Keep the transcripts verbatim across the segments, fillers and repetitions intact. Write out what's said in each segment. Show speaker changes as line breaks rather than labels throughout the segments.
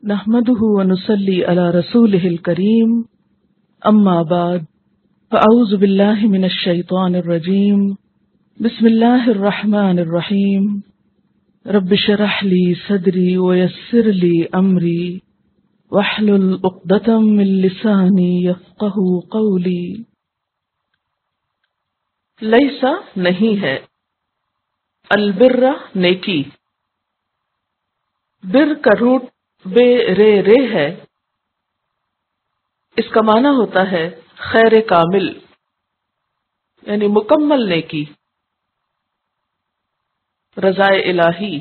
نحمده ونصلي على رسوله الكريم أما بعد فأعوذ بالله من الشيطان الرجيم بسم الله الرحمن الرحيم رب اشرح لي صدري ويسر لي أمري واحلل عقدة من لساني يفقهوا قولي. لیسا نہیں ہے، البر نیکی، بر کا روٹ بے رے رے ہے، اس کا معنی ہوتا ہے خیر کامل یعنی مکمل نیکی، رضائے الہی.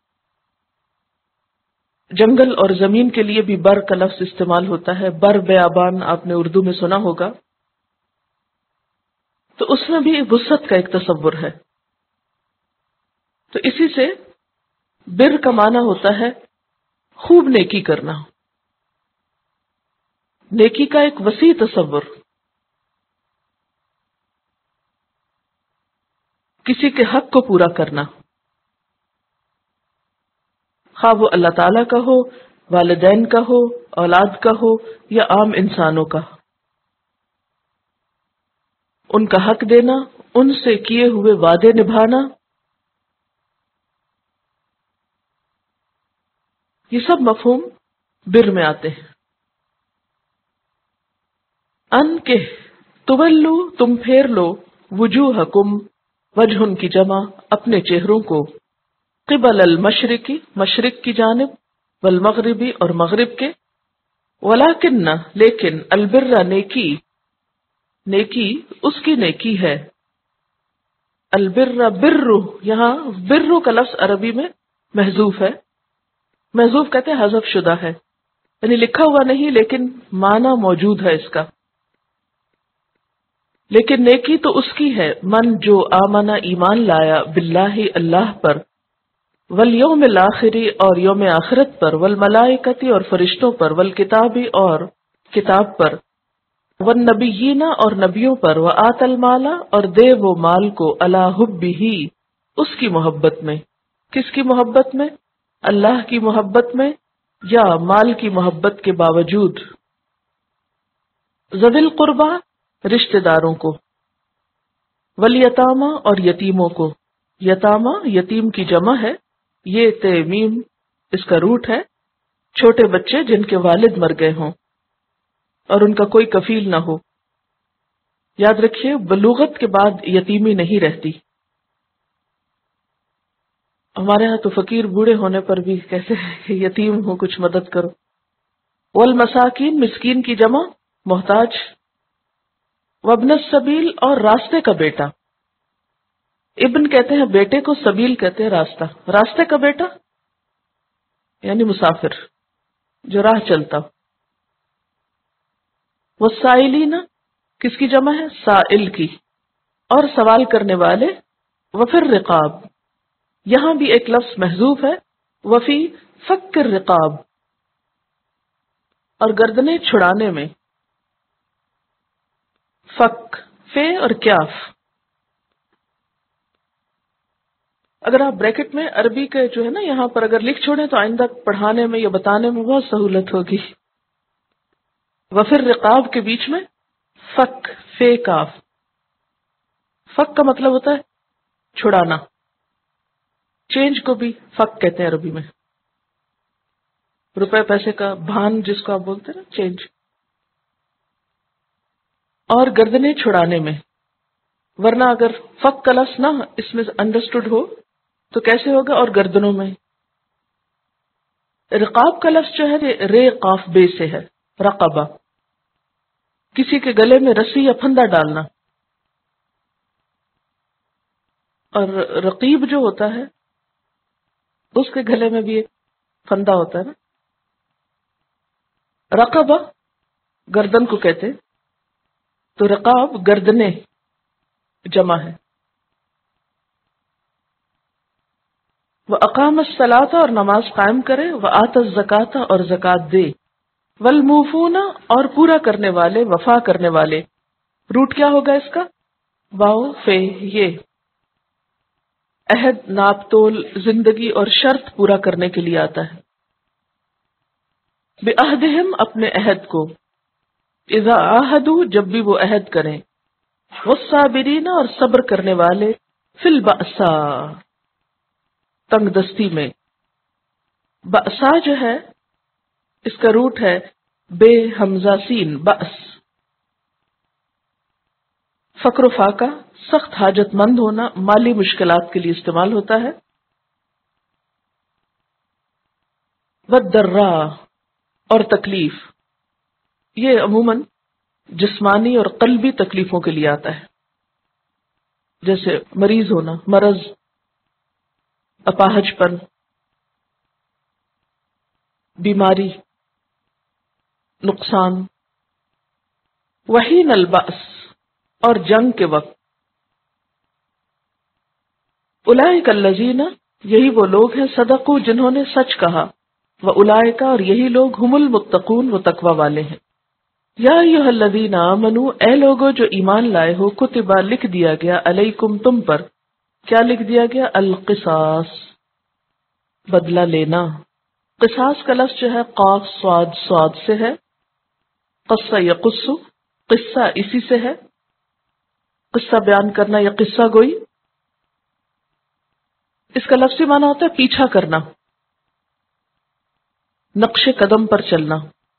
جنگل اور زمین کے لیے بھی بر کا لفظ استعمال ہوتا ہے. بر بیابان آپ نے اردو میں سنا ہوگا، تو اس میں بھی وسعت کا ایک تصور ہے. تو اسی سے بر کا معنی ہوتا ہے خوب نیکی کرنا، نیکی کا ایک وسیع تصور. کسی کے حق کو پورا کرنا، خواہ وہ اللہ تعالیٰ کا ہو، والدین کا ہو، اولاد کا ہو یا عام انسانوں کا. ان کا حق دینا، ان سے کیے ہوئے وعدے نبھانا، یہ سب مفہوم بر میں آتے ہیں. ان کے تولو تم پھیر لو، وجوہکم وجہن کی جمع اپنے چہروں کو، قبل المشرقی مشرق کی جانب، والمغربی اور مغرب کے، ولیکن لیکن البر نیکی، نیکی اس کی نیکی ہے. البر بر، یہاں بر کا لفظ عربی میں محذوف ہے. محذوف کہتے ہیں حذف شدہ ہے، یعنی لکھا ہوا نہیں لیکن معنی موجود ہے اس کا. لیکن نیکی تو اس کی ہے من جو آمنا ایمان لایا، باللہ اللہ پر، والیوم الاخری اور یوم آخرت پر، والملائکتی اور فرشتوں پر، والکتابی اور کتاب پر، والنبیین اور نبیوں پر، وآت المال اور دے وہ مال کو، علی حبہ اس کی محبت میں. کس کی محبت میں؟ اللہ کی محبت میں یا مال کی محبت کے باوجود. ذوی القربہ رشتہ داروں کو، والیتامى اور یتیموں کو. یتامى یتیم کی جمع ہے، یہ تیمیم اس کا روٹ ہے، چھوٹے بچے جن کے والد مر گئے ہوں اور ان کا کوئی کفیل نہ ہو. یاد رکھیے بلوغت کے بعد یتیمی نہیں رہتی. ہمارے ہاں تو فقیر بوڑھے ہونے پر بھی کہتے ہیں کہ یتیم ہو کچھ مدد کرو. والمساکین مسکین کی جمع محتاج. وابن السبیل اور راستے کا بیٹا. ابن کہتے ہیں بیٹے کو، سبیل کہتے ہیں راستہ. راستے کا بیٹا یعنی مسافر جو راہ چلتا. والسائلین کس کی جمع ہے؟ سائل کی، اور سوال کرنے والے. وفی الرقاب یہاں بھی ایک لفظ محذوف ہے، وفی فک الرقاب اور گردنیں چھڑانے میں. فک فے اور کیاف. اگر آپ بریکٹ میں عربی کے جو ہے نا یہاں پر اگر لکھ چھوڑیں تو آئندہ پڑھانے میں یا بتانے میں بہت سہولت ہوگی. وفی الرقاب کے بیچ میں فک فے کاف. فک کا مطلب ہوتا ہے چھڑانا. چینج کو بھی فک کہتے ہیں عربی میں، روپے پیسے کا بھان جس کو آپ بولتے ہیں نا، چینج. اور گردنیں چھڑانے میں، ورنہ اگر فک کا لفظ نہ اس میں انڈرسٹوڈ ہو تو کیسے ہوگا؟ اور گردنوں میں. رقاب کا لفظ جو ہے رے قاف بے سے ہے، رقبہ، کسی کے گلے میں رسی یا پھندا ڈالنا. اور رقیب جو ہوتا ہے اس کے گلے میں بھی ایک پھندا ہوتا ہے نا. رقبہ گردن کو کہتے، تو رقاب گردنے جمع ہے. وہ اقام الصلاۃ اور نماز قائم کرے، وہ آت الزکاۃ اور زکات دے، والموفون اور پورا کرنے والے، وفا کرنے والے. روٹ کیا ہوگا اس کا؟ واو فے. یہ عہد، ناپ تول، زندگی اور شرط پورا کرنے کے لیے آتا ہے. بعہدہم اپنے عہد کو، اذا عاہدوا جب بھی وہ عہد کریں، والصابرین اور صبر کرنے والے، فی البأساء تنگ دستی میں۔ بأسا جو ہے اس کا روٹ ہے بے حمزہ سین، بأس، فقر و فاقہ سخت حاجت مند ہونا، مالی مشکلات کے لیے استعمال ہوتا ہے۔ والضراء اور تکلیف، یہ عموماً جسمانی اور قلبی تکلیفوں کے لیے آتا ہے، جیسے مریض ہونا، مرض، اپاہج پن، بیماری، نقصان۔ وحین البأس اور جنگ کے وقت۔ اولئک الذین یہی وہ لوگ ہیں، صدقوا جنہوں نے سچ کہا، واولئک اور یہی لوگ هم المتقون وہ تقوی والے ہیں۔ یا ایھا الذین آمنوا اے لوگو جو ایمان لائے ہو، کتبا لکھ دیا گیا، علیکم تم پر، کیا لکھ دیا گیا؟ القصاص بدلہ لینا۔ قصاص کا لفظ جو ہے قاف صاد صاد سے ہے، قصہ یقص قصہ اسی سے ہے، قصہ بیان کرنا یا قصہ گوئی۔ اس کا لفظی معنی ہوتا ہے پیچھا کرنا، نقش قدم پر چلنا۔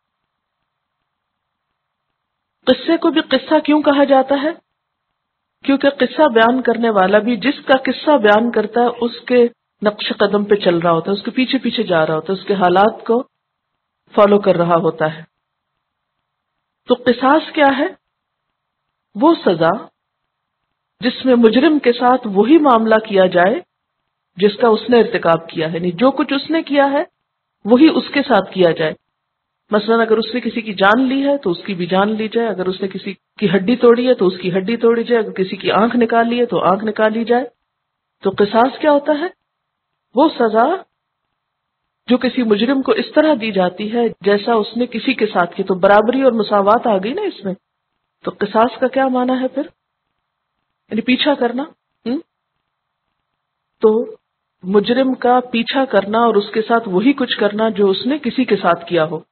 قصے کو بھی قصہ کیوں کہا جاتا ہے؟ کیونکہ قصہ بیان کرنے والا بھی جس کا قصہ بیان کرتا ہے اس کے نقش قدم پہ چل رہا ہوتا ہے، اس کے پیچھے پیچھے جا رہا ہوتا ہے، اس کے حالات کو فالو کر رہا ہوتا ہے۔ تو قصاص کیا ہے؟ وہ سزا جس میں مجرم کے ساتھ وہی معاملہ کیا جائے جس کا اس نے ارتکاب کیا ہے، یعنی جو کچھ اس نے کیا ہے وہی اس کے ساتھ کیا جائے۔ مثلا اگر اس نے کسی کی جان لی ہے تو اس کی بھی جان لی جائے، اگر اس نے کسی کی ہڈی توڑی ہے تو اس کی ہڈی توڑی جائے، اگر کسی کی آنکھ نکالی ہے تو آنکھ نکالی جائے۔ تو قصاص کیا ہوتا ہے؟ وہ سزا جو کسی مجرم کو اس طرح دی جاتی ہے جیسا اس نے کسی کے ساتھ کی، تو برابری اور مساوات آ گئی نا اس میں۔ تو قصاص کا کیا معنی ہے پھر؟ یعنی پیچھا کرنا۔ ہم؟ تو مجرم کا پیچھا کرنا اور اس کے ساتھ وہی کچھ کرنا جو اس نے کسی کے ساتھ کیا ہو۔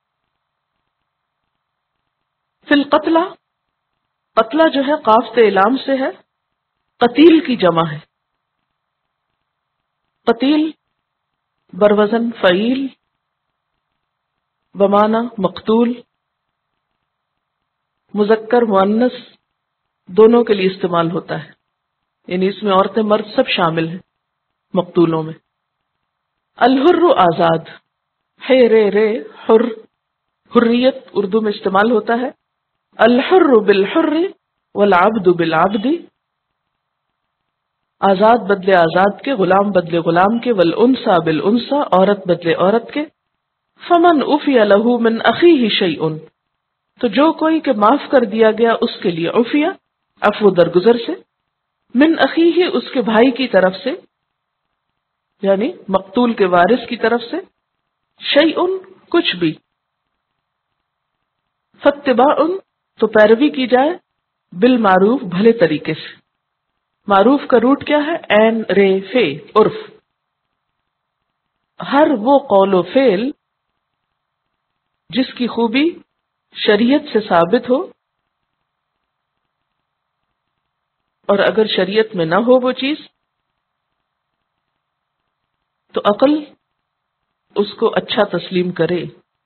فی القتلہ، قتلہ جو ہے قاف اعلام سے ہے، قتیل کی جمع ہے۔ قتیل بروزن فعیل، بمعنی مقتول، مذکر مؤنث دونوں کے لیے استعمال ہوتا ہے، یعنی اس میں عورتیں مرد سب شامل ہیں مقتولوں میں۔ الحر آزاد، ہے رے رے حر، حریت اردو میں استعمال ہوتا ہے۔ الحر بالحر والعبد بالعبد، آزاد بدلے آزاد کے، غلام بدلے غلام کے، والانثى بالانثى عورت بدلے عورت کے۔ فمن عفی لہ من اخیہ شیء، تو جو کوئی کہ معاف کر دیا گیا اس کے لیے، عفیہ عفو درگزر سے، من اخیہ اس کے بھائی کی طرف سے، یعنی مقتول کے وارث کی طرف سے، شیء کچھ بھی، فاتباع تو پیروی کی جائے، بالمعروف بھلے طریقے سے۔ معروف کا روٹ کیا ہے؟ عین رے فے، عرف۔ ہر وہ قول و فعل جس کی خوبی شریعت سے ثابت ہو، اور اگر شریعت میں نہ ہو وہ چیز تو عقل اس کو اچھا تسلیم کرے۔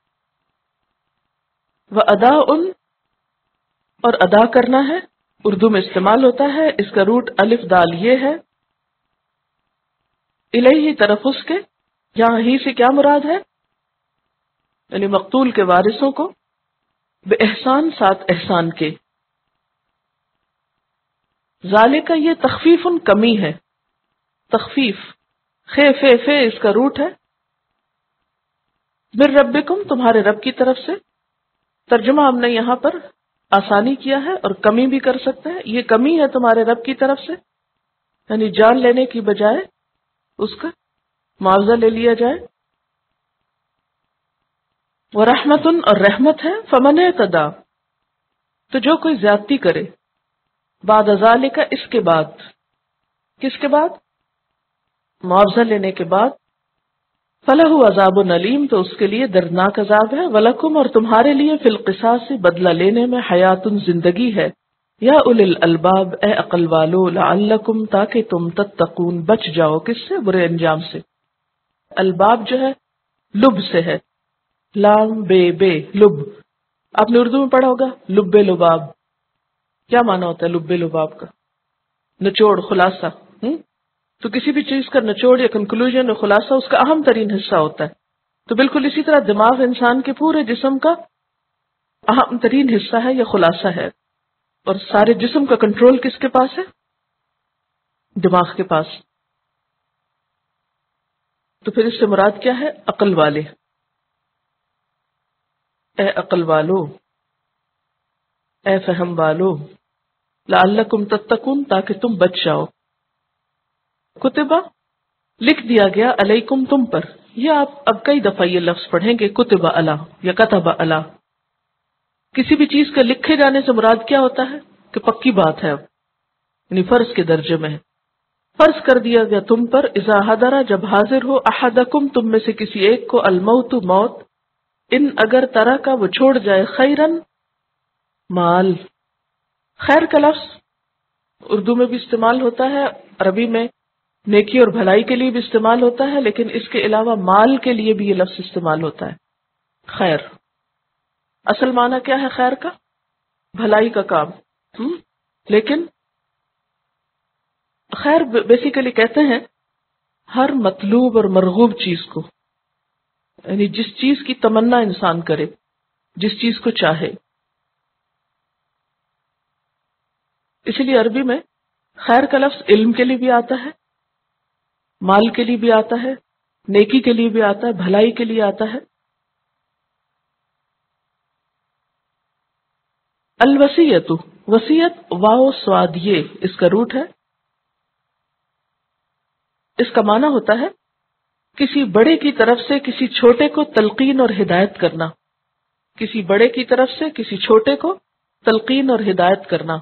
وَأَدَاءٌ اور ادا کرنا ہے، اردو میں استعمال ہوتا ہے، اس کا روٹ الف دال یہ ہے، الیہ طرف اس کے، یہاں ہی سے کیا مراد ہے؟ یعنی مقتول کے وارثوں کو، بے احسان ساتھ احسان کے۔ ذالک یہ تخفیف کمی ہے، تخفیف، خے فے فے اس کا روٹ ہے، من ربکم تمہارے رب کی طرف سے۔ ترجمہ ہم نے یہاں پر آسانی کیا ہے اور کمی بھی کر سکتے ہیں، یہ کمی ہے تمہارے رب کی طرف سے، یعنی جان لینے کی بجائے اس کا معاوضہ لے لیا جائے۔ ورحمت اور رحمت ہے، فمن اعتدی تو جو کوئی زیادتی کرے، بعد ذالک اس کے بعد، کس کے بعد؟ معاوضہ لینے کے بعد، فَلَهُ عَذَابٌ علیم، تو اس کے لیے دردناک عذاب ہے، وَلَكُمْ، اور تمہارے لیے فی القصاص، بدلہ لینے میں، حیاتٌ، زندگی ہے، یا اولی الالباب، اے عقل والو، لعلکم، تاکہ تم، تتقون، بچ جاؤ، کس سے؟ برے انجام سے۔ الباب جو ہے لب سے ہے، لام بے بے لب، آپ نے اردو میں پڑھا ہوگا لب لباب، کیا معنی ہوتا ہے لب لباب کا؟ نچوڑ، خلاصہ۔ ہم؟ تو کسی بھی چیز کا نچوڑ یا کنکلوژن اور خلاصہ اس کا اہم ترین حصہ ہوتا ہے، تو بالکل اسی طرح دماغ انسان کے پورے جسم کا اہم ترین حصہ ہے یا خلاصہ ہے، اور سارے جسم کا کنٹرول کس کے پاس ہے؟ دماغ کے پاس۔ تو پھر اس سے مراد کیا ہے؟ عقل والے، اے عقل والو، اے فہم والو، لعلکم تتقون، تاکہ تم بچ جاؤ۔ کتبہ، لکھ دیا گیا، علیکم، تم پر، یہ آپ اب کئی دفعہ یہ لفظ پڑھیں گے، کتبہ علی یا کتبہ علی۔ کسی بھی چیز کا لکھے جانے سے مراد کیا ہوتا ہے کہ پکی بات ہے، اب یعنی فرض کے درجے میں ہے۔ فرض کر دیا گیا تم پر، اذا حضر، جب حاضر ہو، احدکم، تم میں سے کسی ایک کو، الموت، موت، ان، اگر طرح کا وہ چھوڑ جائے، خیرن، مال۔ خیر کا لفظ اردو میں بھی استعمال ہوتا ہے، عربی میں نیکی اور بھلائی کے لیے بھی استعمال ہوتا ہے، لیکن اس کے علاوہ مال کے لیے بھی یہ لفظ استعمال ہوتا ہے، خیر۔ اصل معنی کیا ہے خیر کا؟ بھلائی کا کام، ہم؟ لیکن خیر بیسیکلی کہتے ہیں ہر مطلوب اور مرغوب چیز کو، یعنی جس چیز کی تمنا انسان کرے، جس چیز کو چاہے۔ اسی لیے عربی میں خیر کا لفظ علم کے لیے بھی آتا ہے، مال کے لیے بھی آتا ہے، نیکی کے لیے بھی آتا ہے، بھلائی کے لیے آتا ہے۔ الوصیت، وصیت، واو سواد، یہ اس کا روٹ ہے۔ اس کا معنی ہوتا ہے کسی بڑے کی طرف سے کسی چھوٹے کو تلقین اور ہدایت کرنا، کسی بڑے کی طرف سے کسی چھوٹے کو تلقین اور ہدایت کرنا۔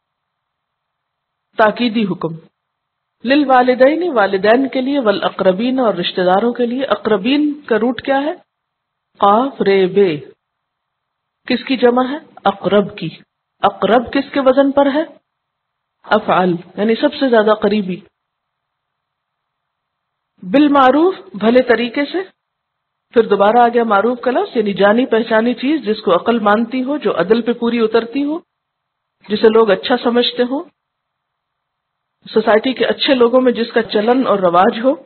تاکیدی حکم، للوالدین، والدین کے لیے، والاقربین، اور رشتہ داروں کے لیے۔ اقربین کا روٹ کیا ہے؟ قاف رے بے، کس کی جمع ہے؟ اقرب کی۔ اقرب کس کے وزن پر ہے؟ افعل، یعنی سب سے زیادہ قریبی۔ بالمعروف، بھلے طریقے سے، پھر دوبارہ آ گیا معروف کا لفظ، یعنی جانی پہچانی چیز جس کو عقل مانتی ہو، جو عدل پہ پوری اترتی ہو، جسے لوگ اچھا سمجھتے ہو، سوسائٹی کے اچھے لوگوں میں جس کا چلن اور رواج ہو۔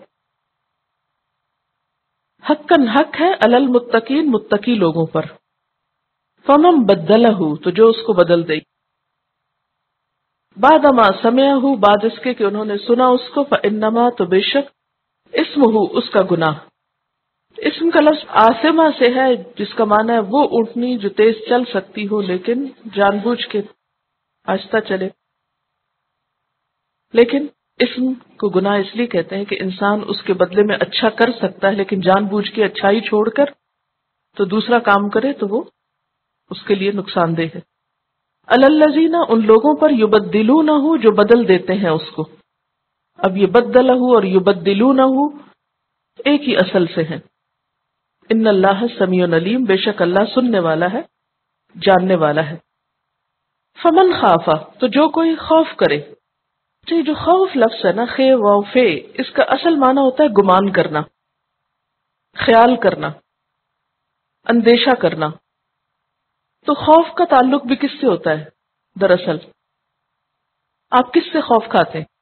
حقاً، حق ہے، علی المتقین، متقی لوگوں پر۔ فمن بدلہ، تو جو اس کو بدل دے، بعد ما سمعہ، بعد اس کے کہ انہوں نے سنا اس کو، فانما، تو بے شک، اسمہ، اس کا گناہ۔ اسم کا لفظ آسمہ سے ہے، جس کا معنی ہے وہ اونٹنی جو تیز چل سکتی ہو لیکن جان بوجھ کے آہستہ چلے۔ لیکن اسم کو گناہ اس لیے کہتے ہیں کہ انسان اس کے بدلے میں اچھا کر سکتا ہے، لیکن جان بوجھ کے اچھائی چھوڑ کر تو دوسرا کام کرے تو وہ اس کے لیے نقصان دہ ہے۔ الذین، ان لوگوں پر، یبدلونہ، جو بدل دیتے ہیں اس کو۔ اب یہ بدلہ اور یبدلونہ ایک ہی اصل سے ہیں۔ ان اللہ سمیع علیم، بے شک اللہ سننے والا ہے، جاننے والا ہے۔ فمن خافا، تو جو کوئی خوف کرے۔ یہ جو خوف لفظ ہے نا، خے و فے، اس کا اصل معنی ہوتا ہے گمان کرنا، خیال کرنا، اندیشہ کرنا۔ تو خوف کا تعلق بھی کس سے ہوتا ہے؟ دراصل آپ کس سے خوف کھاتے ہیں؟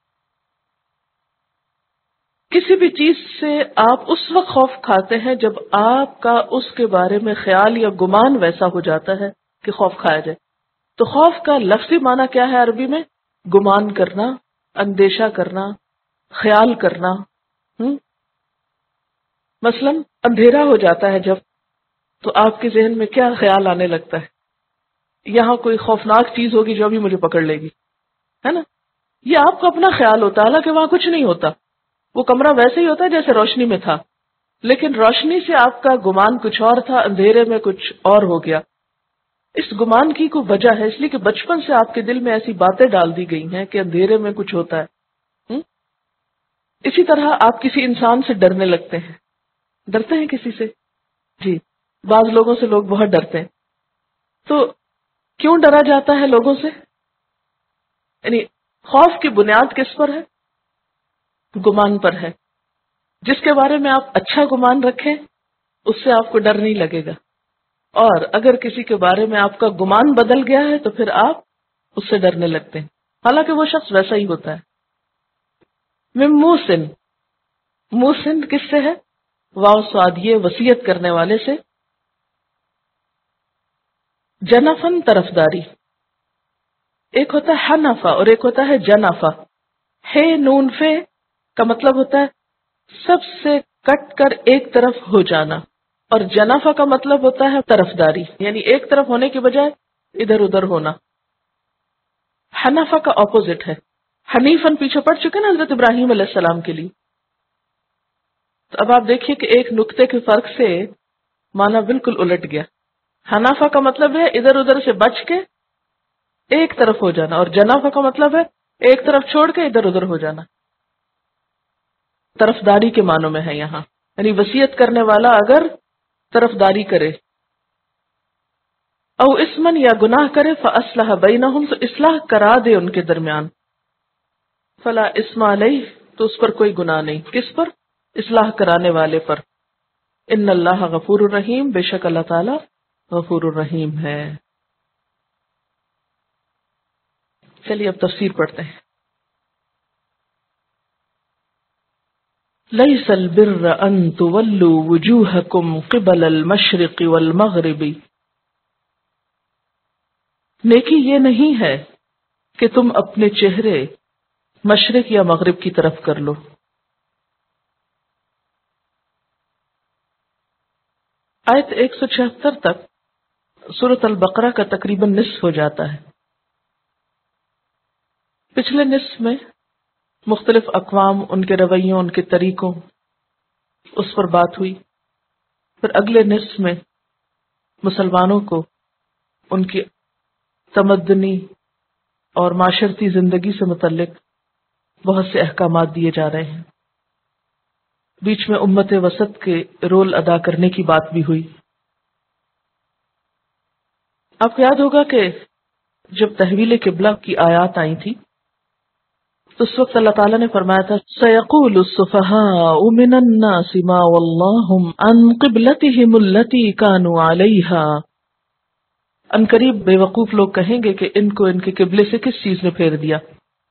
کسی بھی چیز سے آپ اس وقت خوف کھاتے ہیں جب آپ کا اس کے بارے میں خیال یا گمان ویسا ہو جاتا ہے کہ خوف کھایا جائے۔ تو خوف کا لفظی معنی کیا ہے عربی میں؟ گمان کرنا، اندیشہ کرنا، خیال کرنا۔ ہم؟ مثلا اندھیرا ہو جاتا ہے جب، تو آپ کے ذہن میں کیا خیال آنے لگتا ہے؟ یہاں کوئی خوفناک چیز ہوگی جو ابھی مجھے پکڑ لے گی، ہے نا؟ یہ آپ کا اپنا خیال ہوتا ہے، حالانکہ وہاں کچھ نہیں ہوتا، وہ کمرہ ویسے ہی ہوتا ہے جیسے روشنی میں تھا، لیکن روشنی سے آپ کا گمان کچھ اور تھا، اندھیرے میں کچھ اور ہو گیا۔ اس گمان کی کوئی وجہ ہے، اس لیے کہ بچپن سے آپ کے دل میں ایسی باتیں ڈال دی گئی ہیں کہ اندھیرے میں کچھ ہوتا ہے۔ ہم؟ اسی طرح آپ کسی انسان سے ڈرنے لگتے ہیں، ڈرتے ہیں کسی سے؟ جی، بعض لوگوں سے لوگ بہت ڈرتے ہیں. تو کیوں ڈرا جاتا ہے لوگوں سے؟ یعنی خوف کی بنیاد کس پر ہے؟ گمان پر ہے. جس کے بارے میں آپ اچھا گمان رکھیں اس سے آپ کو ڈر نہیں لگے گا، اور اگر کسی کے بارے میں آپ کا گمان بدل گیا ہے تو پھر آپ اس سے ڈرنے لگتے ہیں، حالانکہ وہ شخص ویسا ہی ہوتا ہے. من موسن، موسن کس سے ہے؟ واو سعادیے وصیت کرنے والے سے. جنفن طرفداری، ایک ہوتا ہے حنفا اور ایک ہوتا ہے جنفا. ہے نون فے کا مطلب ہوتا ہے سب سے کٹ کر ایک طرف ہو جانا، اور جنفا کا مطلب ہوتا ہے طرفداری، یعنی ایک طرف ہونے کی بجائے ادھر ادھر ہونا. حنفا کا اپوزٹ ہے. حنیفن پیچھے پڑ چکے نا حضرت ابراہیم علیہ السلام کے لیے. تو اب آپ دیکھیے کہ ایک نقطے کے فرق سے معنی بالکل الٹ گیا. حنفا کا مطلب ہے ادھر ادھر سے بچ کے ایک طرف ہو جانا، اور جنفا کا مطلب ہے ایک طرف چھوڑ کے ادھر ادھر ہو جانا. طرفداری کے معنوں میں ہے یہاں، یعنی وصیت کرنے والا اگر طرفداری کرے. او اسمن، یا گناہ کرے، فاصلح بینہم، تو اصلاح کرا دے ان کے درمیان. فلا اسم علیہ، تو اس پر کوئی گناہ نہیں. کس پر؟ اصلاح کرانے والے پر. ان اللہ غفور الرحیم، بے شک اللہ تعالی غفور الرحیم ہے. چلیے اب تفسیر پڑھتے ہیں. لیس البر ان تولوا وجوہکم قبل المشرق والمغرب، نیکی یہ نہیں ہے کہ تم اپنے چہرے مشرق یا مغرب کی طرف کر لو. آیت ایک سو چھہتر تک سورۃ البقرہ کا تقریباً نصف ہو جاتا ہے. پچھلے نصف میں مختلف اقوام، ان کے رویوں، ان کے طریقوں، اس پر بات ہوئی. پھر اگلے نصف میں مسلمانوں کو ان کی تمدنی اور معاشرتی زندگی سے متعلق بہت سے احکامات دیے جا رہے ہیں. بیچ میں امت وسط کے رول ادا کرنے کی بات بھی ہوئی. آپ کو یاد ہوگا کہ جب تحویل قبلہ کی آیات آئی تھی تو اس وقت اللہ تعالیٰ نے فرمایا تھا سَيَقُولُ السُّفَهَاءُ مِنَ النَّاسِ مَا وَلَّاهُمْ عَنْ قِبْلَتِهِمُ الَّتِي كَانُوا عَلَيْهَا، ان قریب بے وقوف لوگ کہیں گے کہ ان کو ان کے قبلے سے کس چیز نے پھیر دیا.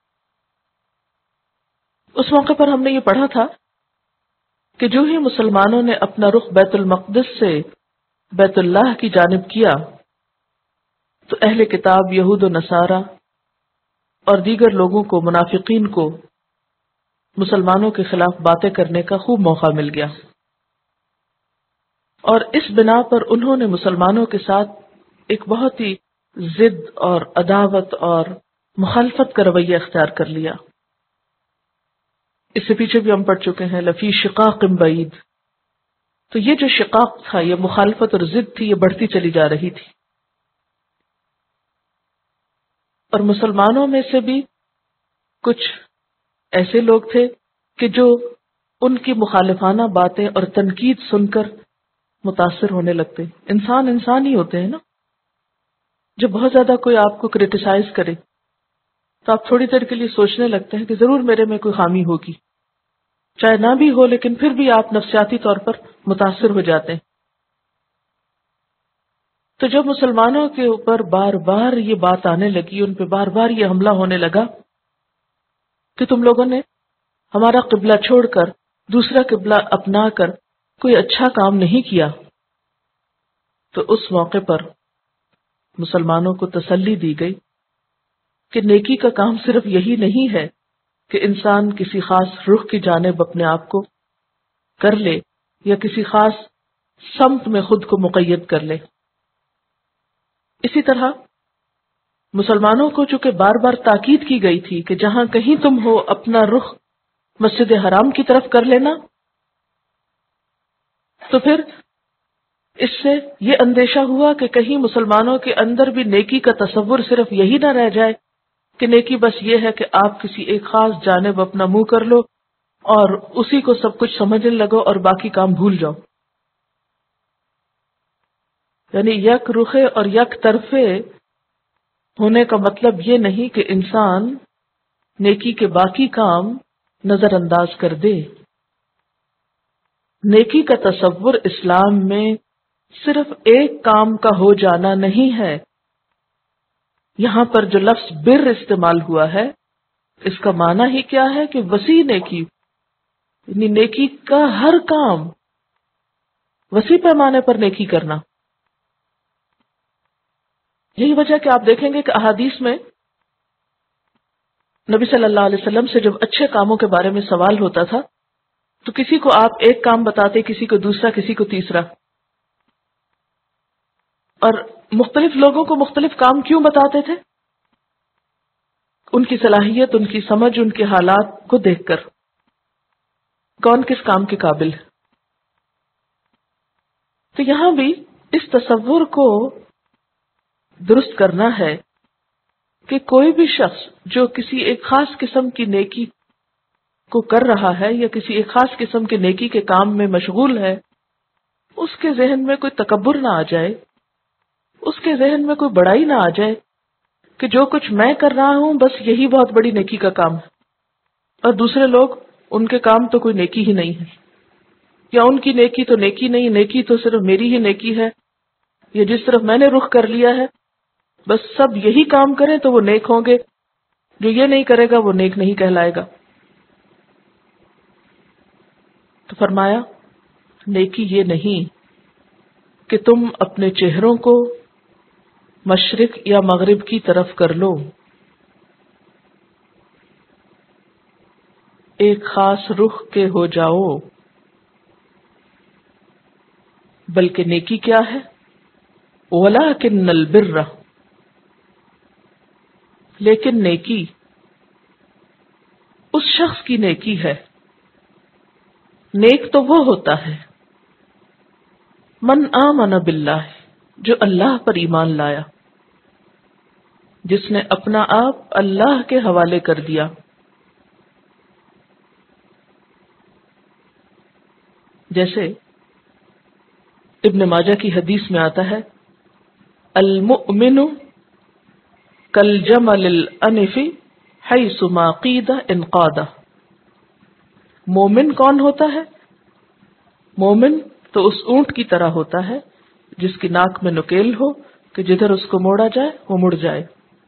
اس موقع پر ہم نے یہ پڑھا تھا کہ جو ہی مسلمانوں نے اپنا رخ بیت المقدس سے بیت اللہ کی جانب کیا تو اہل کتاب یہود و نصارہ اور دیگر لوگوں کو، منافقین کو، مسلمانوں کے خلاف باتیں کرنے کا خوب موقع مل گیا، اور اس بنا پر انہوں نے مسلمانوں کے ساتھ ایک بہت ہی ضد اور عداوت اور مخالفت کا رویہ اختیار کر لیا. اس سے پیچھے بھی ہم پڑھ چکے ہیں لفی شقاق بعید. تو یہ جو شقاق تھا، یہ مخالفت اور ضد تھی، یہ بڑھتی چلی جا رہی تھی. اور مسلمانوں میں سے بھی کچھ ایسے لوگ تھے کہ جو ان کی مخالفانہ باتیں اور تنقید سن کر متاثر ہونے لگتے. انسان انسان ہی ہوتے ہیں نا. جب بہت زیادہ کوئی آپ کو کرٹیسائز کرے تو آپ تھوڑی دیر کے لیے سوچنے لگتے ہیں کہ ضرور میرے میں کوئی خامی ہوگی، چاہے نہ بھی ہو لیکن پھر بھی آپ نفسیاتی طور پر متاثر ہو جاتے ہیں. تو جب مسلمانوں کے اوپر بار بار یہ بات آنے لگی، ان پہ بار بار یہ حملہ ہونے لگا کہ تم لوگوں نے ہمارا قبلہ چھوڑ کر دوسرا قبلہ اپنا کر کوئی اچھا کام نہیں کیا، تو اس موقع پر مسلمانوں کو تسلی دی گئی کہ نیکی کا کام صرف یہی نہیں ہے کہ انسان کسی خاص رخ کی جانب اپنے آپ کو کر لے یا کسی خاص سمت میں خود کو مقید کر لے. اسی طرح مسلمانوں کو چونکہ بار بار تاکید کی گئی تھی کہ جہاں کہیں تم ہو اپنا رخ مسجد حرام کی طرف کر لینا، تو پھر اس سے یہ اندیشہ ہوا کہ کہیں مسلمانوں کے اندر بھی نیکی کا تصور صرف یہی نہ رہ جائے کہ نیکی بس یہ ہے کہ آپ کسی ایک خاص جانب اپنا منہ کر لو اور اسی کو سب کچھ سمجھنے لگو اور باقی کام بھول جاؤ. یعنی یک رخے اور یک طرفے ہونے کا مطلب یہ نہیں کہ انسان نیکی کے باقی کام نظر انداز کر دے. نیکی کا تصور اسلام میں صرف ایک کام کا ہو جانا نہیں ہے. یہاں پر جو لفظ بر استعمال ہوا ہے اس کا معنی ہی کیا ہے کہ وسیع نیکی، یعنی نیکی کا ہر کام، وسیع پیمانے پر نیکی کرنا. یہی وجہ کہ آپ دیکھیں گے کہ احادیث میں نبی صلی اللہ علیہ وسلم سے جب اچھے کاموں کے بارے میں سوال ہوتا تھا تو کسی کو آپ ایک کام بتاتے، کسی کو دوسرا، کسی کو تیسرا. اور مختلف لوگوں کو مختلف کام کیوں بتاتے تھے؟ ان کی صلاحیت، ان کی سمجھ، ان کے حالات کو دیکھ کر کون کس کام کے قابل ہے. تو یہاں بھی اس تصور کو درست کرنا ہے کہ کوئی بھی شخص جو کسی ایک خاص قسم کی نیکی کو کر رہا ہے یا کسی ایک خاص قسم کے نیکی کے کام میں مشغول ہے، اس کے ذہن میں کوئی تکبر نہ آ جائے، اس کے ذہن میں کوئی بڑائی نہ آ جائے کہ جو کچھ میں کر رہا ہوں بس یہی بہت بڑی نیکی کا کام ہے اور دوسرے لوگ ان کے کام تو کوئی نیکی ہی نہیں ہے، یا ان کی نیکی تو نیکی نہیں، نیکی تو صرف میری ہی نیکی ہے، یا جس طرف میں نے رخ کر لیا ہے بس سب یہی کام کریں تو وہ نیک ہوں گے، جو یہ نہیں کرے گا وہ نیک نہیں کہلائے گا. تو فرمایا نیکی یہ نہیں کہ تم اپنے چہروں کو مشرق یا مغرب کی طرف کر لو، ایک خاص رخ کے ہو جاؤ، بلکہ نیکی کیا ہے؟ وَلَٰكِنَّ الْبِرَّ، لیکن نیکی اس شخص کی نیکی ہے، نیک تو وہ ہوتا ہے من آمن باللہ، جو اللہ پر ایمان لایا، جس نے اپنا آپ اللہ کے حوالے کر دیا. جیسے ابن ماجہ کی حدیث میں آتا ہے المؤمن کالجمل الانف حیث ما قید انقاد. مومن کون ہوتا ہے؟ مومن تو اس اونٹ کی طرح ہوتا ہے جس کی ناک میں نکیل ہو کہ جدھر اس کو موڑا جائے وہ مڑ جائے.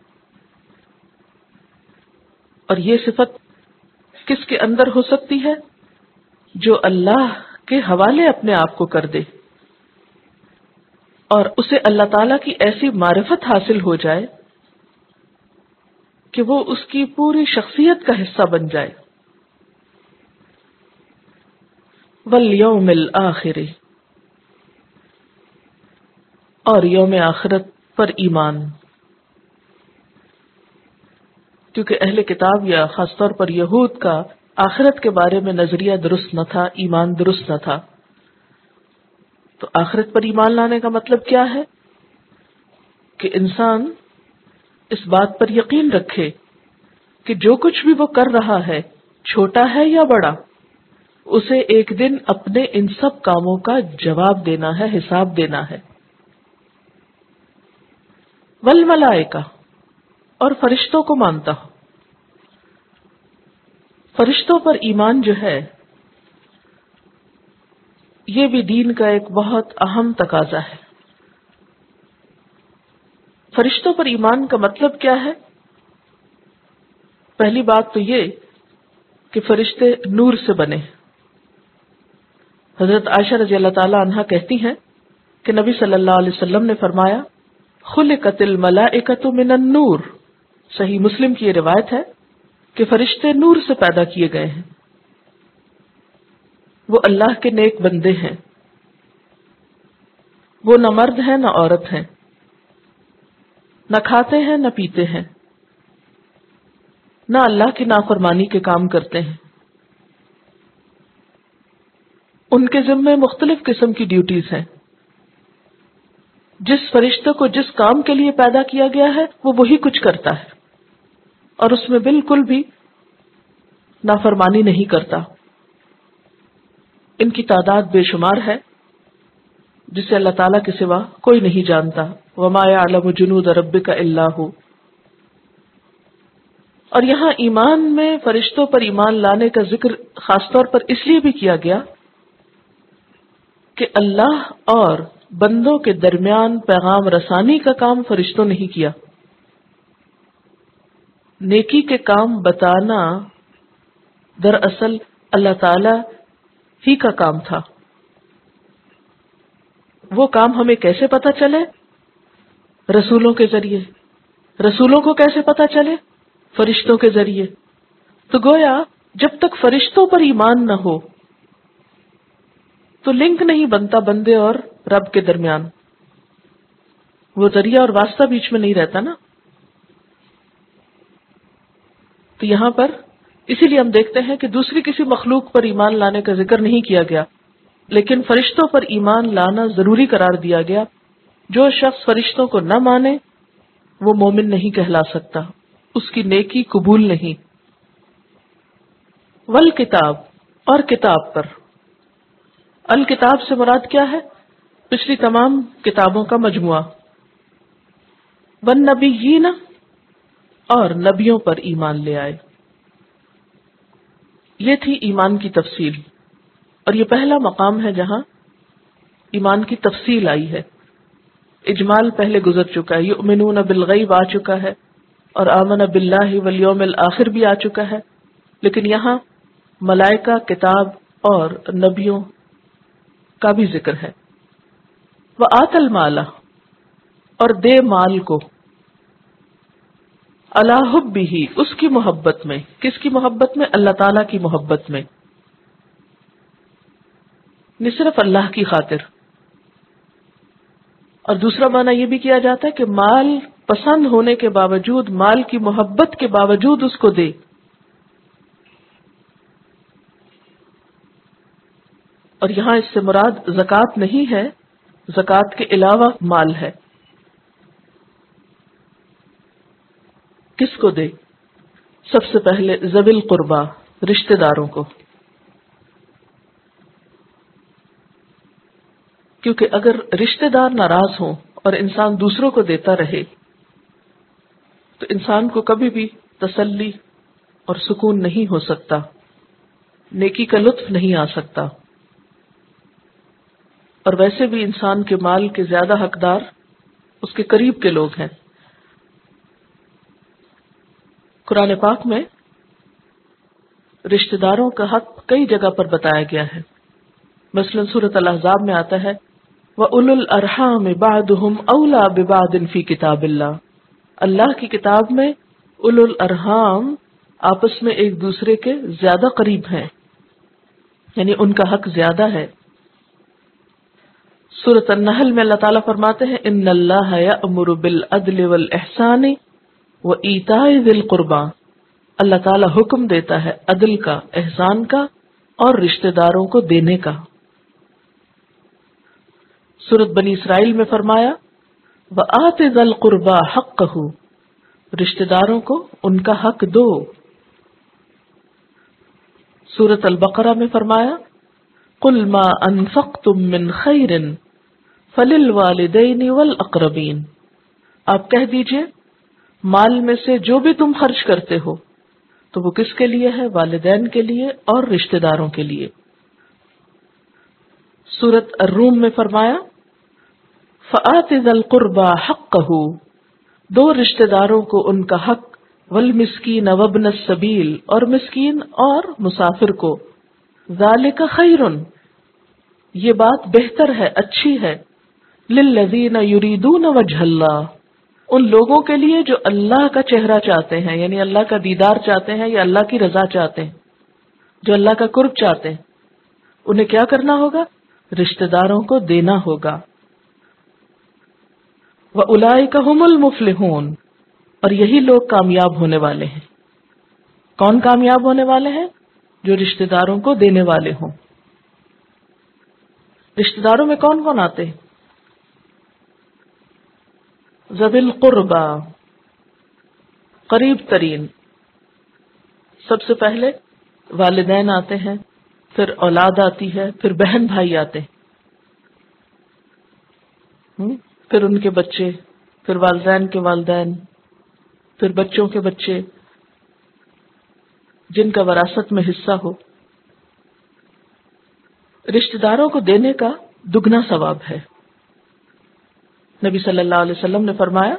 اور یہ صفت کس کے اندر ہو سکتی ہے؟ جو اللہ کے حوالے اپنے آپ کو کر دے اور اسے اللہ تعالی کی ایسی معرفت حاصل ہو جائے کہ وہ اس کی پوری شخصیت کا حصہ بن جائے. والیوم الآخر، اور یوم آخرت پر ایمان. کیونکہ اہل کتاب یا خاص طور پر یہود کا آخرت کے بارے میں نظریہ درست نہ تھا، ایمان درست نہ تھا. تو آخرت پر ایمان لانے کا مطلب کیا ہے؟ کہ انسان اس بات پر یقین رکھے کہ جو کچھ بھی وہ کر رہا ہے، چھوٹا ہے یا بڑا، اسے ایک دن اپنے ان سب کاموں کا جواب دینا ہے، حساب دینا ہے. والملائکہ، اور فرشتوں کو مانتا ہو. فرشتوں پر ایمان جو ہے یہ بھی دین کا ایک بہت اہم تقاضا ہے. فرشتوں پر ایمان کا مطلب کیا ہے؟ پہلی بات تو یہ کہ فرشتے نور سے بنے. حضرت عائشہ رضی اللہ تعالی عنہا کہتی ہیں کہ نبی صلی اللہ علیہ وسلم نے فرمایا خلقت الملائکۃ من النور. صحیح مسلم کی یہ روایت ہے کہ فرشتے نور سے پیدا کیے گئے ہیں. وہ اللہ کے نیک بندے ہیں، وہ نہ مرد ہیں نہ عورت ہیں، نہ کھاتے ہیں نہ پیتے ہیں، نہ اللہ کی نافرمانی کے کام کرتے ہیں. ان کے ذمے مختلف قسم کی ڈیوٹیز ہیں. جس فرشتے کو جس کام کے لیے پیدا کیا گیا ہے وہ وہی کچھ کرتا ہے اور اس میں بالکل بھی نافرمانی نہیں کرتا. ان کی تعداد بے شمار ہے جسے اللہ تعالیٰ کے سوا کوئی نہیں جانتا. وما یعلم جنود ربک الا ہو. اور یہاں ایمان میں فرشتوں پر ایمان لانے کا ذکر خاص طور پر اس لیے بھی کیا گیا کہ اللہ اور بندوں کے درمیان پیغام رسانی کا کام فرشتوں نے ہی کیا. نیکی کے کام بتانا دراصل اللہ تعالی ہی کا کام تھا. وہ کام ہمیں کیسے پتا چلے؟ رسولوں کے ذریعے. رسولوں کو کیسے پتا چلے؟ فرشتوں کے ذریعے. تو گویا جب تک فرشتوں پر ایمان نہ ہو تو لنک نہیں بنتا بندے اور رب کے درمیان. وہ ذریعہ اور واسطہ بیچ میں نہیں رہتا نا. تو یہاں پر اسی لیے ہم دیکھتے ہیں کہ دوسری کسی مخلوق پر ایمان لانے کا ذکر نہیں کیا گیا، لیکن فرشتوں پر ایمان لانا ضروری قرار دیا گیا. جو شخص فرشتوں کو نہ مانے وہ مومن نہیں کہلا سکتا، اس کی نیکی قبول نہیں. والکتاب، اور کتاب پر. الکتاب سے مراد کیا ہے؟ پچھلی تمام کتابوں کا مجموعہ. والنبیین، اور نبیوں پر ایمان لے آئے. یہ تھی ایمان کی تفصیل، اور یہ پہلا مقام ہے جہاں ایمان کی تفصیل آئی ہے. اجمال پہلے گزر چکا ہے، یؤمنون بالغیب آ چکا ہے، اور آمن باللہ والیوم الآخر بھی آ چکا ہے. لیکن یہاں ملائکہ، کتاب اور نبیوں کا بھی ذکر ہے. وآت المال، اور دے مال کو. علی حبہ، اس کی محبت میں. کس کی محبت میں؟ اللہ تعالی کی محبت میں، نہ صرف اللہ کی خاطر. اور دوسرا معنی یہ بھی کیا جاتا ہے کہ مال پسند ہونے کے باوجود، مال کی محبت کے باوجود اس کو دے. اور یہاں اس سے مراد زکوٰۃ نہیں ہے، زکوٰۃ کے علاوہ مال ہے. کس کو دے؟ سب سے پہلے ذوی القربا، رشتہ داروں کو. کیونکہ اگر رشتہ دار ناراض ہوں اور انسان دوسروں کو دیتا رہے تو انسان کو کبھی بھی تسلی اور سکون نہیں ہو سکتا، نیکی کا لطف نہیں آ سکتا. اور ویسے بھی انسان کے مال کے زیادہ حقدار اس کے قریب کے لوگ ہیں. قرآن پاک میں رشتہ داروں کا حق کئی جگہ پر بتایا گیا ہے. مثلا سورۃ الاحزاب میں آتا ہے وَأُولُو الْأَرْحَامِ بَعْضُهُمْ أَوْلَىٰ بِبَعْضٍ فِي كِتَابِ اللَّهِ. اللہ کی کتاب میں اولو الارحام آپس میں ایک دوسرے کے زیادہ قریب ہیں، یعنی ان کا حق زیادہ ہے. سورۃ النحل میں اللہ تعالیٰ فرماتے ہیں ان اللہ یأمر بالعدل والاحسان وایتاء ذی القربى. اللہ تعالیٰ حکم دیتا ہے عدل کا، احسان کا اور رشتہ داروں کو دینے کا. سورۃ بنی اسرائیل میں فرمایا وآت ذی القربى حقہ، رشتہ داروں کو ان کا حق دو. سورۃ البقرہ میں فرمایا قل ما انفقتم من خیر فللوالدین والاقربین. آپ کہہ دیجئے مال میں سے جو بھی تم خرچ کرتے ہو تو وہ کس کے لیے ہے؟ والدین کے لیے اور رشتہ داروں کے لیے. سورۃ الروم میں فرمایا فآت ذی القربى حقہ، دو رشتہ داروں کو ان کا حق. والمسکین وابن السبیل، اور مسکین اور مسافر کو. ذالک خیر، یہ بات بہتر ہے، اچھی ہے. للذین یریدون وجہ اللہ، ان لوگوں کے لیے جو اللہ کا چہرہ چاہتے ہیں، یعنی اللہ کا دیدار چاہتے ہیں یا اللہ کی رضا چاہتے ہیں، جو اللہ کا قرب چاہتے ہیں. انہیں کیا کرنا ہوگا؟ رشتہ داروں کو دینا ہوگا. وَأُولَئِكَ هُمُ الْمُفْلِحُونَ، اور یہی لوگ کامیاب ہونے والے ہیں. کون کامیاب ہونے والے ہیں؟ جو رشتہ داروں کو دینے والے ہوں. رشتہ داروں میں کون کون آتے ہیں؟ ذوی القربى، قریب ترین. سب سے پہلے والدین آتے ہیں، پھر اولاد آتی ہے، پھر بہن بھائی آتے ہیں، پھر ان کے بچے، پھر والدین کے والدین، پھر بچوں کے بچے جن کا وراثت میں حصہ ہو. رشتہ داروں کو دینے کا دگنا ثواب ہے. نبی صلی اللہ علیہ وسلم نے فرمایا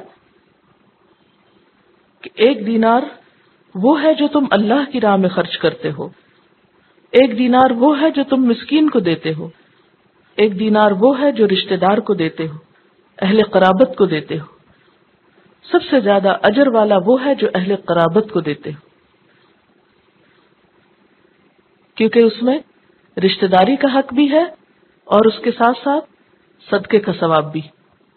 کہ ایک دینار وہ ہے جو تم اللہ کی راہ میں خرچ کرتے ہو، ایک دینار وہ ہے جو تم مسکین کو دیتے ہو، ایک دینار وہ ہے جو رشتہ دار کو دیتے ہو، اہل قرابت کو دیتے ہو. سب سے زیادہ اجر والا وہ ہے جو اہل قرابت کو دیتے ہو، کیونکہ اس میں رشتہ داری کا حق بھی ہے اور اس کے ساتھ ساتھ صدقے کا ثواب بھی.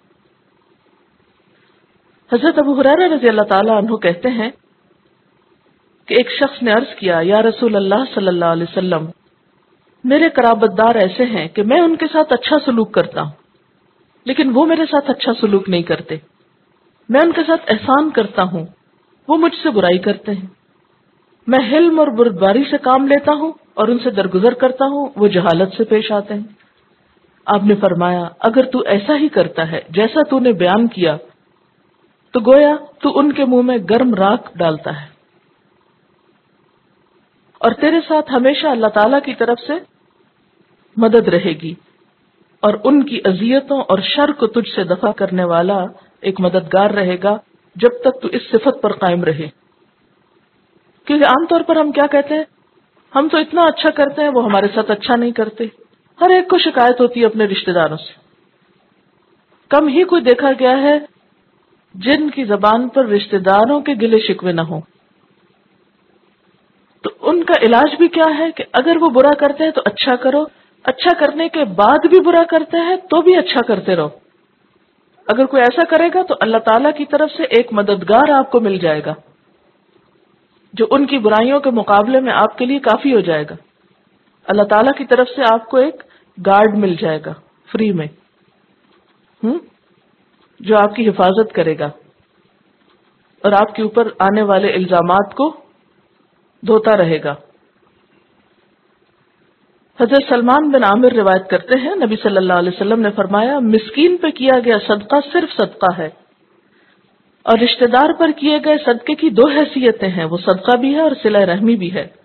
حضرت ابو ہریرہ رضی اللہ تعالیٰ عنہ کہتے ہیں کہ ایک شخص نے عرض کیا، یا رسول اللہ صلی اللہ علیہ وسلم، میرے قرابت دار ایسے ہیں کہ میں ان کے ساتھ اچھا سلوک کرتا ہوں لیکن وہ میرے ساتھ اچھا سلوک نہیں کرتے، میں ان کے ساتھ احسان کرتا ہوں، وہ مجھ سے برائی کرتے ہیں، میں حلم اور بردباری سے کام لیتا ہوں اور ان سے درگزر کرتا ہوں، وہ جہالت سے پیش آتے ہیں. آپ نے فرمایا، اگر تو ایسا ہی کرتا ہے جیسا تو نے بیان کیا تو گویا تو ان کے منہ میں گرم راکھ ڈالتا ہے، اور تیرے ساتھ ہمیشہ اللہ تعالی کی طرف سے مدد رہے گی، اور ان کی اذیتوں اور شر کو تجھ سے دفع کرنے والا ایک مددگار رہے گا جب تک تو اس صفت پر قائم رہے. کیونکہ عام طور پر ہم کیا کہتے ہیں، ہم تو اتنا اچھا کرتے ہیں، وہ ہمارے ساتھ اچھا نہیں کرتے. ہر ایک کو شکایت ہوتی ہے اپنے رشتہ داروں سے. کم ہی کوئی دیکھا گیا ہے جن کی زبان پر رشتہ داروں کے گلے شکوے نہ ہوں. تو ان کا علاج بھی کیا ہے کہ اگر وہ برا کرتے ہیں تو اچھا کرو، اچھا کرنے کے بعد بھی برا کرتے ہیں تو بھی اچھا کرتے رہو. اگر کوئی ایسا کرے گا تو اللہ تعالیٰ کی طرف سے ایک مددگار آپ کو مل جائے گا جو ان کی برائیوں کے مقابلے میں آپ کے لیے کافی ہو جائے گا. اللہ تعالیٰ کی طرف سے آپ کو ایک گارڈ مل جائے گا فری میں، ہم جو آپ کی حفاظت کرے گا اور آپ کے اوپر آنے والے الزامات کو دھوتا رہے گا. حضرت سلمان بن عامر روایت کرتے ہیں، نبی صلی اللہ علیہ وسلم نے فرمایا، مسکین پہ کیا گیا صدقہ صرف صدقہ ہے، اور رشتہ دار پر کیے گئے صدقے کی دو حیثیتیں ہیں، وہ صدقہ بھی ہے اور صلہ رحمی بھی ہے.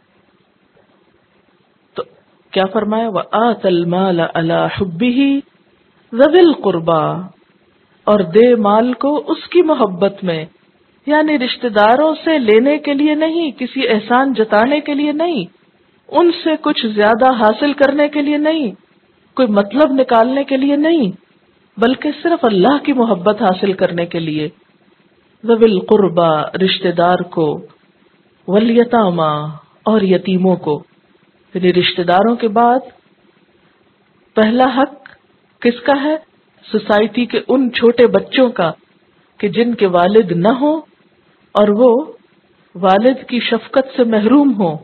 تو کیا فرمایا، وَآتَ الْمَالَ عَلَى حُبِّهِ ذَوِي الْقُرْبَى، اور دے مال کو اس کی محبت میں، یعنی رشتہ داروں سے لینے کے لیے نہیں، کسی احسان جتانے کے لیے نہیں، ان سے کچھ زیادہ حاصل کرنے کے لیے نہیں، کوئی مطلب نکالنے کے لیے نہیں، بلکہ صرف اللہ کی محبت حاصل کرنے کے لیے. ذوی القربى، رشتہ دار کو، والیتامی، اور یتیموں کو. یعنی رشتہ داروں کے بعد پہلا حق کس کا ہے؟ سوسائٹی کے ان چھوٹے بچوں کا کہ جن کے والد نہ ہوں اور وہ والد کی شفقت سے محروم ہوں.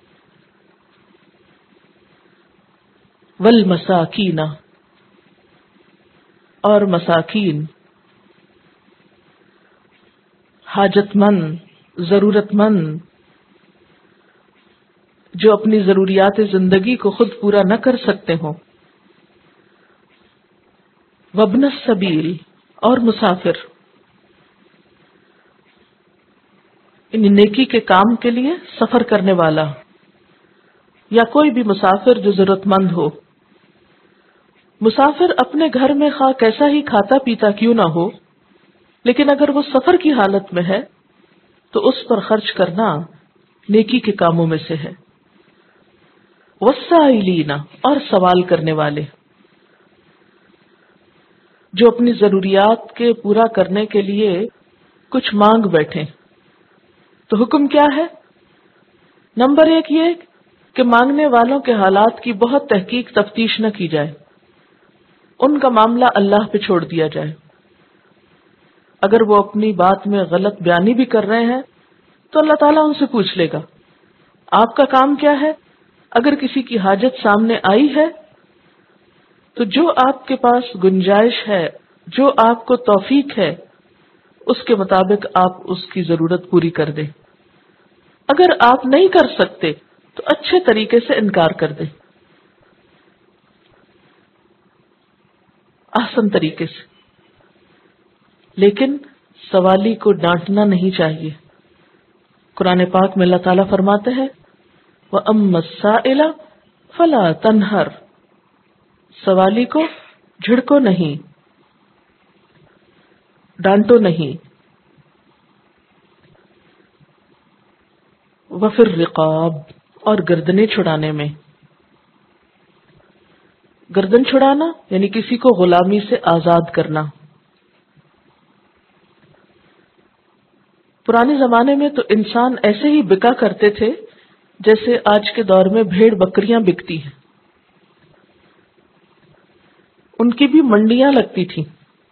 والمساکین، اور مساکین، حاجت مند، ضرورت مند، جو اپنی ضروریات زندگی کو خود پورا نہ کر سکتے ہوں. وابن السبیل، اور مسافر، یعنی نیکی کے کام کے لیے سفر کرنے والا یا کوئی بھی مسافر جو ضرورت مند ہو. مسافر اپنے گھر میں خواہ کیسا ہی کھاتا پیتا کیوں نہ ہو، لیکن اگر وہ سفر کی حالت میں ہے تو اس پر خرچ کرنا نیکی کے کاموں میں سے ہے. والسائلین، اور سوال کرنے والے، جو اپنی ضروریات کے پورا کرنے کے لیے کچھ مانگ بیٹھے. تو حکم کیا ہے؟ نمبر ایک یہ کہ مانگنے والوں کے حالات کی بہت تحقیق تفتیش نہ کی جائے، ان کا معاملہ اللہ پہ چھوڑ دیا جائے. اگر وہ اپنی بات میں غلط بیانی بھی کر رہے ہیں تو اللہ تعالیٰ ان سے پوچھ لے گا. آپ کا کام کیا ہے؟ اگر کسی کی حاجت سامنے آئی ہے تو جو آپ کے پاس گنجائش ہے، جو آپ کو توفیق ہے، اس کے مطابق آپ اس کی ضرورت پوری کر دیں. اگر آپ نہیں کر سکتے تو اچھے طریقے سے انکار کر دیں، احسن طریقے سے، لیکن سوالی کو ڈانٹنا نہیں چاہیے۔ قرآن پاک میں اللہ تعالیٰ فرماتے ہیں وَأَمَّا السَّائِلَ فَلَا تَنْهَرْ، سوالی کو جھڑکو نہیں، ڈانٹو نہیں۔ وَفِي الرِّقَابِ، اور گردنیں چھڑانے میں، گردن چھڑانا یعنی کسی کو غلامی سے آزاد کرنا۔ پرانے زمانے میں تو انسان ایسے ہی بکا کرتے تھے جیسے آج کے دور میں بھیڑ بکریاں بکتی ہیں، ان کی بھی منڈیاں لگتی تھیں،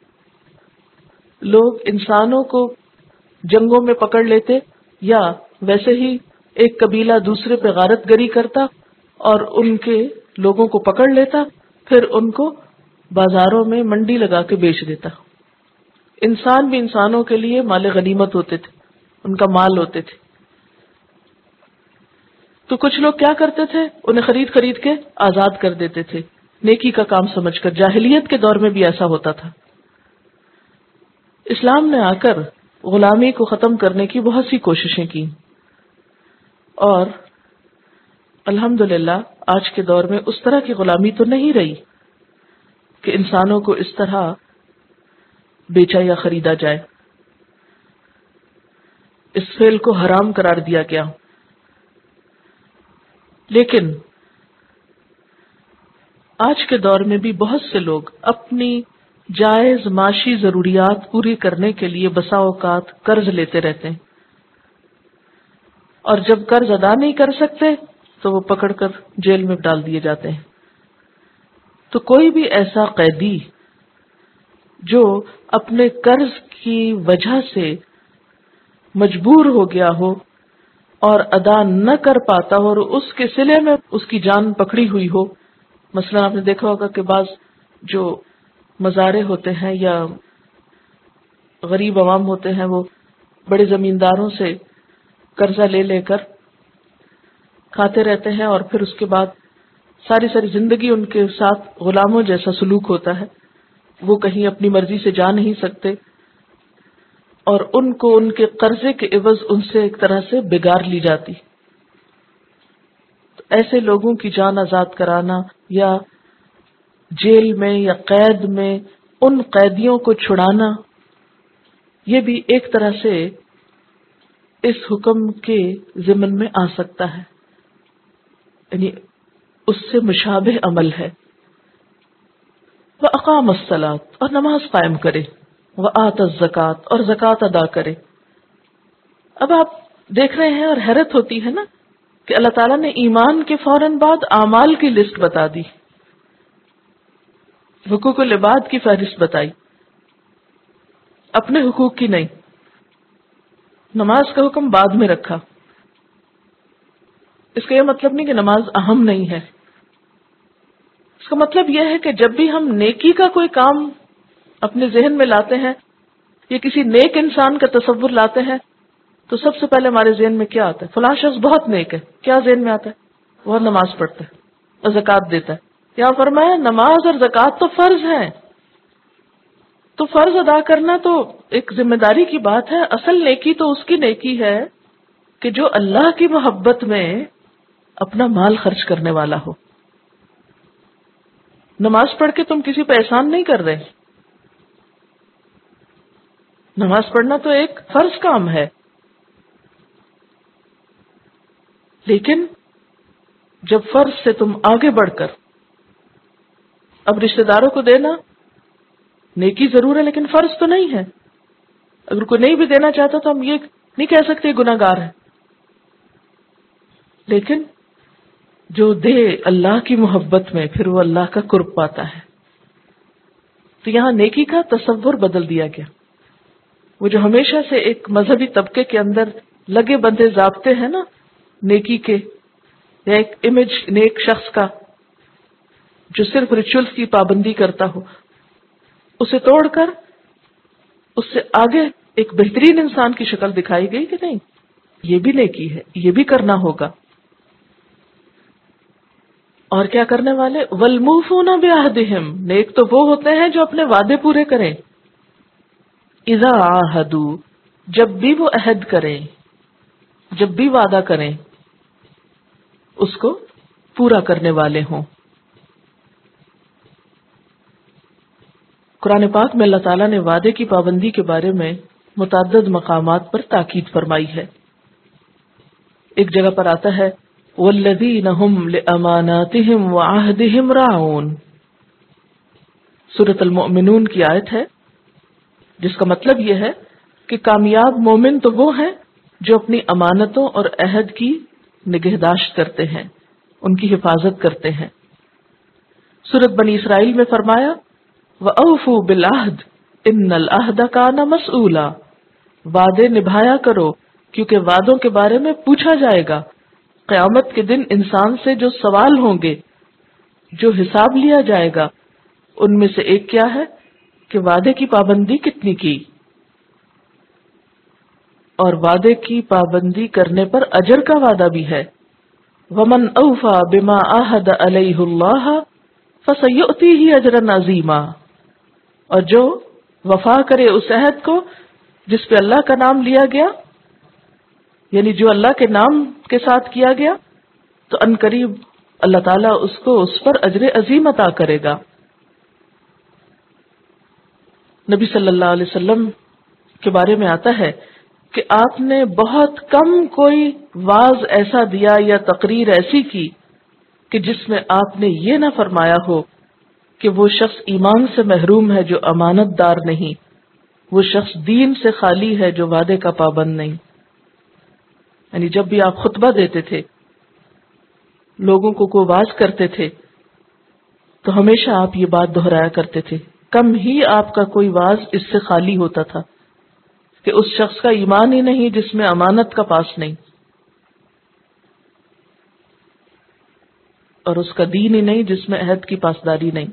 لوگ انسانوں کو جنگوں میں پکڑ لیتے یا ویسے ہی ایک قبیلہ دوسرے پہ غارت گری کرتا اور ان کے لوگوں کو پکڑ لیتا، پھر ان کو بازاروں میں منڈی لگا کے بیچ دیتا۔ انسان بھی انسانوں کے لیے مال غنیمت ہوتے تھے، ان کا مال ہوتے تھے۔ تو کچھ لوگ کیا کرتے تھے، انہیں خرید خرید کے آزاد کر دیتے تھے، نیکی کا کام سمجھ کر۔ جاہلیت کے دور میں بھی ایسا ہوتا تھا۔ اسلام نے آ کر غلامی کو ختم کرنے کی بہت سی کوششیں کی، اور الحمدللہ آج کے دور میں اس طرح کی غلامی تو نہیں رہی کہ انسانوں کو اس طرح بیچا یا خریدا جائے۔ اس فعل کو حرام قرار دیا گیا، لیکن آج کے دور میں بھی بہت سے لوگ اپنی جائز معاشی ضروریات پوری کرنے کے لیے بسا اوقات قرض لیتے رہتے ہیں، اور جب قرض ادا نہیں کر سکتے تو وہ پکڑ کر جیل میں ڈال دیے جاتے ہیں۔ تو کوئی بھی ایسا قیدی جو اپنے قرض کی وجہ سے مجبور ہو گیا ہو اور ادا نہ کر پاتا ہو اور اس کے صلے میں اس کی جان پکڑی ہوئی ہو، مثلا آپ نے دیکھا ہوگا کہ بعض جو مزارع ہوتے ہیں یا غریب عوام ہوتے ہیں وہ بڑے زمینداروں سے قرضہ لے لے کر کھاتے رہتے ہیں، اور پھر اس کے بعد ساری ساری زندگی ان کے ساتھ غلاموں جیسا سلوک ہوتا ہے، وہ کہیں اپنی مرضی سے جا نہیں سکتے، اور ان کو ان کے قرضے کے عوض ان سے ایک طرح سے بگار لی جاتی۔ تو ایسے لوگوں کی جان آزاد کرانا یا جیل میں یا قید میں ان قیدیوں کو چھڑانا، یہ بھی ایک طرح سے اس حکم کے ضمن میں آ سکتا ہے، یعنی اس سے مشابہ عمل ہے۔ وَأَقَامَ الصَّلَاةَ، اور نماز قائم کرے، وَآتَى الزَّكَاةَ، اور زکوٰۃ ادا کرے۔ اب آپ دیکھ رہے ہیں اور حیرت ہوتی ہے نا کہ اللہ تعالیٰ نے ایمان کے فوراً بعد اعمال کی لسٹ بتا دی، حقوق العباد کی فہرست بتائی، اپنے حقوق کی نہیں۔ نماز کا حکم بعد میں رکھا۔ اس کا یہ مطلب نہیں کہ نماز اہم نہیں ہے، اس کا مطلب یہ ہے کہ جب بھی ہم نیکی کا کوئی کام اپنے ذہن میں لاتے ہیں یا کسی نیک انسان کا تصور لاتے ہیں تو سب سے پہلے ہمارے ذہن میں کیا آتا ہے؟ فلاں شخص بہت نیک ہے، کیا ذہن میں آتا ہے؟ وہ نماز پڑھتا ہے اور زکوٰۃ دیتا ہے۔ یہاں فرمایا نماز اور زکوٰۃ تو فرض ہیں، تو فرض ادا کرنا تو ایک ذمہ داری کی بات ہے۔ اصل نیکی تو اس کی نیکی ہے کہ جو اللہ کی محبت میں اپنا مال خرچ کرنے والا ہو۔ نماز پڑھ کے تم کسی پہ احسان نہیں کر رہے، نماز پڑھنا تو ایک فرض کام ہے، لیکن جب فرض سے تم آگے بڑھ کر اب رشتہ داروں کو دینا نیکی ضرور ہے لیکن فرض تو نہیں ہے، اگر کوئی نہیں بھی دینا چاہتا تو ہم یہ نہیں کہہ سکتے گناہ گار ہے، لیکن جو دے اللہ کی محبت میں پھر وہ اللہ کا قرب پاتا ہے۔ تو یہاں نیکی کا تصور بدل دیا گیا۔ وہ جو ہمیشہ سے ایک مذہبی طبقے کے اندر لگے بندھے ضابطے ہیں نا نیکی کے، یا ایک امیج نیک شخص کا جو صرف ریچولز کی پابندی کرتا ہو، اسے توڑ کر اس سے آگے ایک بہترین انسان کی شکل دکھائی گئی کہ نہیں یہ بھی نیکی ہے، یہ بھی کرنا ہوگا۔ اور کیا کرنے والے؟ والموفون بعہدہم، نیک تو وہ ہوتے ہیں جو اپنے وعدے پورے کریں، اذا عاہدوا، جب بھی وہ عہد کریں، جب بھی وعدہ کریں اس کو پورا کرنے والے ہوں۔ قرآن پاک میں اللہ تعالیٰ نے وعدے کی پابندی کے بارے میں متعدد مقامات پر تاکید فرمائی ہے۔ ایک جگہ پر آتا ہے والذین هم لاماناتهم وعہدہم راعون، سورۃ المؤمنون کی آیت ہے، جس کا مطلب یہ ہے کہ کامیاب مومن تو وہ ہیں جو اپنی امانتوں اور عہد کی نگہداشت کرتے ہیں، ان کی حفاظت کرتے ہیں۔ سورۃ بنی اسرائیل میں فرمایا وَأَوْفُوا بِالْعَهْدِ إِنَّ الْعَهْدَ كَانَ مَسْئُولًا، وعدے نبھایا کرو کیونکہ وعدوں کے بارے میں پوچھا جائے گا۔ قیامت کے دن انسان سے جو سوال ہوں گے، جو حساب لیا جائے گا، ان میں سے ایک کیا ہے کہ وعدے کی پابندی کتنی کی، اور وعدے کی پابندی کرنے پر اجر کا وعدہ بھی ہے۔ وَمَنْ أَوْفَى بِمَا عَاهَدَ عَلَيْهُ اللَّهَ فَسَيُؤْتِيهِ أَجْرًا عَظِيمًا، اور جو وفا کرے اس عہد کو جس پہ اللہ کا نام لیا گیا، یعنی جو اللہ کے نام کے ساتھ کیا گیا، تو ان قریب اللہ تعالیٰ اس کو اس پر اجر عظیم عطا کرے گا۔ نبی صلی اللہ علیہ وسلم کے بارے میں آتا ہے کہ آپ نے بہت کم کوئی واعظ ایسا دیا یا تقریر ایسی کی کہ جس میں آپ نے یہ نہ فرمایا ہو کہ وہ شخص ایمان سے محروم ہے جو امانت دار نہیں، وہ شخص دین سے خالی ہے جو وعدے کا پابند نہیں۔ یعنی جب بھی آپ خطبہ دیتے تھے، لوگوں کو کو واعظ کرتے تھے، تو ہمیشہ آپ یہ بات دہرایا کرتے تھے، کم ہی آپ کا کوئی واعظ اس سے خالی ہوتا تھا کہ اس شخص کا ایمان ہی نہیں جس میں امانت کا پاس نہیں، اور اس کا دین ہی نہیں جس میں عہد کی پاسداری نہیں۔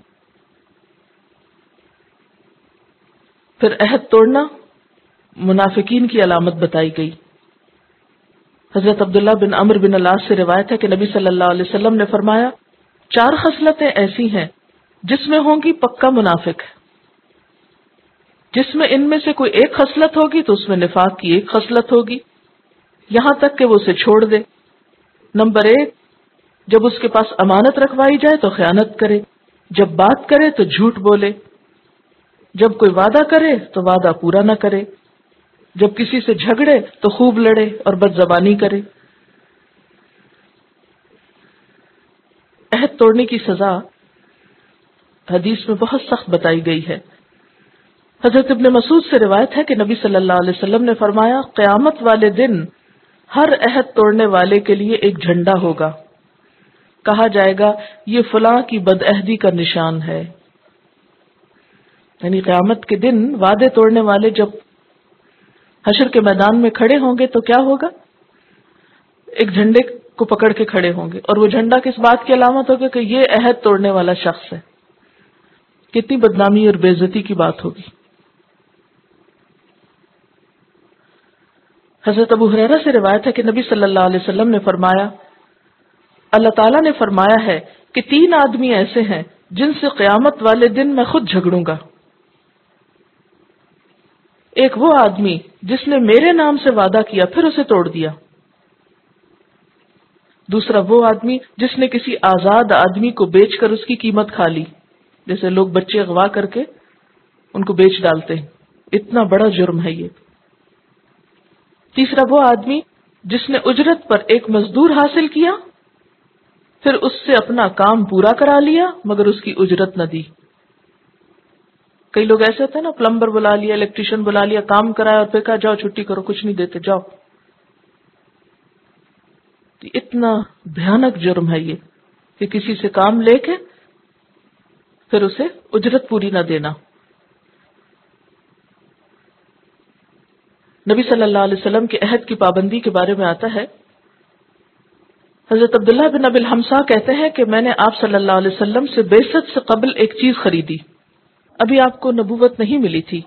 پھر عہد توڑنا منافقین کی علامت بتائی گئی۔ حضرت عبداللہ بن عمرو بن العاص سے روایت ہے کہ نبی صلی اللہ علیہ وسلم نے فرمایا چار خصلتیں ایسی ہیں جس میں ہوں گی پکا منافق، جس میں ان میں سے کوئی ایک خصلت ہوگی تو اس میں نفاق کی ایک خصلت ہوگی، یہاں تک کہ وہ اسے چھوڑ دے۔ نمبر ایک، جب اس کے پاس امانت رکھوائی جائے تو خیانت کرے، جب بات کرے تو جھوٹ بولے، جب کوئی وعدہ کرے تو وعدہ پورا نہ کرے، جب کسی سے جھگڑے تو خوب لڑے اور بد زبانی کرے۔ عہد توڑنے کی سزا حدیث میں بہت سخت بتائی گئی ہے۔ حضرت ابن مسعود سے روایت ہے کہ نبی صلی اللہ علیہ وسلم نے فرمایا قیامت والے دن ہر عہد توڑنے والے کے لیے ایک جھنڈا ہوگا، کہا جائے گا یہ فلاں کی بدعہدی کا نشان ہے۔ یعنی قیامت کے دن وعدے توڑنے والے جب حشر کے میدان میں کھڑے ہوں گے تو کیا ہوگا؟ ایک جھنڈے کو پکڑ کے کھڑے ہوں گے، اور وہ جھنڈا کس بات کی علامت ہوگا کہ یہ عہد توڑنے والا شخص ہے۔ کتنی بدنامی اور بے عزتی کی بات ہوگی۔ حضرت ابو ہریرہ سے روایت ہے کہ نبی صلی اللہ علیہ وسلم نے فرمایا اللہ تعالیٰ نے فرمایا ہے کہ تین آدمی ایسے ہیں جن سے قیامت والے دن میں خود جھگڑوں گا۔ ایک وہ آدمی جس نے میرے نام سے وعدہ کیا پھر اسے توڑ دیا، دوسرا وہ آدمی جس نے کسی آزاد آدمی کو بیچ کر اس کی قیمت کھا لی، جیسے لوگ بچے اغوا کر کے ان کو بیچ ڈالتے ہیں، اتنا بڑا جرم ہے یہ۔ تیسرا وہ آدمی جس نے اجرت پر ایک مزدور حاصل کیا پھر اس سے اپنا کام پورا کرا لیا مگر اس کی اجرت نہ دی۔ کئی لوگ ایسے ہوتے ہیں نا، پلمبر بلا لیا، الیکٹریشین بلا لیا، کام کرایا اور پھر کہا جاؤ چھٹی کرو، کچھ نہیں دیتے جاؤ۔ اتنا بھیانک جرم ہے یہ کہ کسی سے کام لے کے پھر اسے اجرت پوری نہ دینا۔ نبی صلی اللہ علیہ وسلم کے عہد کی پابندی کے بارے میں آتا ہے، حضرت عبداللہ بن ابی الحمصا کہتے ہیں کہ میں نے آپ صلی اللہ علیہ وسلم سے بعثت سے قبل ایک چیز خریدی، ابھی آپ کو نبوت نہیں ملی تھی،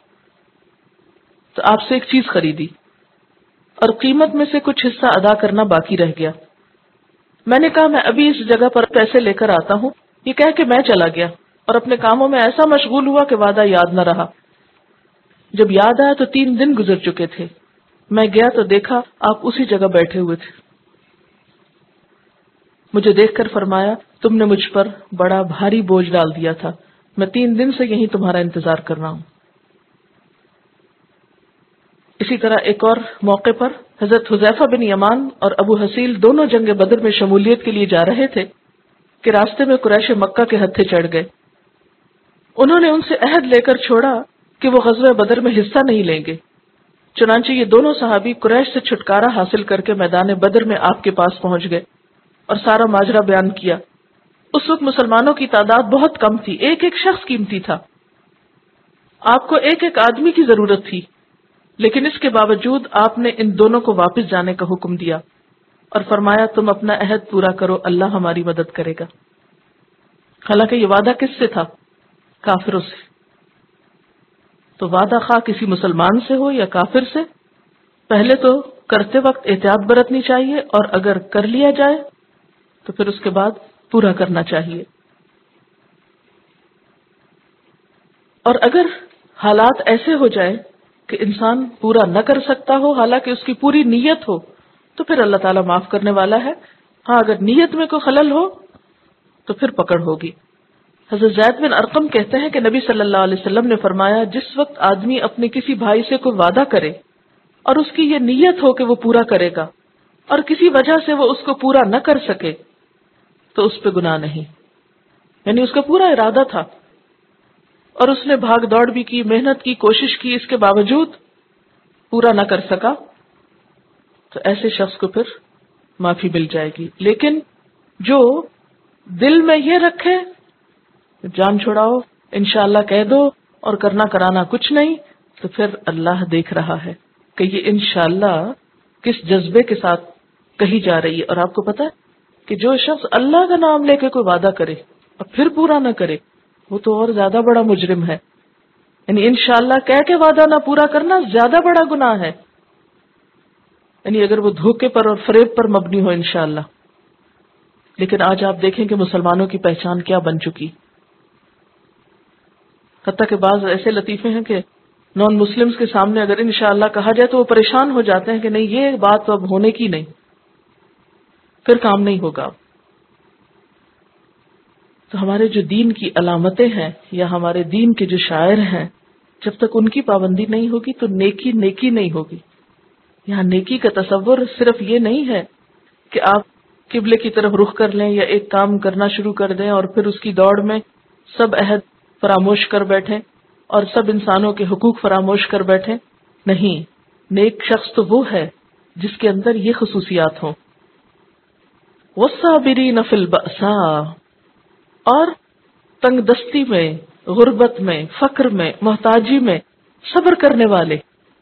تو آپ سے ایک چیز خریدی اور قیمت میں سے کچھ حصہ ادا کرنا باقی رہ گیا۔ میں نے کہا میں ابھی اس جگہ پر پیسے لے کر آتا ہوں، یہ کہہ کے میں چلا گیا اور اپنے کاموں میں ایسا مشغول ہوا کہ وعدہ یاد نہ رہا۔ جب یاد آیا تو تین دن گزر چکے تھے۔ میں گیا تو دیکھا آپ اسی جگہ بیٹھے ہوئے تھے۔ مجھے دیکھ کر فرمایا تم نے مجھ پر بڑا بھاری بوجھ ڈال دیا تھا، میں تین دن سے یہیں تمہارا انتظار کر رہا ہوں۔ اسی طرح ایک اور موقع پر حضرت حذیفہ بن یمان اور ابو حصیل دونوں جنگ بدر میں شمولیت کے لیے جا رہے تھے کہ راستے میں قریش مکہ کے ہتھے چڑھ گئے۔ انہوں نے ان سے عہد لے کر چھوڑا کہ وہ غزوہ بدر میں حصہ نہیں لیں گے۔ چنانچہ یہ دونوں صحابی قریش سے چھٹکارا حاصل کر کے میدان بدر میں آپ کے پاس پہنچ گئے اور سارا ماجرا بیان کیا۔ اس وقت مسلمانوں کی تعداد بہت کم تھی، ایک ایک شخص قیمتی تھا، آپ کو ایک ایک آدمی کی ضرورت تھی، لیکن اس کے باوجود آپ نے ان دونوں کو واپس جانے کا حکم دیا اور فرمایا تم اپنا عہد پورا کرو، اللہ ہماری مدد کرے گا۔ حالانکہ یہ وعدہ کس سے تھا؟ کافروں سے۔ تو وعدہ خواہ کسی مسلمان سے ہو یا کافر سے، پہلے تو کرتے وقت احتیاط برتنی چاہیے، اور اگر کر لیا جائے تو پھر اس کے بعد پورا کرنا چاہیے۔ اور اگر حالات ایسے ہو جائے کہ انسان پورا نہ کر سکتا ہو حالانکہ اس کی پوری نیت ہو، تو پھر اللہ تعالیٰ معاف کرنے والا ہے۔ ہاں اگر نیت میں کوئی خلل ہو تو پھر پکڑ ہوگی۔ حضرت زید بن ارقم کہتے ہیں کہ نبی صلی اللہ علیہ وسلم نے فرمایا جس وقت آدمی اپنے کسی بھائی سے کوئی وعدہ کرے اور اس کی یہ نیت ہو کہ وہ پورا کرے گا اور کسی وجہ سے وہ اس کو پورا نہ کر سکے تو اس پہ گناہ نہیں، یعنی اس کا پورا ارادہ تھا اور اس نے بھاگ دوڑ بھی کی، محنت کی، کوشش کی، اس کے باوجود پورا نہ کر سکا تو ایسے شخص کو پھر معافی مل جائے گی۔ لیکن جو دل میں یہ رکھے جان چھڑاؤ انشاءاللہ کہہ دو اور کرنا کرانا کچھ نہیں، تو پھر اللہ دیکھ رہا ہے کہ یہ انشاءاللہ کس جذبے کے ساتھ کہی جا رہی ہے۔ اور آپ کو پتا ہے کہ جو شخص اللہ کا نام لے کے کوئی وعدہ کرے اور پھر پورا نہ کرے وہ تو اور زیادہ بڑا مجرم ہے، یعنی انشاءاللہ کہہ کے وعدہ نہ پورا کرنا زیادہ بڑا گناہ ہے، یعنی اگر وہ دھوکے پر اور فریب پر مبنی ہو انشاءاللہ۔ لیکن آج آپ دیکھیں کہ مسلمانوں کی پہچان کیا بن چکی، حتیٰ کہ بعض ایسے لطیفے ہیں کہ نان مسلمز کے سامنے اگر انشاءاللہ کہا جائے تو وہ پریشان ہو جاتے ہیں کہ نہیں یہ بات تو اب ہونے کی نہیں، پھر کام نہیں ہوگا۔ تو ہمارے جو دین کی علامتیں ہیں یا ہمارے دین کے جو شاعر ہیں، جب تک ان کی پابندی نہیں ہوگی تو نیکی نیکی نہیں ہوگی۔ یہاں نیکی کا تصور صرف یہ نہیں ہے کہ آپ قبلے کی طرف رخ کر لیں یا ایک کام کرنا شروع کر دیں اور پھر اس کی دوڑ میں سب عہد فراموش کر بیٹھیں اور سب انسانوں کے حقوق فراموش کر بیٹھیں۔ نہیں، نیک شخص تو وہ ہے جس کے اندر یہ خصوصیات ہوں۔ وَالصَّابِرِينَ فِي الْبَأْسَاءِ، اور تنگ دستی میں، غربت میں، فقر میں، محتاجی میں صبر کرنے والے۔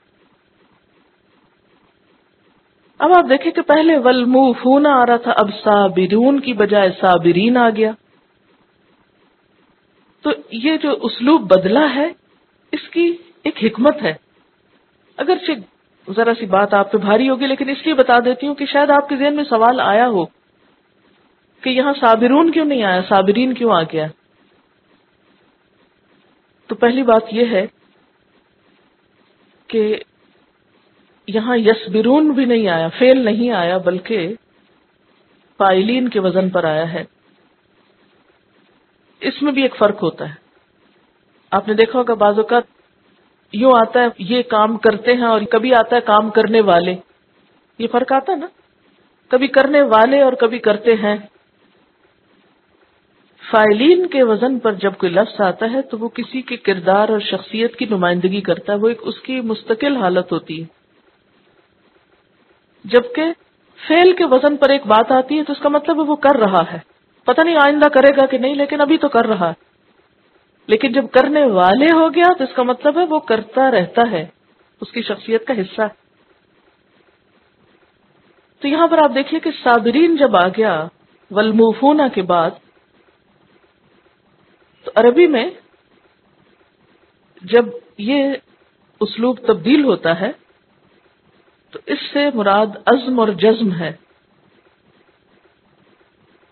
اب آپ دیکھیں کہ پہلے والموفون آ رہا تھا، اب صابرون کی بجائے صابرین آ گیا۔ تو یہ جو اسلوب بدلا ہے اس کی ایک حکمت ہے۔ اگرچہ ذرا سی بات آپ پہ بھاری ہوگی لیکن اس لیے بتا دیتی ہوں کہ شاید آپ کے ذہن میں سوال آیا ہو کہ یہاں صابرون کیوں نہیں آیا، صابرین کیوں آ گیا۔ تو پہلی بات یہ ہے کہ یہاں یصبرون بھی نہیں آیا، فعل نہیں آیا، بلکہ فاعلین کے وزن پر آیا ہے۔ اس میں بھی ایک فرق ہوتا ہے۔ آپ نے دیکھا ہوگا بعض اوقات یوں آتا ہے یہ کام کرتے ہیں اور کبھی آتا ہے کام کرنے والے، یہ فرق آتا ہے نا، کبھی کرنے والے اور کبھی کرتے ہیں۔ فاعلین کے وزن پر جب کوئی لفظ آتا ہے تو وہ کسی کے کردار اور شخصیت کی نمائندگی کرتا ہے، وہ ایک اس کی مستقل حالت ہوتی ہے۔ جبکہ فعل کے وزن پر ایک بات آتی ہے تو اس کا مطلب ہے وہ کر رہا ہے، پتہ نہیں آئندہ کرے گا کہ نہیں لیکن ابھی تو کر رہا ہے۔ لیکن جب کرنے والے ہو گیا تو اس کا مطلب ہے وہ کرتا رہتا ہے، اس کی شخصیت کا حصہ ہے۔ تو یہاں پر آپ دیکھیے کہ صابرین جب آ گیا والموفون کے بعد، تو عربی میں جب یہ اسلوب تبدیل ہوتا ہے تو اس سے مراد عزم اور جزم ہے۔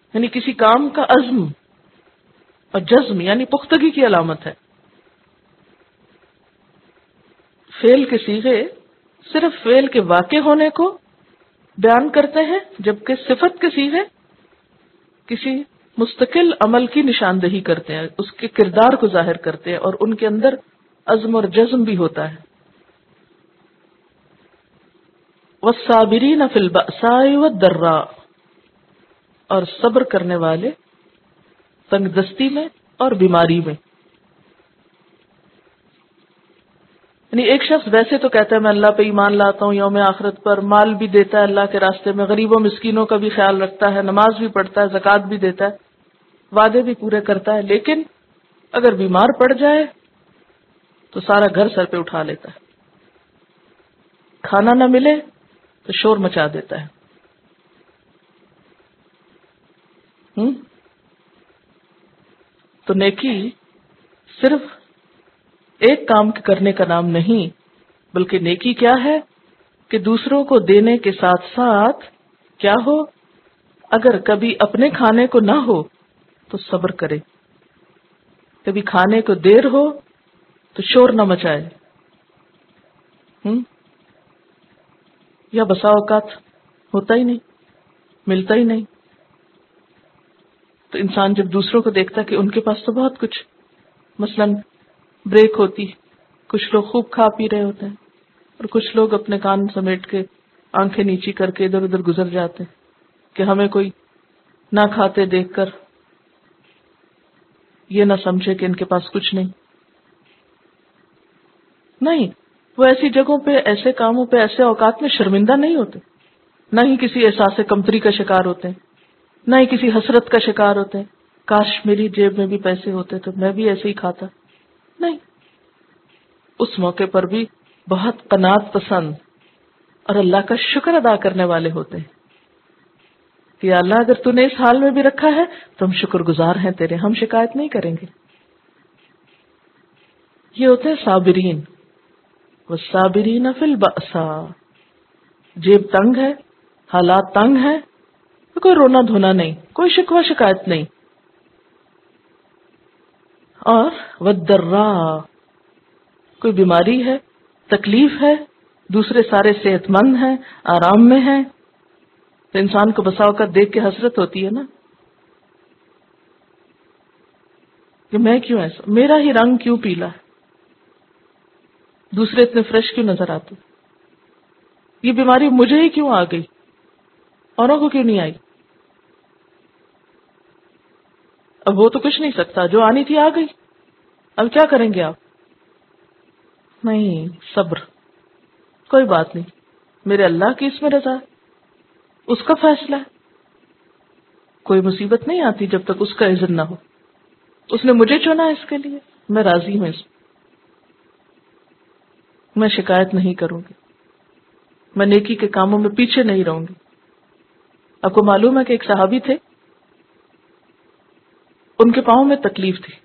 یعنی کسی کام کا عزم اور جزم یعنی پختگی کی علامت ہے. فعل کے صیغے صرف فعل کے واقع ہونے کو بیان کرتے ہیں، جبکہ صفت کے صیغے کسی مستقل عمل کی نشاندہی کرتے ہیں، اس کے کردار کو ظاہر کرتے ہیں، اور ان کے اندر عزم اور جزم بھی ہوتا ہے. والصابرین فی البأساء والضراء، اور صبر کرنے والے تنگ دستی میں اور بیماری میں. یعنی ایک شخص ویسے تو کہتا ہے میں اللہ پہ ایمان لاتا ہوں، یوم آخرت پر، مال بھی دیتا ہے اللہ کے راستے میں، غریبوں مسکینوں کا بھی خیال رکھتا ہے، نماز بھی پڑھتا ہے، زکوٰۃ بھی دیتا ہے، وعدے بھی پورے کرتا ہے، لیکن اگر بیمار پڑ جائے تو سارا گھر سر پہ اٹھا لیتا ہے، کھانا نہ ملے تو شور مچا دیتا ہے. ہم؟ تو نیکی صرف ایک کام کرنے کا نام نہیں، بلکہ نیکی کیا ہے کہ دوسروں کو دینے کے ساتھ ساتھ کیا ہو، اگر کبھی اپنے کھانے کو نہ ہو تو صبر کرے، کبھی کھانے کو دیر ہو تو شور نہ مچائے. ہم؟ یا بسا اوقات ہوتا ہی نہیں، ملتا ہی نہیں، تو انسان جب دوسروں کو دیکھتا کہ ان کے پاس تو بہت کچھ، مثلا بریک ہوتی، کچھ لوگ خوب کھا پی رہے ہوتے ہیں اور کچھ لوگ اپنے کان سمیٹ کے آنکھیں نیچی کر کے ادھر ادھر گزر جاتے ہیں کہ ہمیں کوئی نہ کھاتے دیکھ کر یہ نہ سمجھے کہ ان کے پاس کچھ نہیں. نہیں، وہ ایسی جگہوں پہ، ایسے کاموں پہ، ایسے اوقات میں شرمندہ نہیں ہوتے، نہ ہی کسی احساس کمتری کا شکار ہوتے ہیں، نہ ہی کسی حسرت کا شکار ہوتے ہیں، کاش میری جیب میں بھی پیسے ہوتے تو میں بھی ایسے ہی کھاتا. نہیں، اس موقع پر بھی بہت قناعت پسند اور اللہ کا شکر ادا کرنے والے ہوتے ہیں کہ اللہ اگر تو نے اس حال میں بھی رکھا ہے تو ہم شکر گزار ہیں تیرے، ہم شکایت نہیں کریں گے. یہ ہوتے ہیں صابرین. والصابرین فی البأساء، جیب تنگ ہے، حالات تنگ ہیں، تو کوئی رونا دھونا نہیں، کوئی شکوہ شکایت نہیں. اور والضراء، کوئی بیماری ہے، تکلیف ہے، دوسرے سارے صحت مند ہیں، آرام میں ہیں، تو انسان کو بسا اوقات دیکھ کے حسرت ہوتی ہے نا کہ میں کیوں ایسا، میرا ہی رنگ کیوں پیلا ہے، دوسرے اتنے فریش کیوں نظر آتے، یہ بیماری مجھے ہی کیوں آ گئی، اوروں کو کیوں نہیں آئی. اب وہ تو کچھ نہیں سکتا، جو آنی تھی آ گئی، اب کیا کریں گے آپ؟ نہیں، صبر، کوئی بات نہیں، میرے اللہ کی اس میں رضا ہے، اس کا فیصلہ ہے. کوئی مصیبت نہیں آتی جب تک اس کا اذن نہ ہو. اس نے مجھے چنا اس کے لیے، میں راضی ہوں اس میں، میں شکایت نہیں کروں گی، میں نیکی کے کاموں میں پیچھے نہیں رہوں گی. آپ کو معلوم ہے کہ ایک صحابی تھے، ان کے پاؤں میں تکلیف تھی.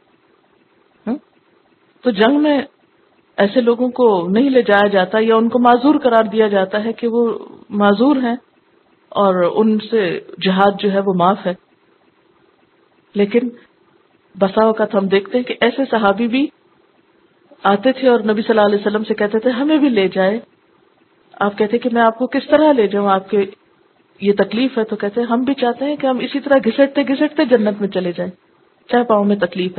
تو جنگ میں ایسے لوگوں کو نہیں لے جایا جاتا یا ان کو معذور قرار دیا جاتا ہے کہ وہ معذور ہیں اور ان سے جہاد جو ہے وہ معاف ہے. لیکن بسا اوقات ہم دیکھتے ہیں کہ ایسے صحابی بھی آتے تھے اور نبی صلی اللہ علیہ وسلم سے کہتے تھے ہمیں بھی لے جائے. آپ کہتے کہ میں آپ کو کس طرح لے جاؤں، آپ کے یہ تکلیف ہے. تو کہتے ہیں ہم بھی چاہتے ہیں کہ ہم اسی طرح گھسٹتے گھسٹتے جنت میں چلے جائیں، چاہے پاؤں میں تکلیف ہے.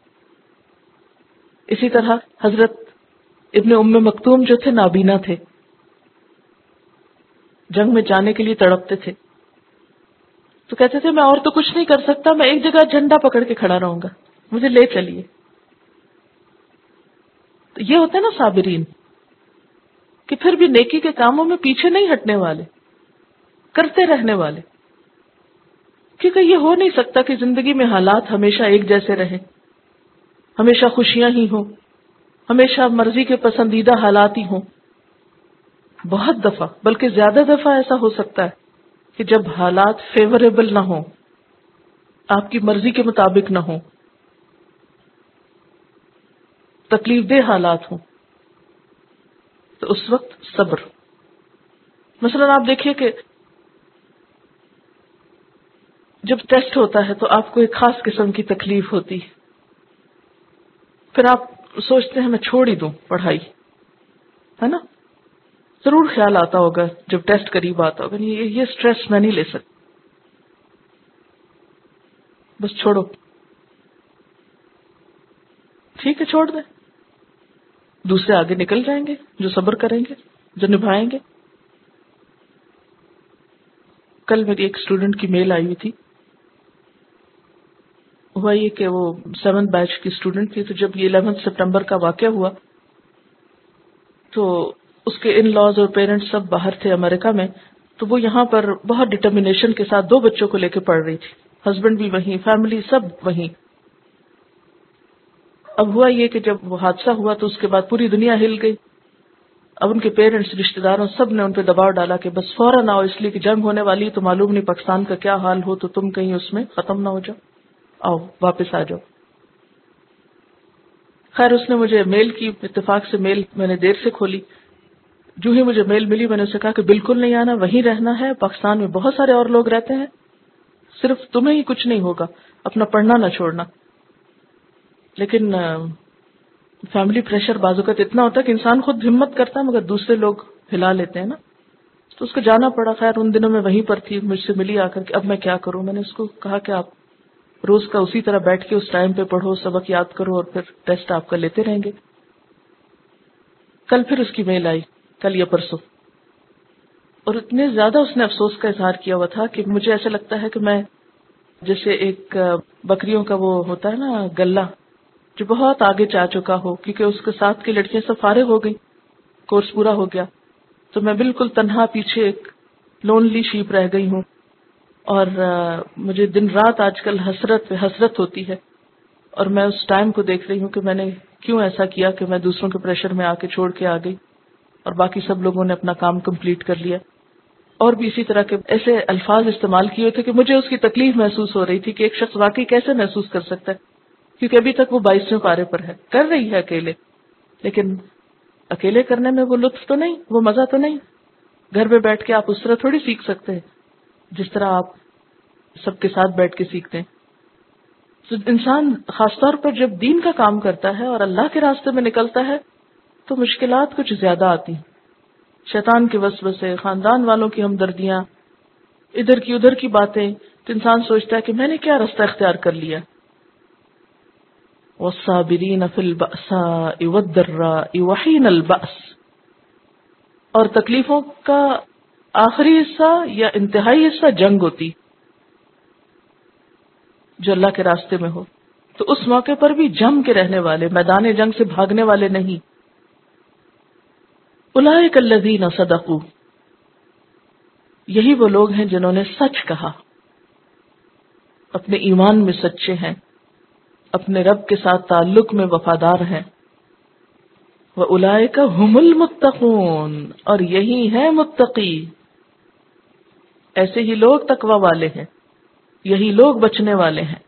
اسی طرح حضرت ابن ام مکتوم جو تھے نابینا تھے، جنگ میں جانے کے لیے تڑپتے تھے. تو کہتے تھے میں اور تو کچھ نہیں کر سکتا، میں ایک جگہ جھنڈا پکڑ کے کھڑا رہوں گا، مجھے لے چلیے. تو یہ ہوتا ہے نا صابرین، کہ پھر بھی نیکی کے کاموں میں پیچھے نہیں ہٹنے والے، کرتے رہنے والے. کیونکہ یہ ہو نہیں سکتا کہ زندگی میں حالات ہمیشہ ایک جیسے رہیں، ہمیشہ خوشیاں ہی ہوں، ہمیشہ مرضی کے پسندیدہ حالات ہی ہوں. بہت دفعہ بلکہ زیادہ دفعہ ایسا ہو سکتا ہے کہ جب حالات فیوریبل نہ ہوں، آپ کی مرضی کے مطابق نہ ہوں، تکلیف دہ حالات ہوں، تو اس وقت صبر. مثلا آپ دیکھیے کہ جب ٹیسٹ ہوتا ہے تو آپ کو ایک خاص قسم کی تکلیف ہوتی، پھر آپ سوچتے ہیں میں چھوڑ ہی دوں پڑھائی، ہے نا؟ ضرور خیال آتا ہوگا جب ٹیسٹ قریب آتا ہوگا، یہ یہ سٹریس میں نہیں لے سکتا، بس چھوڑو، ٹھیک ہے چھوڑ دیں، دوسرے آگے نکل جائیں گے جو صبر کریں گے، جو نبھائیں گے۔ کل میری ایک اسٹوڈنٹ کی میل آئی ہوئی تھی، ہوا یہ کہ وہ سیونتھ بیچ کی اسٹوڈنٹ تھی، تو جب یہ الیونتھ سپٹمبر کا واقعہ ہوا تو اس کے ان لاز اور پیرنٹس سب باہر تھے امریکہ میں، تو وہ یہاں پر بہت ڈٹرمنیشن کے ساتھ دو بچوں کو لے کے پڑھ رہی تھی، ہسبینڈ بھی وہیں، فیملی سب وہیں۔ اب ہوا یہ کہ جب وہ حادثہ ہوا تو اس کے بعد پوری دنیا ہل گئی، اب ان کے پیرنٹس، رشتہ داروں سب نے ان پہ دباؤ ڈالا کہ بس فوراً آؤ، اس لیے کہ جنگ ہونے والی تو معلوم نہیں پاکستان کا کیا حال ہو، تو تم کہیں اس میں ختم نہ ہو جاؤ، آؤ واپس آ جاؤ۔ خیر اس نے مجھے میل کی، اتفاق سے میل میں نے دیر سے کھولی، جو ہی مجھے میل ملی میں نے اسے کہا کہ بالکل نہیں آنا، وہیں رہنا ہے، پاکستان میں بہت سارے اور لوگ رہتے ہیں، صرف تمہیں ہی کچھ نہیں ہوگا، اپنا پڑھنا نہ چھوڑنا۔ لیکن فیملی پریشر بعض اوقات اتنا ہوتا ہے کہ انسان خود ہمت کرتا ہے مگر دوسرے لوگ ہلا لیتے ہیں نا، تو اس کو جانا پڑا۔ خیر ان دنوں میں وہیں پر تھی، مجھ سے ملی آ کر کہ اب میں کیا کروں۔ میں نے اس کو کہا کہ آپ روز کا اسی طرح بیٹھ کے اس ٹائم پہ پڑھو، سبق یاد کرو، اور پھر ٹیسٹ آپ کا لیتے رہیں گے۔ کل پھر اس کی میل آئی، کل یا پرسوں، اور اتنے زیادہ اس نے افسوس کا اظہار کیا ہوا تھا کہ مجھے ایسا لگتا ہے کہ میں جیسے ایک بکریوں کا وہ ہوتا ہے نا گلہ جو بہت آگے جا چکا ہو، کیونکہ اس کے ساتھ کی لڑکیاں سب فارغ ہو گئی، کورس پورا ہو گیا، تو میں بالکل تنہا پیچھے ایک لونلی شیپ رہ گئی ہوں، اور مجھے دن رات آج کل حسرت پہ حسرت ہوتی ہے، اور میں اس ٹائم کو دیکھ رہی ہوں کہ میں نے کیوں ایسا کیا کہ میں دوسروں کے پریشر میں آ کے چھوڑ کے آ گئی اور باقی سب لوگوں نے اپنا کام کمپلیٹ کر لیا۔ اور بھی اسی طرح کے ایسے الفاظ استعمال کیے تھے کہ مجھے اس کی تکلیف محسوس ہو رہی تھی کہ ایک شخص واقعی کیسے محسوس کر سکتا ہے، کیونکہ ابھی تک وہ بائیسویں پارے پر ہے، کر رہی ہے اکیلے، لیکن اکیلے کرنے میں وہ لطف تو نہیں، وہ مزہ تو نہیں، گھر میں بیٹھ کے آپ اس طرح تھوڑی سیکھ سکتے ہیں جس طرح آپ سب کے ساتھ بیٹھ کے سیکھتے ہیں۔ تو انسان خاص طور پر جب دین کا کام کرتا ہے اور اللہ کے راستے میں نکلتا ہے تو مشکلات کچھ زیادہ آتی ہیں، شیطان کے وسوسے، خاندان والوں کی ہمدردیاں، ادھر کی ادھر کی باتیں، تو انسان سوچتا ہے کہ میں نے کیا راستہ اختیار کر لیا۔ والصابرین فی البأساء والضراء وحین البأس، اور تکلیفوں کا آخری حصہ یا انتہائی حصہ جنگ ہوتی جو اللہ کے راستے میں ہو، تو اس موقع پر بھی جم کے رہنے والے، میدان جنگ سے بھاگنے والے نہیں۔ اولئک الذین صدقوا، یہی وہ لوگ ہیں جنہوں نے سچ کہا، اپنے ایمان میں سچے ہیں، اپنے رب کے ساتھ تعلق میں وفادار ہیں۔ وَأُولَئِكَ هُمُ الْمُتَّقُونَ، اور یہی ہیں متقی، ایسے ہی لوگ تقوی والے ہیں، یہی لوگ بچنے والے ہیں۔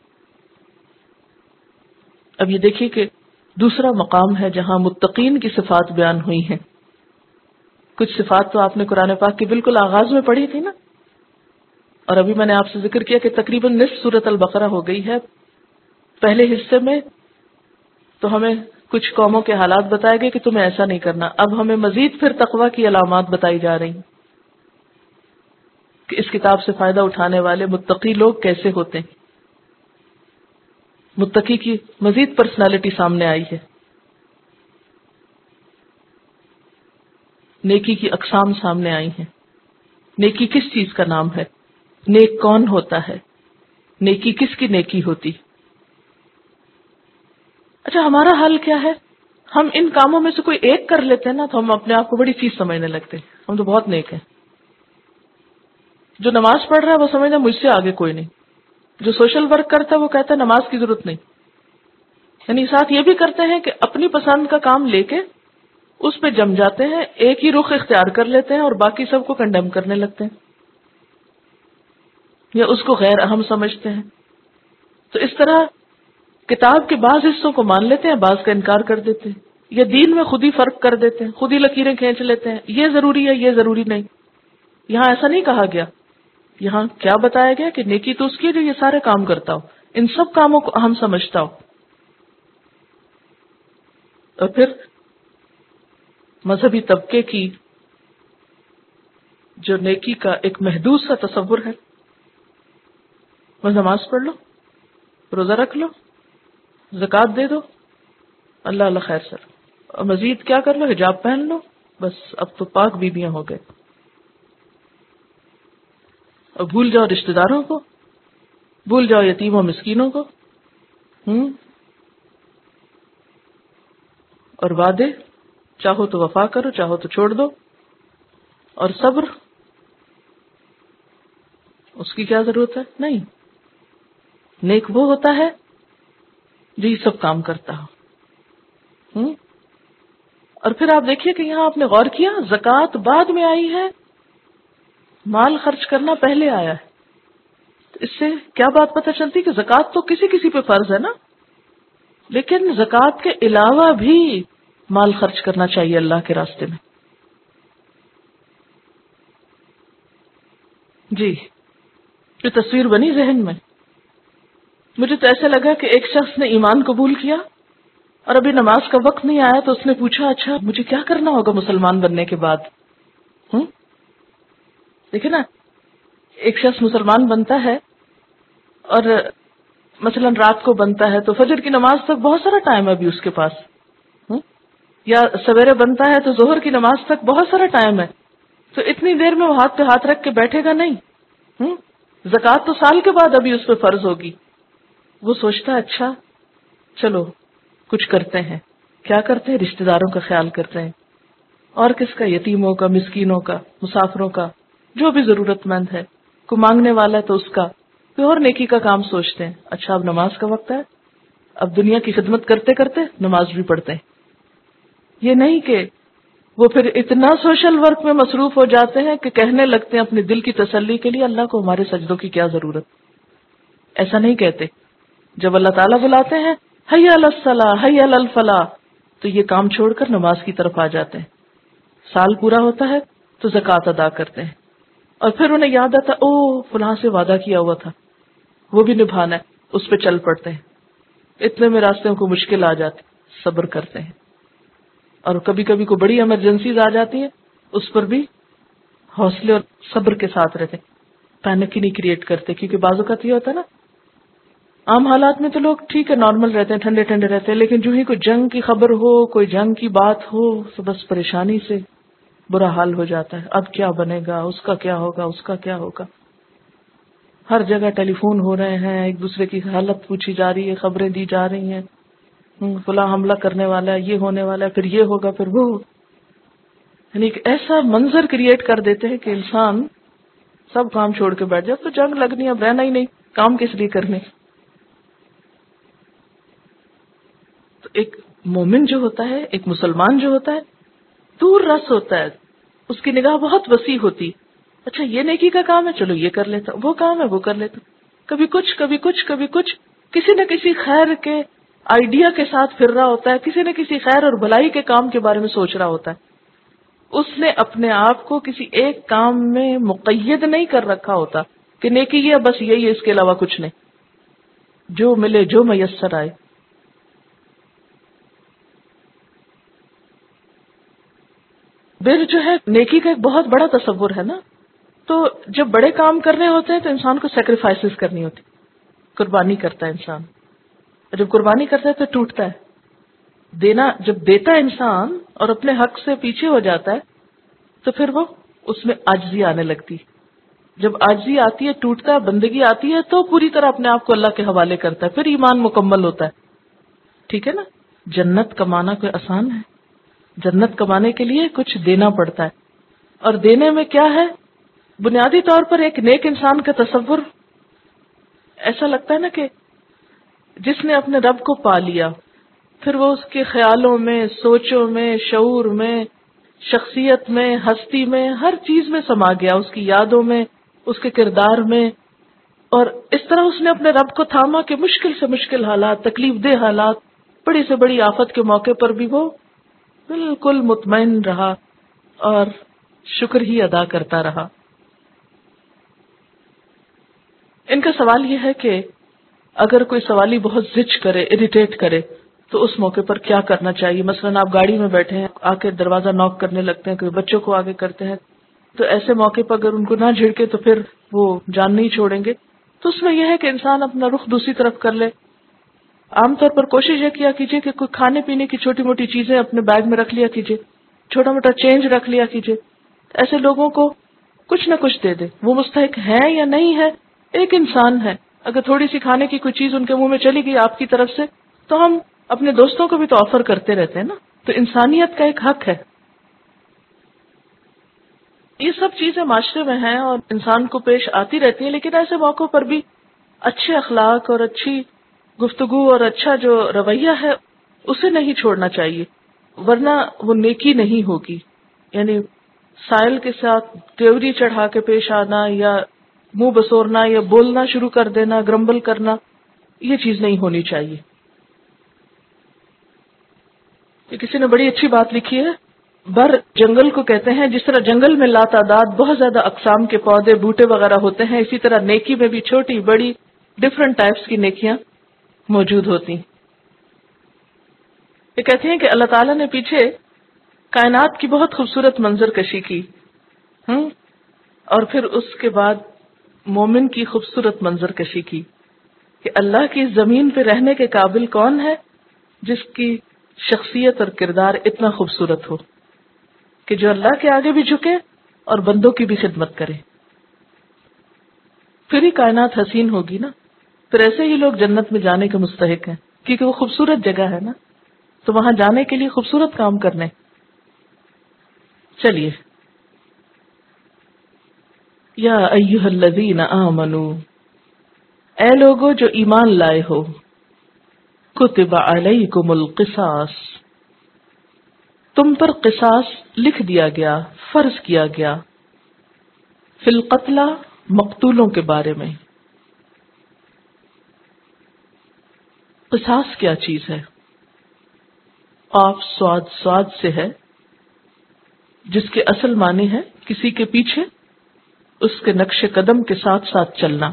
اب یہ دیکھیے کہ دوسرا مقام ہے جہاں متقین کی صفات بیان ہوئی ہیں۔ کچھ صفات تو آپ نے قرآن پاک کے بالکل آغاز میں پڑھی تھی نا، اور ابھی میں نے آپ سے ذکر کیا کہ تقریباً نصف سورۃ البقرہ ہو گئی ہے۔ پہلے حصے میں تو ہمیں کچھ قوموں کے حالات بتائے گئے کہ تمہیں ایسا نہیں کرنا، اب ہمیں مزید پھر تقوی کی علامات بتائی جا رہی ہیں کہ اس کتاب سے فائدہ اٹھانے والے متقی لوگ کیسے ہوتے ہیں۔ متقی کی مزید پرسنالٹی سامنے آئی ہے، نیکی کی اقسام سامنے آئی ہیں۔ نیکی کس چیز کا نام ہے؟ نیک کون ہوتا ہے؟ نیکی کس کی نیکی ہوتی؟ اچھا ہمارا حال کیا ہے؟ ہم ان کاموں میں سے کوئی ایک کر لیتے ہیں نا تو ہم اپنے آپ کو بڑی چیز سمجھنے لگتے ہیں، ہم تو بہت نیک ہیں۔ جو نماز پڑھ رہا ہے وہ سمجھنا مجھ سے آگے کوئی نہیں، جو سوشل ورک کرتا ہے وہ کہتا ہے نماز کی ضرورت نہیں، یعنی ساتھ یہ بھی کرتے ہیں کہ اپنی پسند کا کام لے کے اس پہ جم جاتے ہیں، ایک ہی رخ اختیار کر لیتے ہیں اور باقی سب کو کنڈیم کرنے لگتے ہیں یا اس کو غیر اہم سمجھتے ہیں۔ تو اس طرح کتاب کے بعض حصوں کو مان لیتے ہیں، بعض کا انکار کر دیتے ہیں، یا دین میں خود ہی فرق کر دیتے ہیں، خود ہی لکیریں کھینچ لیتے ہیں، یہ ضروری ہے یہ ضروری نہیں۔ یہاں ایسا نہیں کہا گیا، یہاں کیا بتایا گیا کہ نیکی تو اس کی ہے جو یہ سارے کام کرتا ہو، ان سب کاموں کو اہم سمجھتا ہو. اور پھر مذہبی طبقے کی جو نیکی کا ایک محدود سا تصور ہے، بس نماز پڑھ لو، روزہ رکھ لو، زکوٰۃ دے دو، اللہ اللہ خیر سر، اور مزید کیا کر لو، حجاب پہن لو، بس اب تو پاک بیویاں ہو گئے. اور بھول جاؤ رشتہ داروں کو، بھول جاؤ یتیم و مسکینوں کو، ہوں اور وعدے چاہو تو وفا کرو، چاہو تو چھوڑ دو. اور صبر، اس کی کیا ضرورت ہے؟ نہیں. نیک وہ ہوتا ہے جو یہ سب کام کرتا ہو. ہوں اور پھر آپ دیکھیے کہ یہاں آپ نے غور کیا، زکوٰۃ بعد میں آئی ہے، مال خرچ کرنا پہلے آیا ہے. تو اس سے کیا بات پتہ چلتی کہ زکوٰۃ تو کسی کسی پہ فرض ہے نا، لیکن زکوٰۃ کے علاوہ بھی مال خرچ کرنا چاہیے اللہ کے راستے میں. جی یہ تصویر بنی ذہن میں. مجھے تو ایسا لگا کہ ایک شخص نے ایمان قبول کیا اور ابھی نماز کا وقت نہیں آیا تو اس نے پوچھا اچھا مجھے کیا کرنا ہوگا مسلمان بننے کے بعد. ہوں دیکھیں نا، ایک شخص مسلمان بنتا ہے اور مثلا رات کو بنتا ہے تو فجر کی نماز تک بہت سارا ٹائم ہے ابھی اس کے پاس، ہوں یا سویرے بنتا ہے تو ظہر کی نماز تک بہت سارا ٹائم ہے. تو اتنی دیر میں وہ ہاتھ پہ ہاتھ رکھ کے بیٹھے گا نہیں. ہوں زکوٰۃ تو سال کے بعد ابھی اس پہ فرض ہوگی. وہ سوچتا ہے اچھا چلو کچھ کرتے ہیں. کیا کرتے ہیں؟ رشتہ داروں کا خیال کرتے ہیں. اور کس کا؟ یتیموں کا، مسکینوں کا، مسافروں کا، جو بھی ضرورت مند ہے. کو مانگنے والا ہے تو اس کا کوئی اور نیکی کا کام سوچتے ہیں. اچھا اب نماز کا وقت ہے، اب دنیا کی خدمت کرتے کرتے نماز بھی پڑھتے ہیں. یہ نہیں کہ وہ پھر اتنا سوشل ورک میں مصروف ہو جاتے ہیں کہ کہنے لگتے ہیں اپنے دل کی تسلی کے لیے اللہ کو ہمارے سجدوں کی کیا ضرورت. ایسا نہیں کہتے. جب اللہ تعالیٰ بلاتے ہیں حی علی الصلاۃ حی علی الفلاح تو یہ کام چھوڑ کر نماز کی طرف آ جاتے ہیں. سال پورا ہوتا ہے تو زکوٰۃ ادا کرتے ہیں اور پھر انہیں یاد آتا او فلاں سے وعدہ کیا ہوا تھا وہ بھی نبھانا ہے، اس پہ چل پڑتے ہیں. اتنے میں راستوں کو مشکل آ جاتی، صبر کرتے ہیں. اور کبھی کبھی کو بڑی ایمرجنسیز آ جاتی ہیں، اس پر بھی حوصلے اور صبر کے ساتھ رہتے ہیں. پینک ہی نہیں کریٹ کرتے، کیونکہ بعض اوقات یہ ہوتا ہے نا عام حالات میں تو لوگ ٹھیک ہے نارمل رہتے ہیں، ٹھنڈے ٹھنڈے رہتے ہیں، لیکن جو ہی کوئی جنگ کی خبر ہو، کوئی جنگ کی بات ہو تو بس پریشانی سے برا حال ہو جاتا ہے. اب کیا بنے گا، اس کا کیا ہوگا، اس کا کیا ہوگا. ہر جگہ ٹیلی فون ہو رہے ہیں، ایک دوسرے کی حالت پوچھی جا رہی ہے، خبریں دی جا رہی ہیں، فلاں حملہ کرنے والا ہے، یہ ہونے والا ہے، پھر یہ ہوگا، پھر وہ. یعنی ایک ایسا منظر کریٹ کر دیتے ہیں کہ انسان سب کام چھوڑ کے بیٹھ جائے. اب تو جنگ لگنی، اب رہنا ہی نہیں، کام کس لیے کرنے. تو ایک مومن جو ہوتا ہے، ایک مسلمان جو ہوتا ہے، دور رس ہوتا ہے، اس کی نگاہ بہت وسیع ہوتی. اچھا یہ نیکی کا کام ہے، چلو یہ کر لیتا، وہ کام ہے وہ کر لیتا. کبھی کچھ کبھی کچھ کبھی کچھ کسی نہ کسی خیر کے آئیڈیا کے ساتھ پھر رہا ہوتا ہے، کسی نہ کسی خیر اور بھلائی کے کام کے بارے میں سوچ رہا ہوتا ہے. اس نے اپنے آپ کو کسی ایک کام میں مقید نہیں کر رکھا ہوتا کہ نیکی یہ بس یہی ہے، اس کے علاوہ کچھ نہیں، جو ملے جو میسر آئے. بر جو ہے نیکی کا ایک بہت بڑا تصور ہے نا. تو جب بڑے کام کرنے ہوتے ہیں تو انسان کو سیکریفائسز کرنی ہوتی، قربانی کرتا ہے انسان. جب قربانی کرتا ہے تو ٹوٹتا ہے. دینا جب دیتا ہے انسان اور اپنے حق سے پیچھے ہو جاتا ہے تو پھر وہ اس میں عاجزی آنے لگتی. جب عاجزی آتی ہے، ٹوٹتا ہے، بندگی آتی ہے تو پوری طرح اپنے آپ کو اللہ کے حوالے کرتا ہے، پھر ایمان مکمل ہوتا ہے. ٹھیک ہے نا. جنت کمانا کوئی آسان ہے؟ جنت کمانے کے لیے کچھ دینا پڑتا ہے. اور دینے میں کیا ہے؟ بنیادی طور پر ایک نیک انسان کا تصور ایسا لگتا ہے نا کہ جس نے اپنے رب کو پا لیا، پھر وہ اس کے خیالوں میں، سوچوں میں، شعور میں، شخصیت میں، ہستی میں، ہر چیز میں سما گیا، اس کی یادوں میں، اس کے کردار میں. اور اس طرح اس نے اپنے رب کو تھاما کہ مشکل سے مشکل حالات، تکلیف دہ حالات، بڑی سے بڑی آفت کے موقع پر بھی وہ بالکل مطمئن رہا اور شکر ہی ادا کرتا رہا. ان کا سوال یہ ہے کہ اگر کوئی سوالی بہت زچ کرے، اریٹیٹ کرے، تو اس موقع پر کیا کرنا چاہیے؟ مثلاً آپ گاڑی میں بیٹھے ہیں، آ کے دروازہ نوک کرنے لگتے ہیں، کوئی بچوں کو آگے کرتے ہیں، تو ایسے موقع پر اگر ان کو نہ جھڑکے تو پھر وہ جان نہیں چھوڑیں گے. تو اس میں یہ ہے کہ انسان اپنا رخ دوسری طرف کر لے. عام طور پر کوشش یہ کیا کیجیے کہ کوئی کھانے پینے کی چھوٹی موٹی چیزیں اپنے بیگ میں رکھ لیا کیجیے، چھوٹا موٹا چینج رکھ لیا کیجیے. ایسے لوگوں کو کچھ نہ کچھ دے دے، وہ مستحق ہے یا نہیں ہے، ایک انسان ہے. اگر تھوڑی سی کھانے کی کوئی چیز ان کے منہ میں چلی گئی آپ کی طرف سے، تو ہم اپنے دوستوں کو بھی تو آفر کرتے رہتے ہیں نا. تو انسانیت کا ایک حق ہے. یہ سب چیزیں معاشرے میں ہیں اور انسان کو پیش آتی رہتی ہیں، لیکن ایسے موقعوں پر بھی اچھے اخلاق اور اچھی گفتگو اور اچھا جو رویہ ہے اسے نہیں چھوڑنا چاہیے، ورنہ وہ نیکی نہیں ہوگی. یعنی سائل کے ساتھ تیوری چڑھا کے پیش آنا یا منہ بسورنا یا بولنا شروع کر دینا، گرمبل کرنا، یہ چیز نہیں ہونی چاہیے. یہ کسی نے بڑی اچھی بات لکھی ہے. بر جنگل کو کہتے ہیں، جس طرح جنگل میں لاتعداد بہت زیادہ اقسام کے پودے بوٹے وغیرہ ہوتے ہیں، اسی طرح نیکی میں بھی چھوٹی بڑی ڈفرنٹ ٹائپس کی نیکیاں موجود ہوتی. یہ کہتے ہیں کہ اللہ تعالیٰ نے پیچھے کائنات کی بہت خوبصورت منظر کشی کی، ہم اور پھر اس کے بعد مومن کی خوبصورت منظر کشی کی کہ اللہ کی زمین پہ رہنے کے قابل کون ہے جس کی شخصیت اور کردار اتنا خوبصورت ہو کہ جو اللہ کے آگے بھی جھکے اور بندوں کی بھی خدمت کرے. پھر ہی کائنات حسین ہوگی نا. پھر ایسے ہی لوگ جنت میں جانے کے مستحق ہیں، کیونکہ وہ خوبصورت جگہ ہے نا. تو وہاں جانے کے لیے خوبصورت کام کرنے. چلیے، یا ایھا الذین آمنوا، اے لوگو جو ایمان لائے ہو، کتب علیکم القصاص، تم پر قصاص لکھ دیا گیا، فرض کیا گیا، فی القتلی، مقتولوں کے بارے میں. قصاص کیا چیز ہے؟ قاف صاد صاد سے ہے، جس کے اصل معنی ہے کسی کے پیچھے اس کے نقش قدم کے ساتھ ساتھ چلنا.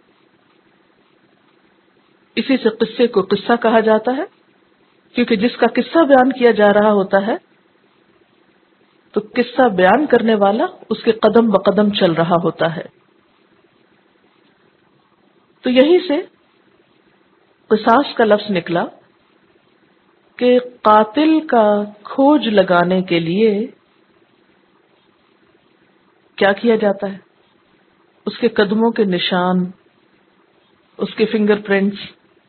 اسی سے قصے کو قصہ کہا جاتا ہے، کیونکہ جس کا قصہ بیان کیا جا رہا ہوتا ہے تو قصہ بیان کرنے والا اس کے قدم بقدم چل رہا ہوتا ہے. تو یہی سے قصاص کا لفظ نکلا کہ قاتل کا کھوج لگانے کے لیے کیا کیا جاتا ہے؟ اس کے قدموں کے نشان، اس کے فنگر پرنٹس،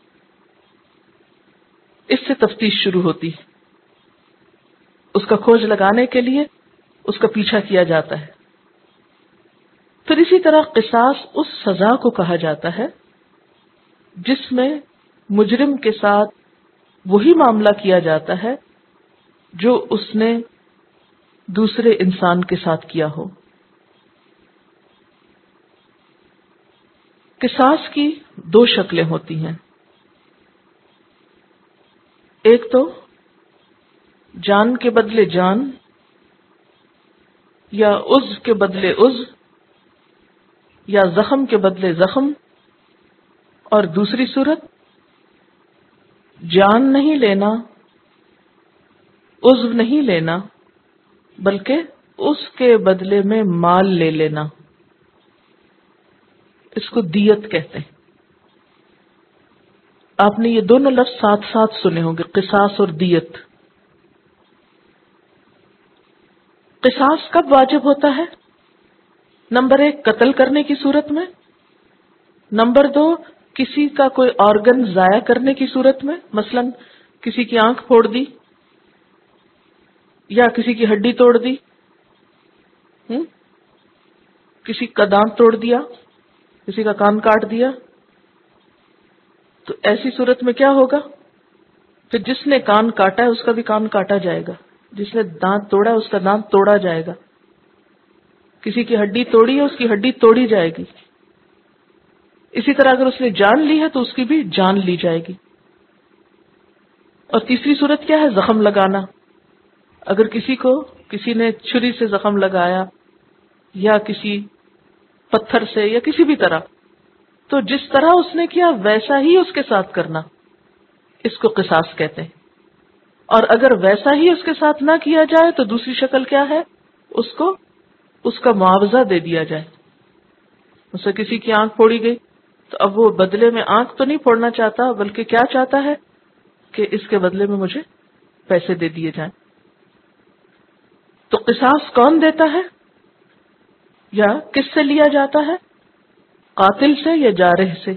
اس سے تفتیش شروع ہوتی ہے. اس کا کھوج لگانے کے لیے اس کا پیچھا کیا جاتا ہے. پھر اسی طرح قصاص اس سزا کو کہا جاتا ہے جس میں مجرم کے ساتھ وہی معاملہ کیا جاتا ہے جو اس نے دوسرے انسان کے ساتھ کیا ہو. قصاص کی دو شکلیں ہوتی ہیں. ایک تو جان کے بدلے جان یا عضو کے بدلے عضو یا زخم کے بدلے زخم، اور دوسری صورت جان نہیں لینا، عضو نہیں لینا، بلکہ اس کے بدلے میں مال لے لینا. اس کو دیت کہتے ہیں. آپ نے یہ دونوں لفظ ساتھ ساتھ سنے ہوں گے، قصاص اور دیت. قصاص کب واجب ہوتا ہے؟ نمبر ایک، قتل کرنے کی صورت میں. نمبر دو، کسی کا کوئی آرگن ضائع کرنے کی صورت میں، مثلا کسی کی آنکھ پھوڑ دی یا کسی کی ہڈی توڑ دی، ہم؟ کسی کا دانت توڑ دیا، کسی کا کان کاٹ دیا. تو ایسی صورت میں کیا ہوگا؟ پھر جس نے کان کاٹا ہے اس کا بھی کان کاٹا جائے گا، جس نے دانت توڑا ہے اس کا دانت توڑا جائے گا، کسی کی ہڈی توڑی ہے اس کی ہڈی توڑی جائے گی. اسی طرح اگر اس نے جان لی ہے تو اس کی بھی جان لی جائے گی. اور تیسری صورت کیا ہے؟ زخم لگانا. اگر کسی کو کسی نے چھری سے زخم لگایا یا کسی پتھر سے یا کسی بھی طرح، تو جس طرح اس نے کیا ویسا ہی اس کے ساتھ کرنا، اس کو قصاص کہتے ہیں. اور اگر ویسا ہی اس کے ساتھ نہ کیا جائے تو دوسری شکل کیا ہے، اس کو اس کا معاوضہ دے دیا جائے. اسے کسی کی آنکھ پھوڑی گئی تو اب وہ بدلے میں آنکھ تو نہیں پھوڑنا چاہتا، بلکہ کیا چاہتا ہے کہ اس کے بدلے میں مجھے پیسے دے دیے جائیں. تو قصاص کون دیتا ہے یا کس سے لیا جاتا ہے؟ قاتل سے یا جارح سے؟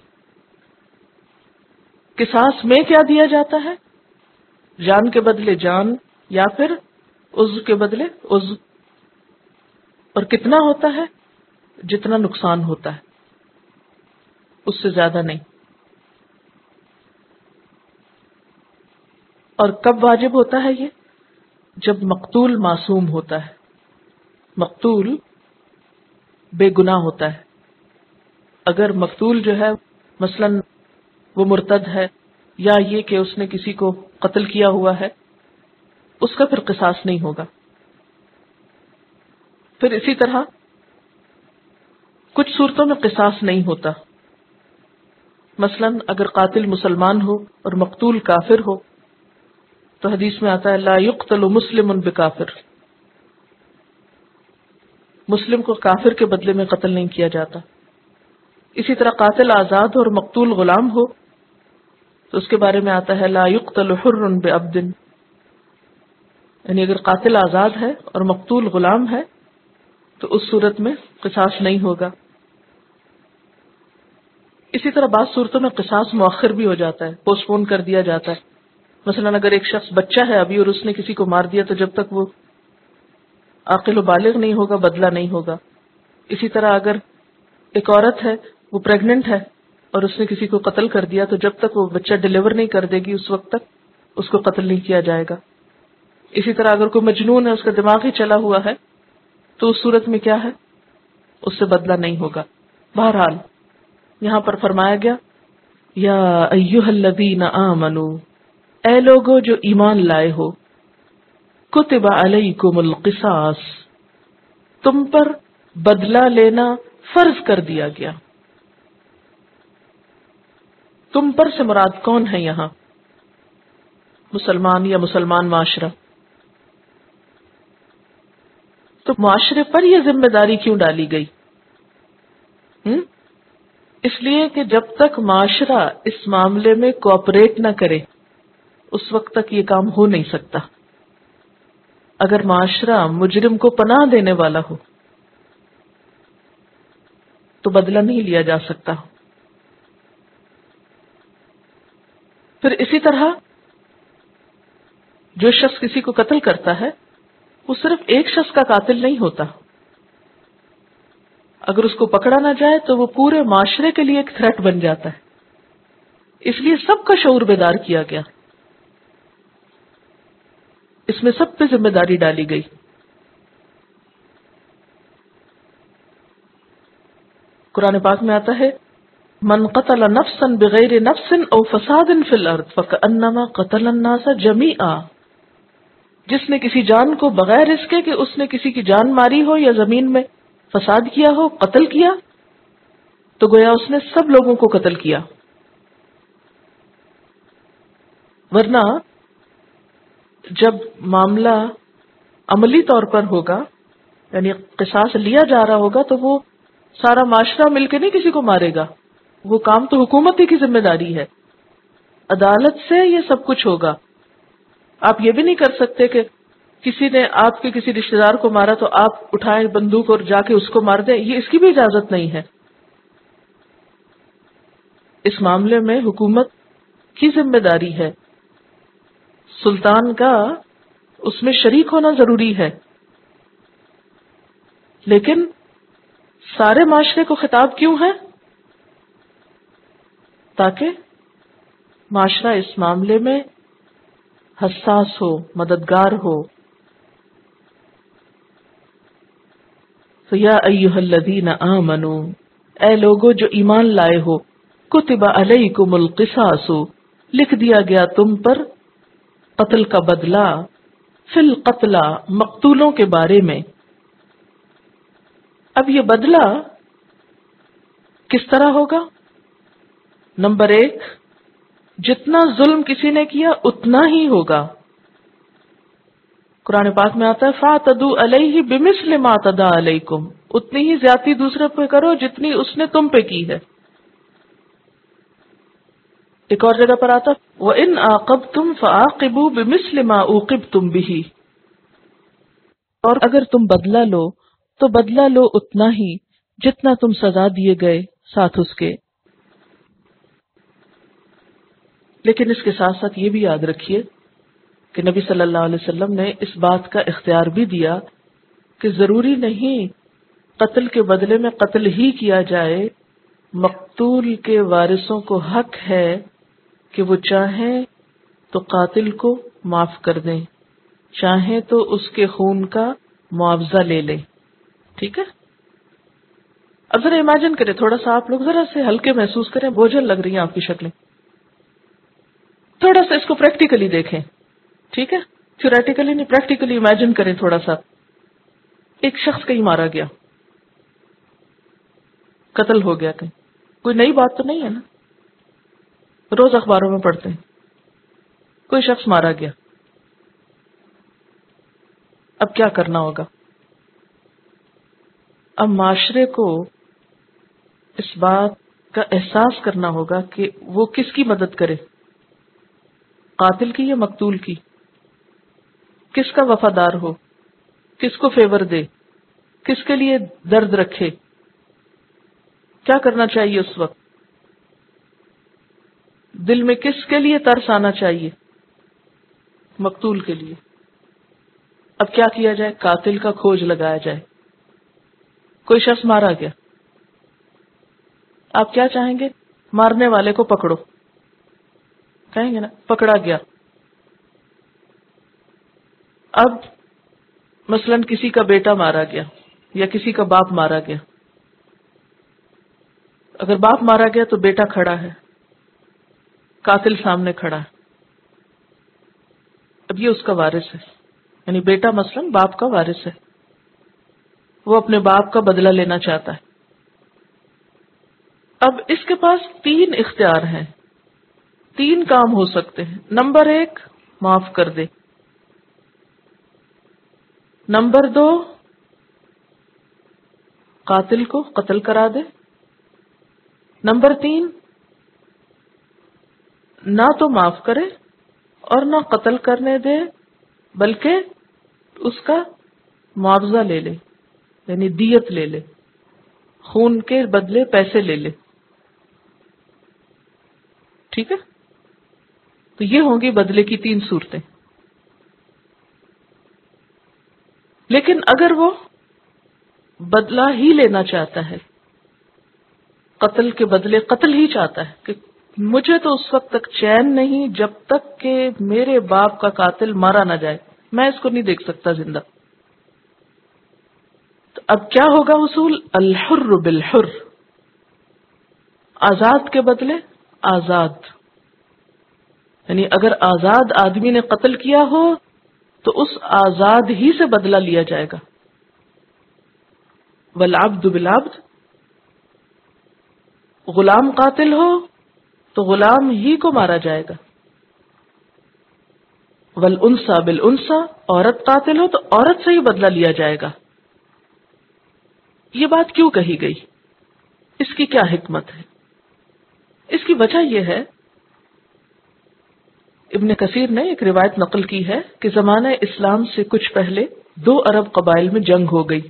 قصاص میں کیا دیا جاتا ہے؟ جان کے بدلے جان یا پھر عضو کے بدلے عضو. اور کتنا ہوتا ہے؟ جتنا نقصان ہوتا ہے، اس سے زیادہ نہیں. اور کب واجب ہوتا ہے یہ؟ جب مقتول معصوم ہوتا ہے، مقتول بے گناہ ہوتا ہے. اگر مقتول جو ہے مثلا وہ مرتد ہے یا یہ کہ اس نے کسی کو قتل کیا ہوا ہے، اس کا پھر قصاص نہیں ہوگا. پھر اسی طرح کچھ صورتوں میں قصاص نہیں ہوتا. مثلا اگر قاتل مسلمان ہو اور مقتول کافر ہو تو حدیث میں آتا ہے لا یقتل مسلم بکافر، مسلم کو کافر کے بدلے میں قتل نہیں کیا جاتا. اسی طرح قاتل آزاد اور مقتول غلام ہو تو اس کے بارے میں آتا ہے لا یقتل حر بعبد، یعنی اگر قاتل آزاد ہے اور مقتول غلام ہے تو اس صورت میں قصاص نہیں ہوگا. اسی طرح بعض صورتوں میں قصاص مؤخر بھی ہو جاتا ہے، پوسٹ پون کر دیا جاتا ہے. مثلا اگر ایک شخص بچہ ہے ابھی اور اس نے کسی کو مار دیا تو جب تک وہ عاقل و بالغ نہیں ہوگا بدلہ نہیں ہوگا. اسی طرح اگر ایک عورت ہے وہ پریگننٹ ہے اور اس نے کسی کو قتل کر دیا تو جب تک وہ بچہ ڈیلیور نہیں کر دے گی اس وقت تک اس کو قتل نہیں کیا جائے گا. اسی طرح اگر کوئی مجنون ہے، اس کا دماغ ہی چلا ہوا ہے تو اس صورت میں کیا ہے، اس سے بدلہ نہیں ہوگا. بہرحال یہاں پر فرمایا گیا یا ایھا الذین آمنوا، اے لوگو جو ایمان لائے ہو، کتب علیکم القصاص، تم پر بدلہ لینا فرض کر دیا گیا. تم پر سے مراد کون ہے یہاں؟ مسلمان یا مسلمان معاشرہ. تو معاشرے پر یہ ذمہ داری کیوں ڈالی گئی؟ ہم؟ اس لیے کہ جب تک معاشرہ اس معاملے میں کوآپریٹ نہ کرے اس وقت تک یہ کام ہو نہیں سکتا. اگر معاشرہ مجرم کو پناہ دینے والا ہو تو بدلہ نہیں لیا جا سکتا. پھر اسی طرح جو شخص کسی کو قتل کرتا ہے وہ صرف ایک شخص کا قاتل نہیں ہوتا. اگر اس کو پکڑا نہ جائے تو وہ پورے معاشرے کے لیے ایک تھریٹ بن جاتا ہے. اس لیے سب کا شعور بیدار کیا گیا، اس میں سب پہ ذمہ داری ڈالی گئی. قرآن پاک میں آتا ہے من قتل نفسا بغیر نفس او فساد فی الارض فکأنما قتل الناس جمیعا، جس نے کسی جان کو بغیر اس کے کہ اس نے کسی کی جان ماری ہو یا زمین میں فساد کیا ہو، قتل کیا، تو گویا اس نے سب لوگوں کو قتل کیا. ورنہ جب معاملہ عملی طور پر ہوگا، یعنی قصاص لیا جا رہا ہوگا، تو وہ سارا معاشرہ مل کے نہیں کسی کو مارے گا. وہ کام تو حکومت ہی کی ذمہ داری ہے. عدالت سے یہ سب کچھ ہوگا. آپ یہ بھی نہیں کر سکتے کہ کسی نے آپ کے کسی رشتہ دار کو مارا تو آپ اٹھائیں بندوق اور جا کے اس کو مار دیں، یہ اس کی بھی اجازت نہیں ہے. اس معاملے میں حکومت کی ذمہ داری ہے، سلطان کا اس میں شریک ہونا ضروری ہے. لیکن سارے معاشرے کو خطاب کیوں ہے؟ تاکہ معاشرہ اس معاملے میں حساس ہو، مددگار ہو. تو یا ایھا الذین آمنوا، اے لوگو جو ایمان لائے ہو، کتب علیکم القصاص، لکھ دیا گیا تم پر قتل کا بدلہ، فی القتلى، مقتولوں کے بارے میں. اب یہ بدلہ کس طرح ہوگا؟ نمبر ایک، جتنا ظلم کسی نے کیا اتنا ہی ہوگا. قرآن پاک میں آتا ہے فَاعْتَدُوا عَلَيْهِ بِمِثْلِ مَا اعْتَدَىٰ عَلَيْكُمْ، اتنی ہی زیادتی دوسرے پہ کرو جتنی اس نے تم پہ کی ہے. ایک اور جگہ پر آتا وَإِنْ عَاقَبْتُمْ فَعَاقِبُوا بِمِثْلِ مَا عُوقِبْتُمْ بِهِ، اور اگر تم بدلہ لو تو بدلہ لو اتنا ہی جتنا تم سزا دیے گئے ساتھ اس کے. لیکن اس کے ساتھ ساتھ یہ بھی یاد رکھیے کہ نبی صلی اللہ علیہ وسلم نے اس بات کا اختیار بھی دیا کہ ضروری نہیں قتل کے بدلے میں قتل ہی کیا جائے. مقتول کے وارثوں کو حق ہے کہ وہ چاہیں تو قاتل کو معاف کر دیں، چاہیں تو اس کے خون کا معاوضہ لے لیں. ٹھیک ہے؟ اب ذرا امیجن کریں، تھوڑا سا آپ لوگ ذرا سے ہلکے محسوس کریں، بوجھل لگ رہی ہیں آپ کی شکلیں. تھوڑا سا اس کو پریکٹیکلی دیکھیں. ٹھیک ہے؟ تھیوریٹیکلی نہیں، پریکٹیکلی امیجن کریں تھوڑا سا. ایک شخص کہیں مارا گیا، قتل ہو گیا کہیں. کوئی نئی بات تو نہیں ہے نا، روز اخباروں میں پڑھتے ہیں. کوئی شخص مارا گیا، اب کیا کرنا ہوگا؟ اب معاشرے کو اس بات کا احساس کرنا ہوگا کہ وہ کس کی مدد کرے، قاتل کی یا مقتول کی، کس کا وفادار ہو، کس کو فیور دے، کس کے لیے درد رکھے. کیا کرنا چاہیے اس وقت؟ دل میں کس کے لیے ترس آنا چاہیے؟ مقتول کے لیے. اب کیا کیا جائے؟ قاتل کا کھوج لگایا جائے. کوئی شخص مارا گیا، آپ کیا چاہیں گے؟ مارنے والے کو پکڑو، کہیں گے نا پکڑا گیا. اب مثلا کسی کا بیٹا مارا گیا یا کسی کا باپ مارا گیا. اگر باپ مارا گیا تو بیٹا کھڑا ہے، قاتل سامنے کھڑا ہے. اب یہ اس کا وارث ہے، یعنی بیٹا مثلا باپ کا وارث ہے، وہ اپنے باپ کا بدلہ لینا چاہتا ہے. اب اس کے پاس تین اختیار ہیں، تین کام ہو سکتے ہیں. نمبر ایک، معاف کر دے. نمبر دو، قاتل کو قتل کرا دے. نمبر تین، نہ تو معاف کرے اور نہ قتل کرنے دے بلکہ اس کا معاوضہ لے لے، یعنی دیت لے لے، خون کے بدلے پیسے لے لے. ٹھیک ہے؟ تو یہ ہوں گی بدلے کی تین صورتیں. لیکن اگر وہ بدلہ ہی لینا چاہتا ہے، قتل کے بدلے قتل ہی چاہتا ہے کہ مجھے تو اس وقت تک چین نہیں جب تک کہ میرے باپ کا قاتل مارا نہ جائے، میں اس کو نہیں دیکھ سکتا زندہ. تو اب کیا ہوگا اصول؟ الحر بالحر، آزاد کے بدلے آزاد. یعنی اگر آزاد آدمی نے قتل کیا ہو تو اس آزاد ہی سے بدلہ لیا جائے گا. والعبد بالعبد، غلام قاتل ہو تو غلام ہی کو مارا جائے گا. والانثى بالانثى، عورت قاتل ہو تو عورت سے ہی بدلہ لیا جائے گا. یہ بات کیوں کہی گئی؟ اس کی کیا حکمت ہے؟ اس کی وجہ یہ ہے، ابن کثیر نے ایک روایت نقل کی ہے کہ زمانہ اسلام سے کچھ پہلے دو عرب قبائل میں جنگ ہو گئی.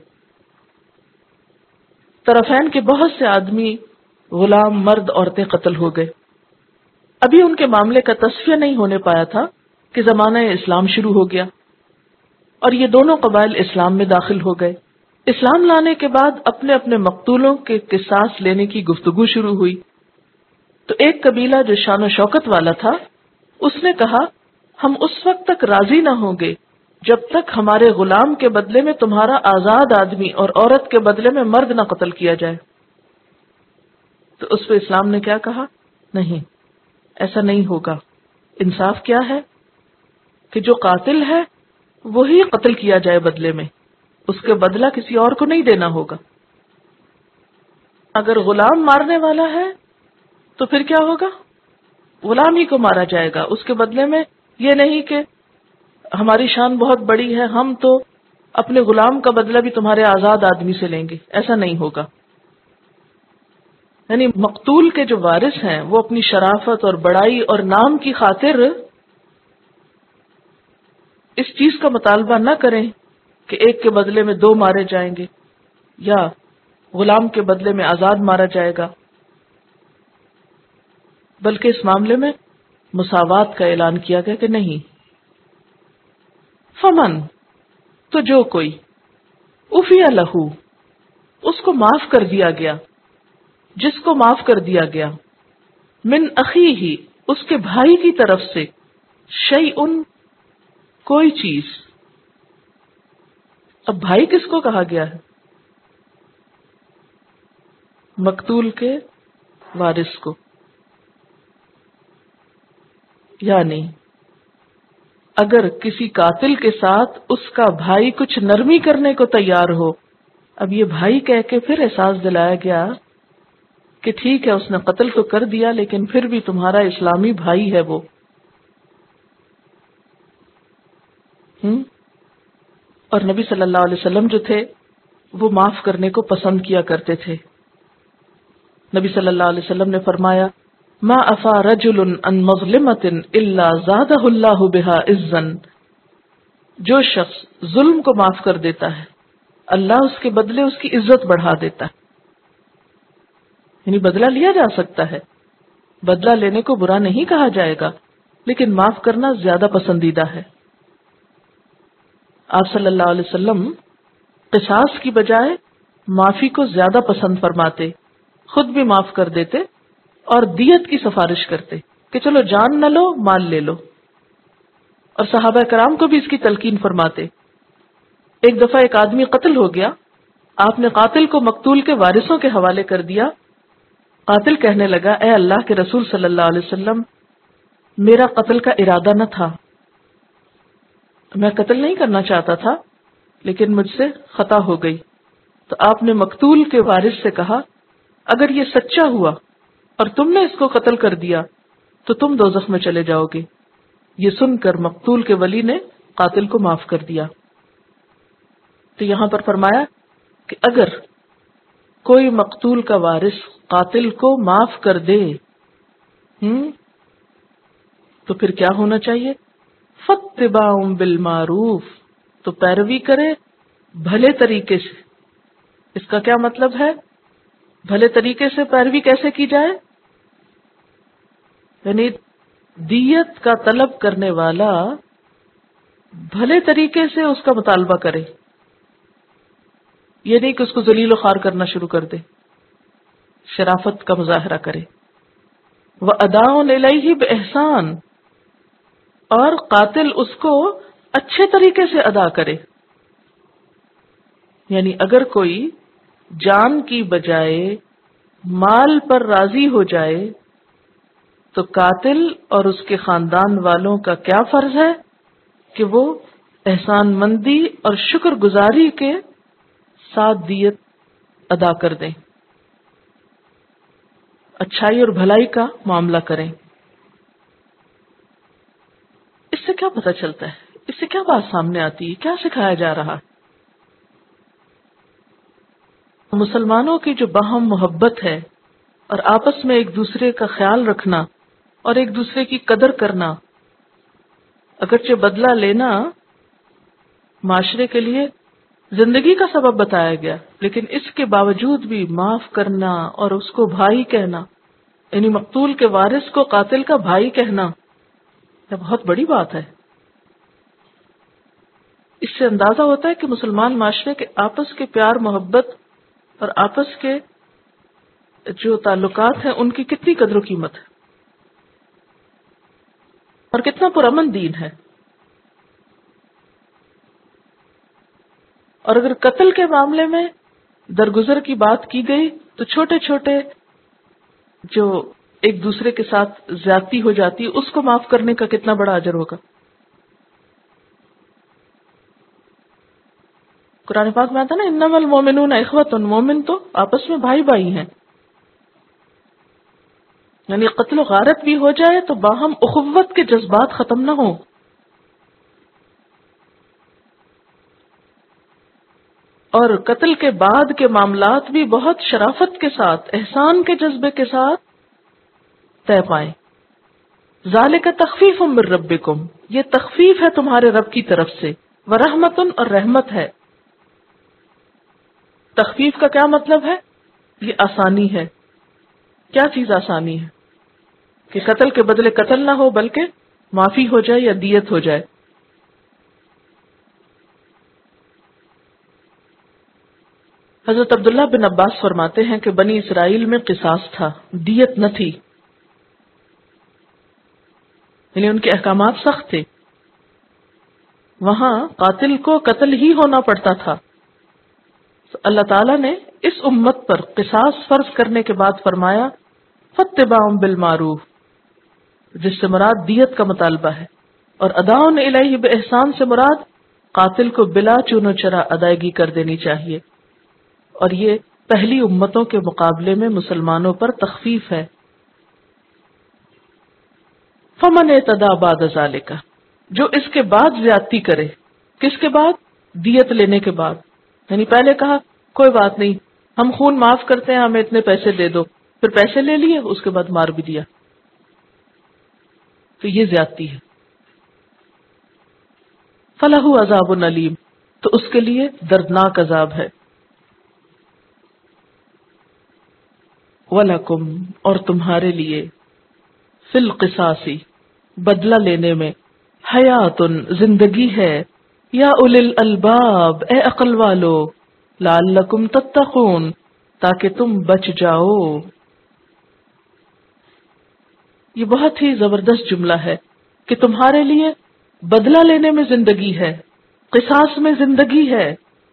طرفین کے بہت سے آدمی، غلام، مرد، عورتیں قتل ہو گئے. ابھی ان کے معاملے کا تصفیہ نہیں ہونے پایا تھا کہ زمانہ اسلام شروع ہو گیا اور یہ دونوں قبائل اسلام میں داخل ہو گئے. اسلام لانے کے بعد اپنے اپنے مقتولوں کے قصاص لینے کی گفتگو شروع ہوئی. تو ایک قبیلہ جو شان و شوکت والا تھا، اس نے کہا ہم اس وقت تک راضی نہ ہوں گے جب تک ہمارے غلام کے بدلے میں تمہارا آزاد آدمی اور عورت کے بدلے میں مرد نہ قتل کیا جائے. تو اس پہ اسلام نے کیا کہا؟ نہیں، ایسا نہیں ہوگا. انصاف کیا ہے کہ جو قاتل ہے وہی قتل کیا جائے بدلے میں، اس کے بدلہ کسی اور کو نہیں دینا ہوگا. اگر غلام مارنے والا ہے تو پھر کیا ہوگا؟ غلام ہی کو مارا جائے گا. اس کے بدلے میں یہ نہیں کہ ہماری شان بہت بڑی ہے، ہم تو اپنے غلام کا بدلہ بھی تمہارے آزاد آدمی سے لیں گے، ایسا نہیں ہوگا. یعنی مقتول کے جو وارث ہیں وہ اپنی شرافت اور بڑائی اور نام کی خاطر اس چیز کا مطالبہ نہ کریں کہ ایک کے بدلے میں دو مارے جائیں گے یا غلام کے بدلے میں آزاد مارا جائے گا، بلکہ اس معاملے میں مساوات کا اعلان کیا گیا کہ نہیں. فمن، تو جو کوئی عفی لہو، اس کو معاف کر دیا گیا، جس کو معاف کر دیا گیا، من اخیہ، اس کے بھائی کی طرف سے، شیئن، کوئی چیز. اب بھائی کس کو کہا گیا ہے؟ مقتول کے وارث کو. یعنی اگر کسی قاتل کے ساتھ اس کا بھائی کچھ نرمی کرنے کو تیار ہو، اب یہ بھائی کہہ کے پھر احساس دلایا گیا کہ ٹھیک ہے اس نے قتل تو کر دیا لیکن پھر بھی تمہارا اسلامی بھائی ہے وہ. ہم اور نبی صلی اللہ علیہ وسلم جو تھے وہ معاف کرنے کو پسند کیا کرتے تھے. نبی صلی اللہ علیہ وسلم نے فرمایا، ما افا رجل عن مظلمۃ الا زادہ اللہ بہا عزا، جو شخص ظلم کو معاف کر دیتا ہے اللہ اس کے بدلے اس کی عزت بڑھا دیتا ہے. یعنی بدلہ لیا جا سکتا ہے، بدلہ لینے کو برا نہیں کہا جائے گا، لیکن معاف کرنا زیادہ پسندیدہ ہے. آپ صلی اللہ علیہ وسلم قصاص کی بجائے معافی کو زیادہ پسند فرماتے، خود بھی معاف کر دیتے اور دیت کی سفارش کرتے کہ چلو جان نہ لو مال لے لو. اور صحابہ کرام کو بھی اس کی تلقین فرماتے. ایک دفعہ ایک آدمی قتل ہو گیا، آپ نے قاتل کو مقتول کے وارثوں کے حوالے کر دیا. قاتل کہنے لگا، اے اللہ کے رسول صلی اللہ علیہ وسلم، میرا قتل کا ارادہ نہ تھا، میں قتل نہیں کرنا چاہتا تھا لیکن مجھ سے خطا ہو گئی. تو آپ نے مقتول کے وارث سے کہا، اگر یہ سچا ہوا اور تم نے اس کو قتل کر دیا تو تم دوزخ میں چلے جاؤ گے. یہ سن کر مقتول کے ولی نے قاتل کو معاف کر دیا. تو یہاں پر فرمایا کہ اگر کوئی مقتول کا وارث قاتل کو معاف کر دے ہم تو پھر کیا ہونا چاہیے؟ فاتباع بالمعروف، تو پیروی کرے بھلے طریقے سے. اس کا کیا مطلب ہے؟ بھلے طریقے سے پیروی کیسے کی جائے؟ یعنی دیت کا طلب کرنے والا بھلے طریقے سے اس کا مطالبہ کرے، یہ نہیں کہ اس کو ذلیل و خوار کرنا شروع کر دے، شرافت کا مظاہرہ کرے. وَأَدَاءٌ إِلَيْهِ بِإِحْسَانٍ، اور قاتل اس کو اچھے طریقے سے ادا کرے. یعنی اگر کوئی جان کی بجائے مال پر راضی ہو جائے تو قاتل اور اس کے خاندان والوں کا کیا فرض ہے کہ وہ احسان مندی اور شکر گزاری کے ساتھ دیت ادا کر دیں، اچھائی اور بھلائی کا معاملہ کریں. اس سے کیا پتہ چلتا ہے؟ اس سے کیا بات سامنے آتی ہے؟ کیا سکھایا جا رہا ہے؟ مسلمانوں کی جو باہم محبت ہے اور آپس میں ایک دوسرے کا خیال رکھنا اور ایک دوسرے کی قدر کرنا، اگرچہ بدلہ لینا معاشرے کے لیے زندگی کا سبب بتایا گیا، لیکن اس کے باوجود بھی معاف کرنا اور اس کو بھائی کہنا، یعنی مقتول کے وارث کو قاتل کا بھائی کہنا، یہ بہت بڑی بات ہے. اس سے اندازہ ہوتا ہے کہ مسلمان معاشرے کے آپس کے پیار محبت اور آپس کے جو تعلقات ہیں ان کی کتنی قدر و قیمت ہے اور کتنا پرامن دین ہے. اور اگر قتل کے معاملے میں درگزر کی بات کی گئی تو چھوٹے چھوٹے جو ایک دوسرے کے ساتھ زیادتی ہو جاتی ہے اس کو معاف کرنے کا کتنا بڑا اجر ہوگا. قرآن پاک میں آتا نا، انما المومنون اخوۃ، مومن تو آپس میں بھائی بھائی ہیں. یعنی قتل و غارت بھی ہو جائے تو باہم اخوت کے جذبات ختم نہ ہوں. اور قتل کے بعد کے معاملات بھی بہت شرافت کے ساتھ، احسان کے جذبے کے ساتھ طے پائیں. ذالک تخفیف من ربکم، یہ تخفیف ہے تمہارے رب کی طرف سے، ورحمت اور رحمت ہے. تخفیف کا کیا مطلب ہے؟ یہ آسانی ہے. کیا چیز آسانی ہے؟ کہ قتل کے بدلے قتل نہ ہو بلکہ معافی ہو جائے یا دیت ہو جائے. حضرت عبداللہ بن عباس فرماتے ہیں کہ بنی اسرائیل میں قصاص تھا، دیت نہ تھی، یعنی ان کے احکامات سخت تھے. وہاں قاتل کو قتل ہی ہونا پڑتا تھا. اللہ تعالیٰ نے اس امت پر قصاص فرض کرنے کے بعد فرمایا فاتباع بالمعروف، جس سے مراد دیت کا مطالبہ ہے، اور اداؤن الیہ باحسان سے مراد قاتل کو بلا چون و چرا ادائیگی کر دینی چاہیے. اور یہ پہلی امتوں کے مقابلے میں مسلمانوں پر تخفیف ہے. فمن اعتدی بعد ذالک، جو اس کے بعد زیادتی کرے. کس کے بعد؟ دیت لینے کے بعد. یعنی پہلے کہا کوئی بات نہیں، ہم خون معاف کرتے ہیں، ہمیں اتنے پیسے دے دو، پھر پیسے لے لیے، اس کے بعد مار بھی دیا، تو یہ زیادتی ہے. فلہ عذاب علیم، تو اس کے لیے دردناک عذاب ہے. وَلَكُمْ، اور تمہارے لیے، فی القصاص، بدلہ لینے میں، حیاتن، زندگی ہے، یا اولی الالباب، اے عقل والو، لعلکم تتقون، تاکہ تم بچ جاؤ. یہ بہت ہی زبردست جملہ ہے کہ تمہارے لیے بدلہ لینے میں زندگی ہے، قصاص میں زندگی ہے،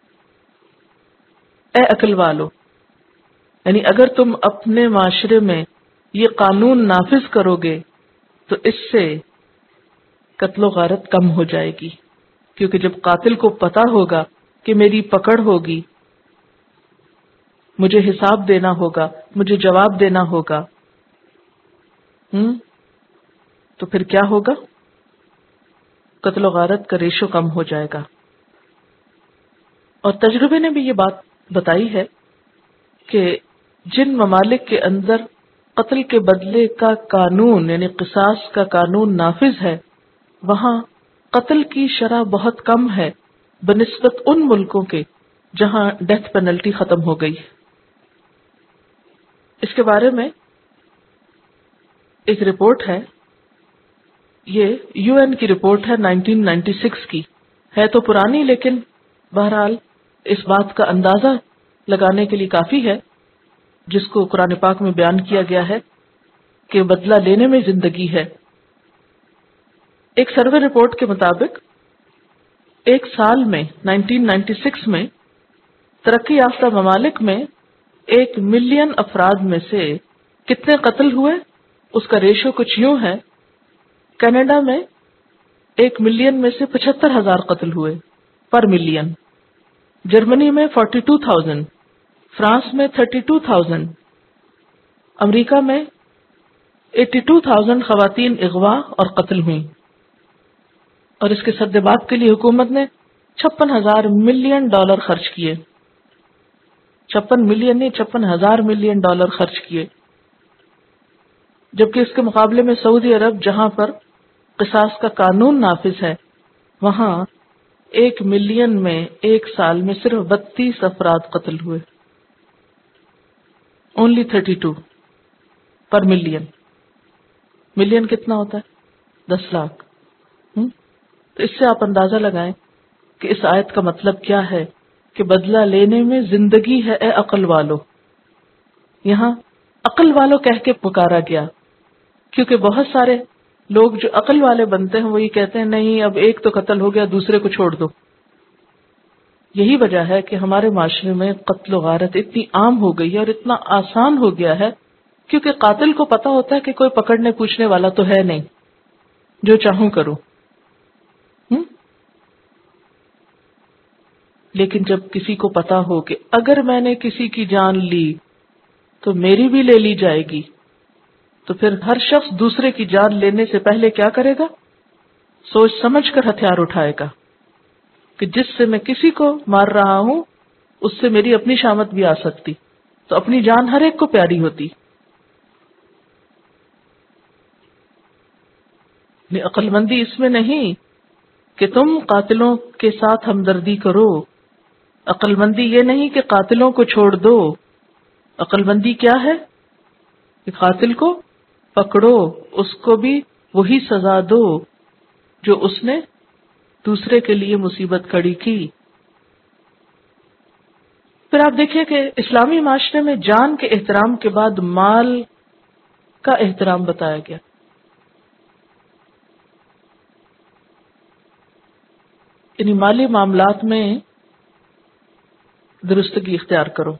اے عقل والو. یعنی اگر تم اپنے معاشرے میں یہ قانون نافذ کرو گے تو اس سے قتل و غارت کم ہو جائے گی. کیونکہ جب قاتل کو پتا ہوگا کہ میری پکڑ ہوگی، مجھے حساب دینا ہوگا، مجھے جواب دینا ہوگا، ہم تو پھر کیا ہوگا؟ قتل و غارت کا ریشو کم ہو جائے گا. اور تجربے نے بھی یہ بات بتائی ہے کہ جن ممالک کے اندر قتل کے بدلے کا قانون یعنی قصاص کا قانون نافذ ہے، وہاں قتل کی شرح بہت کم ہے بنسبت ان ملکوں کے جہاں ڈیتھ پینلٹی ختم ہو گئی. اس کے بارے میں ایک رپورٹ ہے، یہ یو این کی رپورٹ ہے نائنٹین نائنٹی سکس کی، ہے تو پرانی لیکن بہرحال اس بات کا اندازہ لگانے کے لیے کافی ہے جس کو قرآن پاک میں بیان کیا گیا ہے کہ بدلہ لینے میں زندگی ہے. ایک سروے رپورٹ کے مطابق ایک سال میں نائنٹین نائنٹی سکس میں ترقی یافتہ ممالک میں ایک ملین افراد میں سے کتنے قتل ہوئے، اس کا ریشو کچھ یوں ہے. کینیڈا میں ایک ملین میں سے پچہتر ہزار قتل ہوئے پر ملین، جرمنی میں فورٹی ٹو تھاؤزینڈ، فرانس میں تھرٹی ٹو تھاؤزینڈ، امریکہ میں ایٹی ٹو تھاؤزینڈ خواتین اغوا اور قتل ہوئیں. اور اس کے سدباب کے لیے حکومت نے چھپن ہزار ملین ڈالر خرچ کیے، چھپن ملین نہیں چھپن ہزار ملین ڈالر خرچ کیے. جبکہ اس کے مقابلے میں سعودی عرب جہاں پر قصاص کا قانون نافذ ہے، وہاں ایک ملین میں ایک سال میں صرف بتیس افراد قتل ہوئے، only thirty two per million. Million کتنا ہوتا ہے؟ دس لاکھ. تو اس سے آپ اندازہ لگائیں کہ اس آیت کا مطلب کیا ہے کہ بدلہ لینے میں زندگی ہے اے عقل والو. یہاں عقل والو کہہ کے پکارا گیا کیونکہ بہت سارے لوگ جو عقل والے بنتے ہیں وہ یہ کہتے ہیں نہیں اب ایک تو قتل ہو گیا دوسرے کو چھوڑ دو. یہی وجہ ہے کہ ہمارے معاشرے میں قتل و غارت اتنی عام ہو گئی ہے اور اتنا آسان ہو گیا ہے کیونکہ قاتل کو پتا ہوتا ہے کہ کوئی پکڑنے پوچھنے والا تو ہے نہیں، جو چاہوں کروں. ہم؟ لیکن جب کسی کو پتا ہو کہ اگر میں نے کسی کی جان لی تو میری بھی لے لی جائے گی، تو پھر ہر شخص دوسرے کی جان لینے سے پہلے کیا کرے گا؟ سوچ سمجھ کر ہتھیار اٹھائے گا کہ جس سے میں کسی کو مار رہا ہوں اس سے میری اپنی شامت بھی آ سکتی، تو اپنی جان ہر ایک کو پیاری ہوتی۔ عقل مندی اس میں نہیں کہ تم قاتلوں کے ساتھ ہمدردی کرو، عقل مندی یہ نہیں کہ قاتلوں کو چھوڑ دو، عقل مندی کیا ہے کہ قاتل کو پکڑو، اس کو بھی وہی سزا دو جو اس نے دوسرے کے لیے مصیبت کھڑی کی۔ پھر آپ دیکھیے کہ اسلامی معاشرے میں جان کے احترام کے بعد مال کا احترام بتایا گیا۔ یعنی مالی معاملات میں درستگی اختیار کرو۔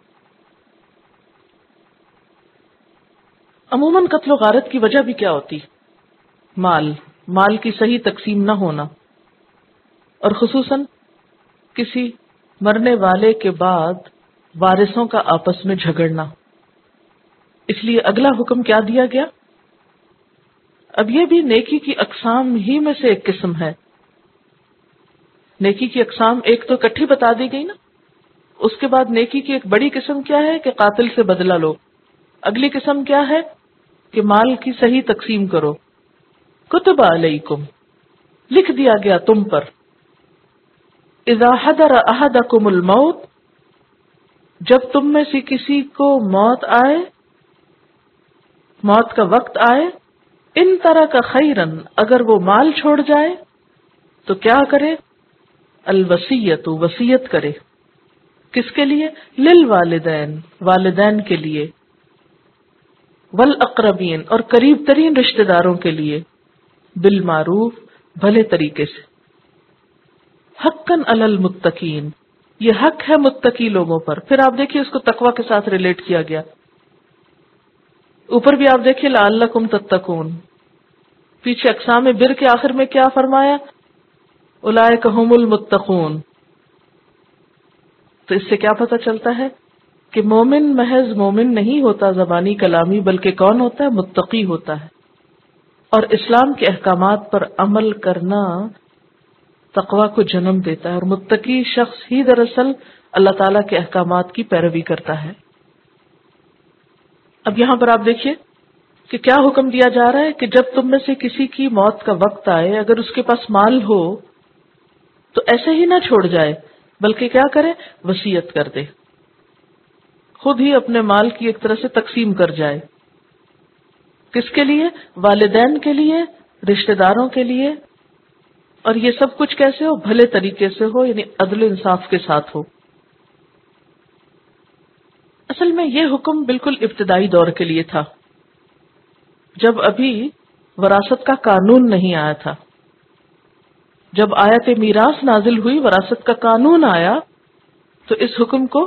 عموماً قتل و غارت کی وجہ بھی کیا ہوتی؟ مال مال کی صحیح تقسیم نہ ہونا، اور خصوصاً کسی مرنے والے کے بعد وارثوں کا آپس میں جھگڑنا۔ اس لیے اگلا حکم کیا دیا گیا؟ اب یہ بھی نیکی کی اقسام ہی میں سے ایک قسم ہے۔ نیکی کی اقسام ایک تو اکٹھی بتا دی گئی نا، اس کے بعد نیکی کی ایک بڑی قسم کیا ہے کہ قاتل سے بدلہ لو، اگلی قسم کیا ہے کہ مال کی صحیح تقسیم کرو۔ کتب علیکم، لکھ دیا گیا تم پر، اذا حضر احدکم الموت، جب تم میں سے کسی کو موت آئے، موت کا وقت آئے، ان ترک خیرن، اگر وہ مال چھوڑ جائے تو کیا کرے؟ الوصیت، وصیت کرے۔ کس کے لیے؟ للوالدین، والدین کے لیے، والاقربین، اور قریب ترین رشتہ داروں کے لیے، بالمعروف، بھلے طریقے سے، حقاً علی المتقین، یہ حق ہے متقی لوگوں پر۔ پھر آپ دیکھیے اس کو تقوی کے ساتھ ریلیٹ کیا گیا، اوپر بھی آپ دیکھیے لعلکم تتقون، پیچھے اقسام بر کے آخر میں کیا فرمایا؟ اولئک ھم المتقون۔ تو اس سے کیا پتہ چلتا ہے کہ مومن محض مومن نہیں ہوتا زبانی کلامی، بلکہ کون ہوتا ہے؟ متقی ہوتا ہے۔ اور اسلام کے احکامات پر عمل کرنا تقوی کو جنم دیتا ہے، اور متقی شخص ہی دراصل اللہ تعالیٰ کے احکامات کی پیروی کرتا ہے۔ اب یہاں پر آپ دیکھیے کہ کیا حکم دیا جا رہا ہے کہ جب تم میں سے کسی کی موت کا وقت آئے، اگر اس کے پاس مال ہو تو ایسے ہی نہ چھوڑ جائے، بلکہ کیا کرے؟ وصیت کر دے، خود ہی اپنے مال کی ایک طرح سے تقسیم کر جائے۔ کس کے لیے؟ والدین کے لیے، رشتہ داروں کے لیے، اور یہ سب کچھ کیسے ہو؟ بھلے طریقے سے ہو، یعنی عدل و انصاف کے ساتھ ہو۔ اصل میں یہ حکم بالکل ابتدائی دور کے لیے تھا، جب ابھی وراثت کا قانون نہیں آیا تھا۔ جب آیت میراث نازل ہوئی، وراثت کا قانون آیا، تو اس حکم کو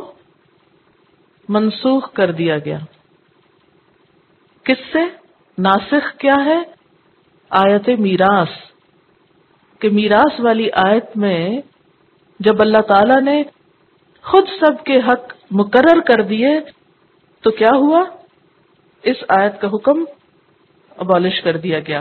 منسوخ کر دیا گیا۔ کس سے؟ ناسخ کیا ہے؟ آیت میراث، کہ میراث والی آیت میں جب اللہ تعالی نے خود سب کے حق مقرر کر دیے تو کیا ہوا؟ اس آیت کا حکم ابالش کر دیا گیا۔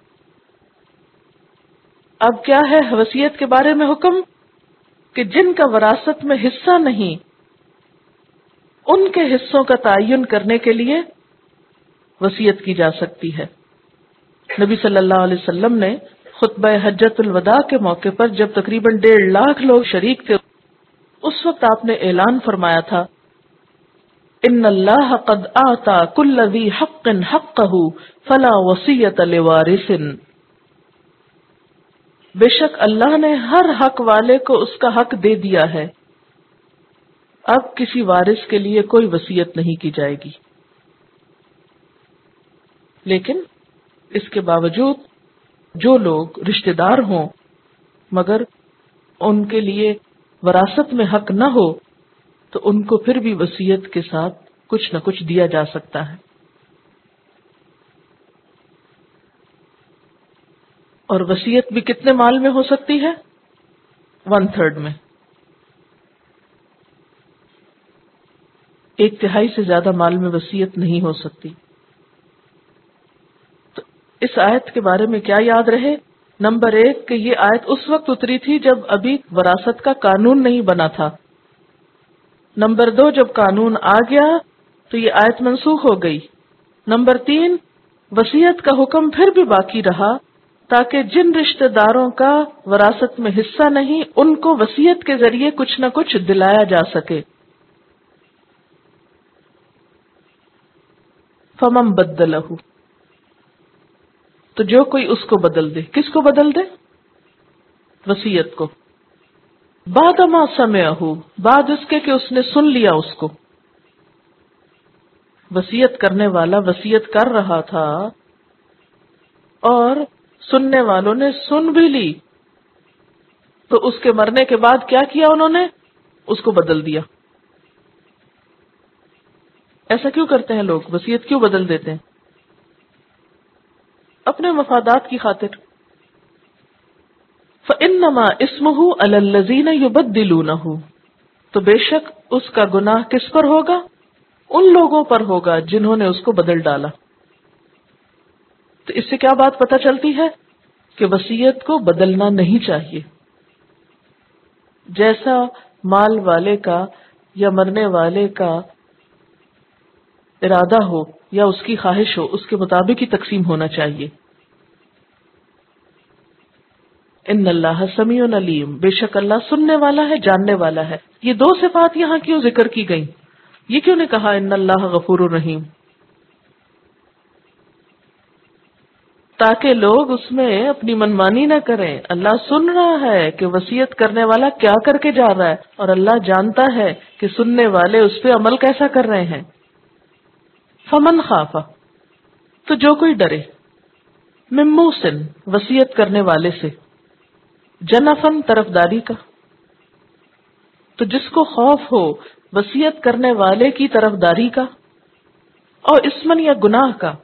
اب کیا ہے وصیت کے بارے میں حکم؟ کہ جن کا وراثت میں حصہ نہیں، ان کے حصوں کا تعین کرنے کے لیے وصیت کی جا سکتی ہے۔ نبی صلی اللہ علیہ وسلم نے خطبہ حجۃ الوداع کے موقع پر جب تقریباً ڈیڑھ لاکھ لوگ شریک تھے، اس وقت آپ نے اعلان فرمایا تھا، ان اللہ قد آتا کل ذی حق حقہ فلا وصیۃ لوارث، بے شک اللہ نے ہر حق والے کو اس کا حق دے دیا ہے، اب کسی وارث کے لیے کوئی وصیت نہیں کی جائے گی۔ لیکن اس کے باوجود جو لوگ رشتہ دار ہوں مگر ان کے لیے وراثت میں حق نہ ہو، تو ان کو پھر بھی وصیت کے ساتھ کچھ نہ کچھ دیا جا سکتا ہے۔ اور وصیت بھی کتنے مال میں ہو سکتی ہے؟ ون تھرڈ میں، ایک تہائی سے زیادہ مال میں وصیت نہیں ہو سکتی۔ اس آیت کے بارے میں کیا یاد رہے؟ نمبر ایک کہ یہ آیت اس وقت اتری تھی جب ابھی وراثت کا قانون نہیں بنا تھا. نمبر دو جب قانون آ گیا تو یہ آیت منسوخ ہو گئی. نمبر تین وصیت کا حکم پھر بھی باقی رہا تاکہ جن رشتہ داروں کا وراثت میں حصہ نہیں ان کو وصیت کے ذریعے کچھ نہ کچھ دلایا جا سکے. فمن بدلہ، تو جو کوئی اس کو بدل دے. کس کو بدل دے؟ وصیت کو. بعد ما سمعہ، بعد اس کے کہ اس نے سن لیا اس کو. وصیت کرنے والا وصیت کر رہا تھا اور سننے والوں نے سن بھی لی، تو اس کے مرنے کے بعد کیا کیا انہوں نے؟ اس کو بدل دیا. ایسا کیوں کرتے ہیں لوگ؟ وصیت کیوں بدل دیتے ہیں؟ اپنے مفادات کی خاطر. فَإِنَّمَا اسْمُهُ عَلَى الَّذِينَ يُبَدِّلُونَهُ، تو بے شک اس کا گناہ کس پر ہوگا؟ ان لوگوں پر ہوگا جنہوں نے اس کو بدل ڈالا. تو اس سے کیا بات پتہ چلتی ہے؟ کہ وصیت کو بدلنا نہیں چاہیے. جیسا مال والے کا یا مرنے والے کا ارادہ ہو یا اس کی خواہش ہو اس کے مطابق ہی تقسیم ہونا چاہیے. ان اللہ سمیع علیم، بے شک اللہ سننے والا ہے، جاننے والا ہے. یہ دو صفات یہاں کیوں ذکر کی گئیں؟ یہ کیوں نے کہا ان اللہ غفور الرحیم؟ تاکہ لوگ اس میں اپنی منمانی نہ کریں. اللہ سن رہا ہے کہ وصیت کرنے والا کیا کر کے جا رہا ہے، اور اللہ جانتا ہے کہ سننے والے اس پہ عمل کیسا کر رہے ہیں. فمن خاف، تو جو کوئی ڈرے، من موصن، وصیت کرنے والے سے، جنفن، طرفداری کا. تو جس کو خوف ہو وصیت کرنے والے کی طرفداری کا، اور اسمن، یا گناہ کا.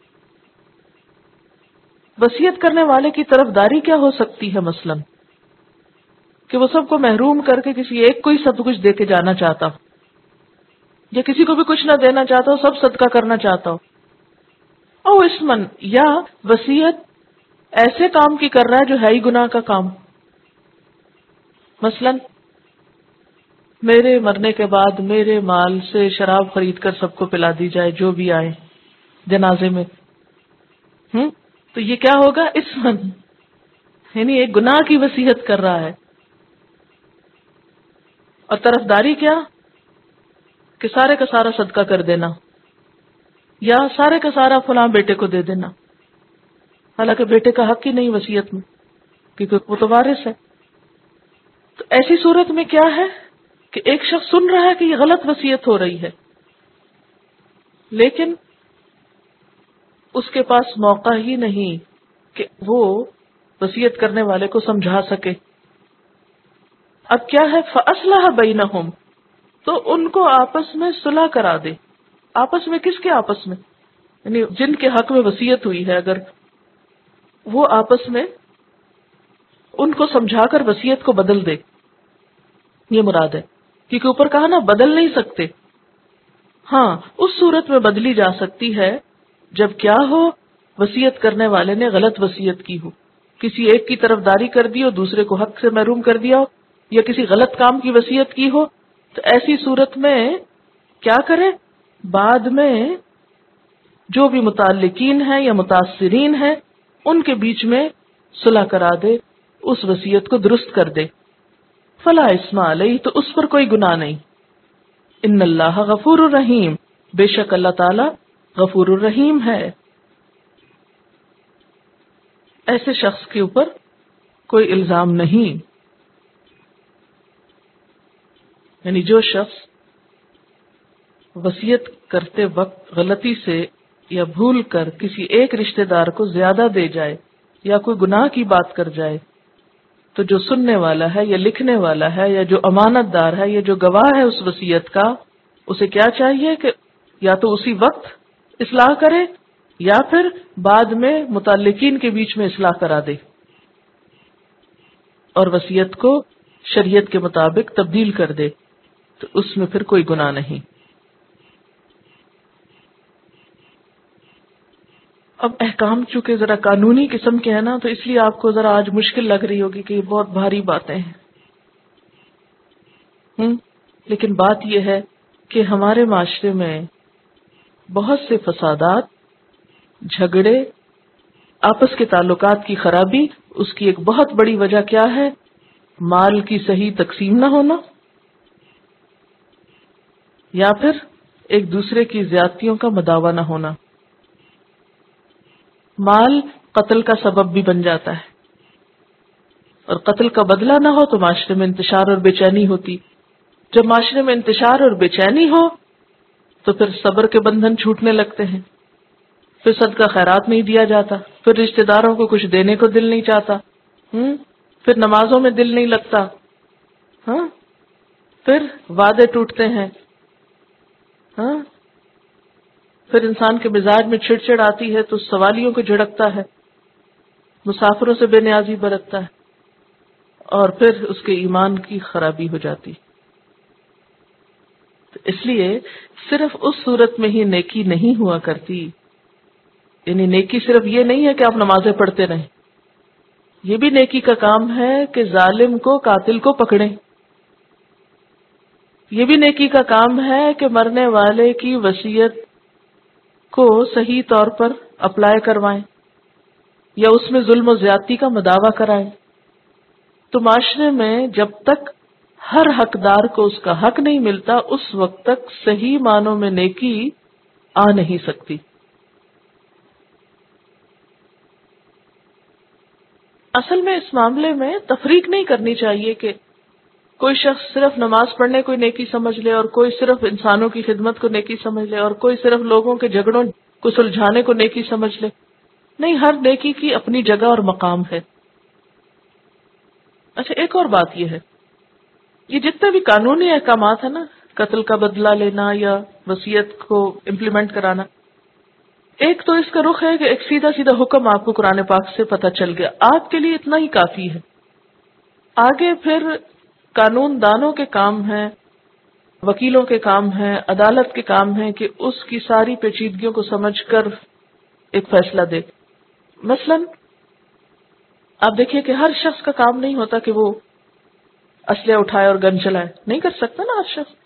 وصیت کرنے والے کی طرفداری کیا ہو سکتی ہے؟ مثلا کہ وہ سب کو محروم کر کے کسی ایک کو ہی سب کچھ دے کے جانا چاہتا ہو، یا کسی کو بھی کچھ نہ دینا چاہتا ہو، سب صدقہ کرنا چاہتا ہو. او اسمن، یا وصیت ایسے کام کی کر رہا ہے جو ہے ہی گناہ کا کام. مثلا میرے مرنے کے بعد میرے مال سے شراب خرید کر سب کو پلا دی جائے جو بھی آئے جنازے میں. ہم تو یہ کیا ہوگا؟ اسمن، یعنی ایک گناہ کی وصیت کر رہا ہے. اور طرفداری کیا؟ کہ سارے کا سارا صدقہ کر دینا، یا سارے کا سارا فلاں بیٹے کو دے دینا، حالانکہ بیٹے کا حق ہی نہیں وصیت میں، کیونکہ وہ تو وارث ہے. تو ایسی صورت میں کیا ہے کہ ایک شخص سن رہا ہے کہ یہ غلط وصیت ہو رہی ہے، لیکن اس کے پاس موقع ہی نہیں کہ وہ وصیت کرنے والے کو سمجھا سکے. اب کیا ہے؟ فَأَصْلَحَ بَيْنَهُمْ، تو ان کو آپس میں صلح کرا دے. آپس میں کس کے آپس میں؟ یعنی جن کے حق میں وصیت ہوئی ہے، اگر وہ آپس میں ان کو سمجھا کر وصیت کو بدل دے، یہ مراد ہے. کیونکہ اوپر کہا نا بدل نہیں سکتے. ہاں اس صورت میں بدلی جا سکتی ہے جب کیا ہو، وصیت کرنے والے نے غلط وصیت کی ہو، کسی ایک کی طرفداری کر دی ہو، دوسرے کو حق سے محروم کر دیا ہو، یا کسی غلط کام کی وصیت کی ہو. تو ایسی صورت میں کیا کرے؟ بعد میں جو بھی متعلقین ہیں یا متاثرین ہیں ان کے بیچ میں صلح کرا دے، اس وصیت کو درست کر دے. فلا اسم علیہ، تو اس پر کوئی گناہ نہیں. ان اللہ غفور الرحیم، بے شک اللہ تعالی غفور الرحیم ہے. ایسے شخص کے اوپر کوئی الزام نہیں. یعنی جو شخص وصیت کرتے وقت غلطی سے یا بھول کر کسی ایک رشتہ دار کو زیادہ دے جائے یا کوئی گناہ کی بات کر جائے، تو جو سننے والا ہے یا لکھنے والا ہے یا جو امانت دار ہے یا جو گواہ ہے اس وصیت کا، اسے کیا چاہیے کہ یا تو اسی وقت اصلاح کرے یا پھر بعد میں متعلقین کے بیچ میں اصلاح کرا دے، اور وصیت کو شریعت کے مطابق تبدیل کر دے، تو اس میں پھر کوئی گناہ نہیں. اب احکام چونکہ ذرا قانونی قسم کے ہیں نا، تو اس لیے آپ کو ذرا آج مشکل لگ رہی ہوگی کہ یہ بہت بھاری باتیں ہیں، ہم لیکن بات یہ ہے کہ ہمارے معاشرے میں بہت سے فسادات، جھگڑے، آپس کے تعلقات کی خرابی، اس کی ایک بہت بڑی وجہ کیا ہے؟ مال کی صحیح تقسیم نہ ہونا، یا پھر ایک دوسرے کی زیادتیوں کا مداوع نہ ہونا۔ مال قتل کا سبب بھی بن جاتا ہے، اور قتل کا بدلہ نہ ہو تو معاشرے میں انتشار اور بے چینی ہوتی۔ جب معاشرے میں انتشار اور بے چینی ہو تو پھر صبر کے بندھن چھوٹنے لگتے ہیں، پھر صدقہ خیرات نہیں دیا جاتا، پھر رشتہ داروں کو کچھ دینے کو دل نہیں چاہتا، ہم پھر نمازوں میں دل نہیں لگتا، ہاں پھر وعدے ٹوٹتے ہیں، ہاں پھر انسان کے مزاج میں چھڑ چھڑ آتی ہے تو سوالیوں کو جھڑکتا ہے، مسافروں سے بے نیازی برتتا ہے، اور پھر اس کے ایمان کی خرابی ہو جاتی۔ تو اس لیے صرف اس صورت میں ہی نیکی نہیں ہوا کرتی، یعنی نیکی صرف یہ نہیں ہے کہ آپ نمازیں پڑھتے رہیں، یہ بھی نیکی کا کام ہے کہ ظالم کو، قاتل کو پکڑیں، یہ بھی نیکی کا کام ہے کہ مرنے والے کی وصیت کو صحیح طور پر اپلائی کروائیں یا اس میں ظلم و زیادتی کا مداوع کرائیں۔ تو معاشرے میں جب تک ہر حقدار کو اس کا حق نہیں ملتا، اس وقت تک صحیح معنوں میں نیکی آ نہیں سکتی۔ اصل میں اس معاملے میں تفریق نہیں کرنی چاہیے کہ کوئی شخص صرف نماز پڑھنے کو نیکی سمجھ لے، اور کوئی صرف انسانوں کی خدمت کو نیکی سمجھ لے، اور کوئی صرف لوگوں کے جھگڑوں کو سلجھانے کو نیکی سمجھ لے۔ نہیں، ہر نیکی کی اپنی جگہ اور مقام ہے۔ اچھا، ایک اور بات یہ ہے، یہ جتنے بھی قانونی احکامات ہیں نا، قتل کا بدلہ لینا یا وصیت کو امپلیمنٹ کرانا، ایک تو اس کا رخ ہے کہ ایک سیدھا سیدھا حکم آپ کو قرآن پاک سے پتہ چل گیا، آپ کے لیے اتنا ہی کافی ہے۔ آگے پھر قانون دانوں کے کام ہیں، وکیلوں کے کام ہیں، عدالت کے کام ہیں کہ اس کی ساری پیچیدگیوں کو سمجھ کر ایک فیصلہ دے۔ مثلا آپ دیکھیے کہ ہر شخص کا کام نہیں ہوتا کہ وہ اسلحہ اٹھائے اور گن چلائے، نہیں کر سکتا نا ہر شخص،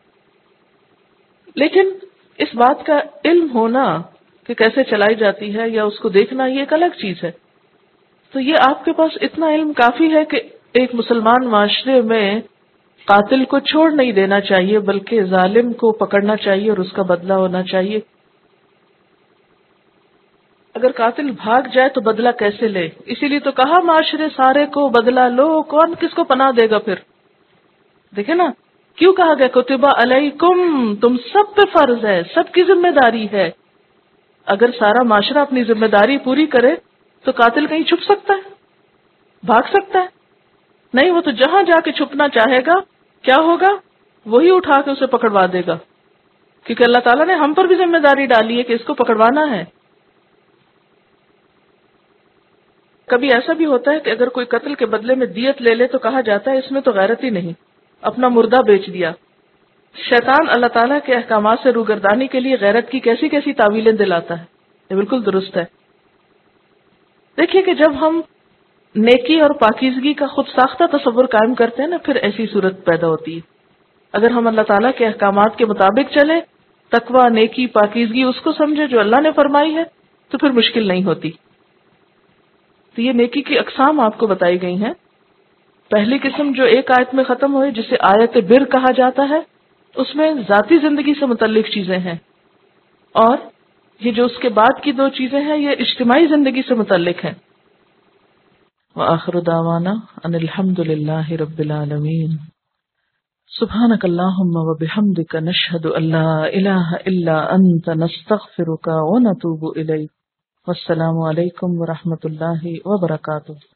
لیکن اس بات کا علم ہونا کہ کیسے چلائی جاتی ہے یا اس کو دیکھنا، یہ ایک الگ چیز ہے۔ تو یہ آپ کے پاس اتنا علم کافی ہے کہ ایک مسلمان معاشرے میں قاتل کو چھوڑ نہیں دینا چاہیے، بلکہ ظالم کو پکڑنا چاہیے اور اس کا بدلہ ہونا چاہیے۔ اگر قاتل بھاگ جائے تو بدلہ کیسے لے؟ اسی لیے تو کہا معاشرے سارے کو بدلہ لو، کون کس کو پناہ دے گا پھر؟ دیکھیں نا کیوں کہا گیا کتب علیکم، تم سب پہ فرض ہے، سب کی ذمہ داری ہے۔ اگر سارا معاشرہ اپنی ذمہ داری پوری کرے تو قاتل کہیں چھپ سکتا ہے، بھاگ سکتا ہے؟ نہیں، وہ تو جہاں جا کے چھپنا چاہے گا کیا ہوگا؟ وہی اٹھا کے اسے پکڑوا دے گا، کیونکہ اللہ تعالیٰ نے ہم پر بھی ذمہ داری ڈالی ہے کہ اس کو پکڑوانا ہے۔ کبھی ایسا بھی ہوتا ہے کہ اگر کوئی قتل کے بدلے میں دیت لے لے تو کہا جاتا ہے اس میں تو غیرت ہی نہیں، اپنا مردہ بیچ دیا۔ شیطان اللہ تعالیٰ کے احکامات سے روگردانی کے لیے غیرت کی کیسی کیسی تعویلیں دلاتا ہے، یہ بالکل درست ہے۔ دیکھیے کہ جب ہم نیکی اور پاکیزگی کا خود ساختہ تصور قائم کرتے ہیں نا، پھر ایسی صورت پیدا ہوتی ہے۔ اگر ہم اللہ تعالیٰ کے احکامات کے مطابق چلیں، تقوی، نیکی، پاکیزگی اس کو سمجھے جو اللہ نے فرمائی ہے، تو پھر مشکل نہیں ہوتی۔ تو یہ نیکی کی اقسام آپ کو بتائی گئی ہیں۔ پہلی قسم جو ایک آیت میں ختم ہوئی، جسے آیت بر کہا جاتا ہے، اس میں ذاتی زندگی سے متعلق چیزیں ہیں، اور یہ جو اس کے بعد کی دو چیزیں ہیں یہ اجتماعی زندگی سے متعلق ہیں۔ وآخر دعوانا ان الحمد للہ رب العالمین۔ سبحانک اللہم وبحمدک، نشہد ان لا الہ الا انت، نستغفرک ونتوب الیک۔ والسلام علیکم ورحمۃ اللہ وبرکاتہ۔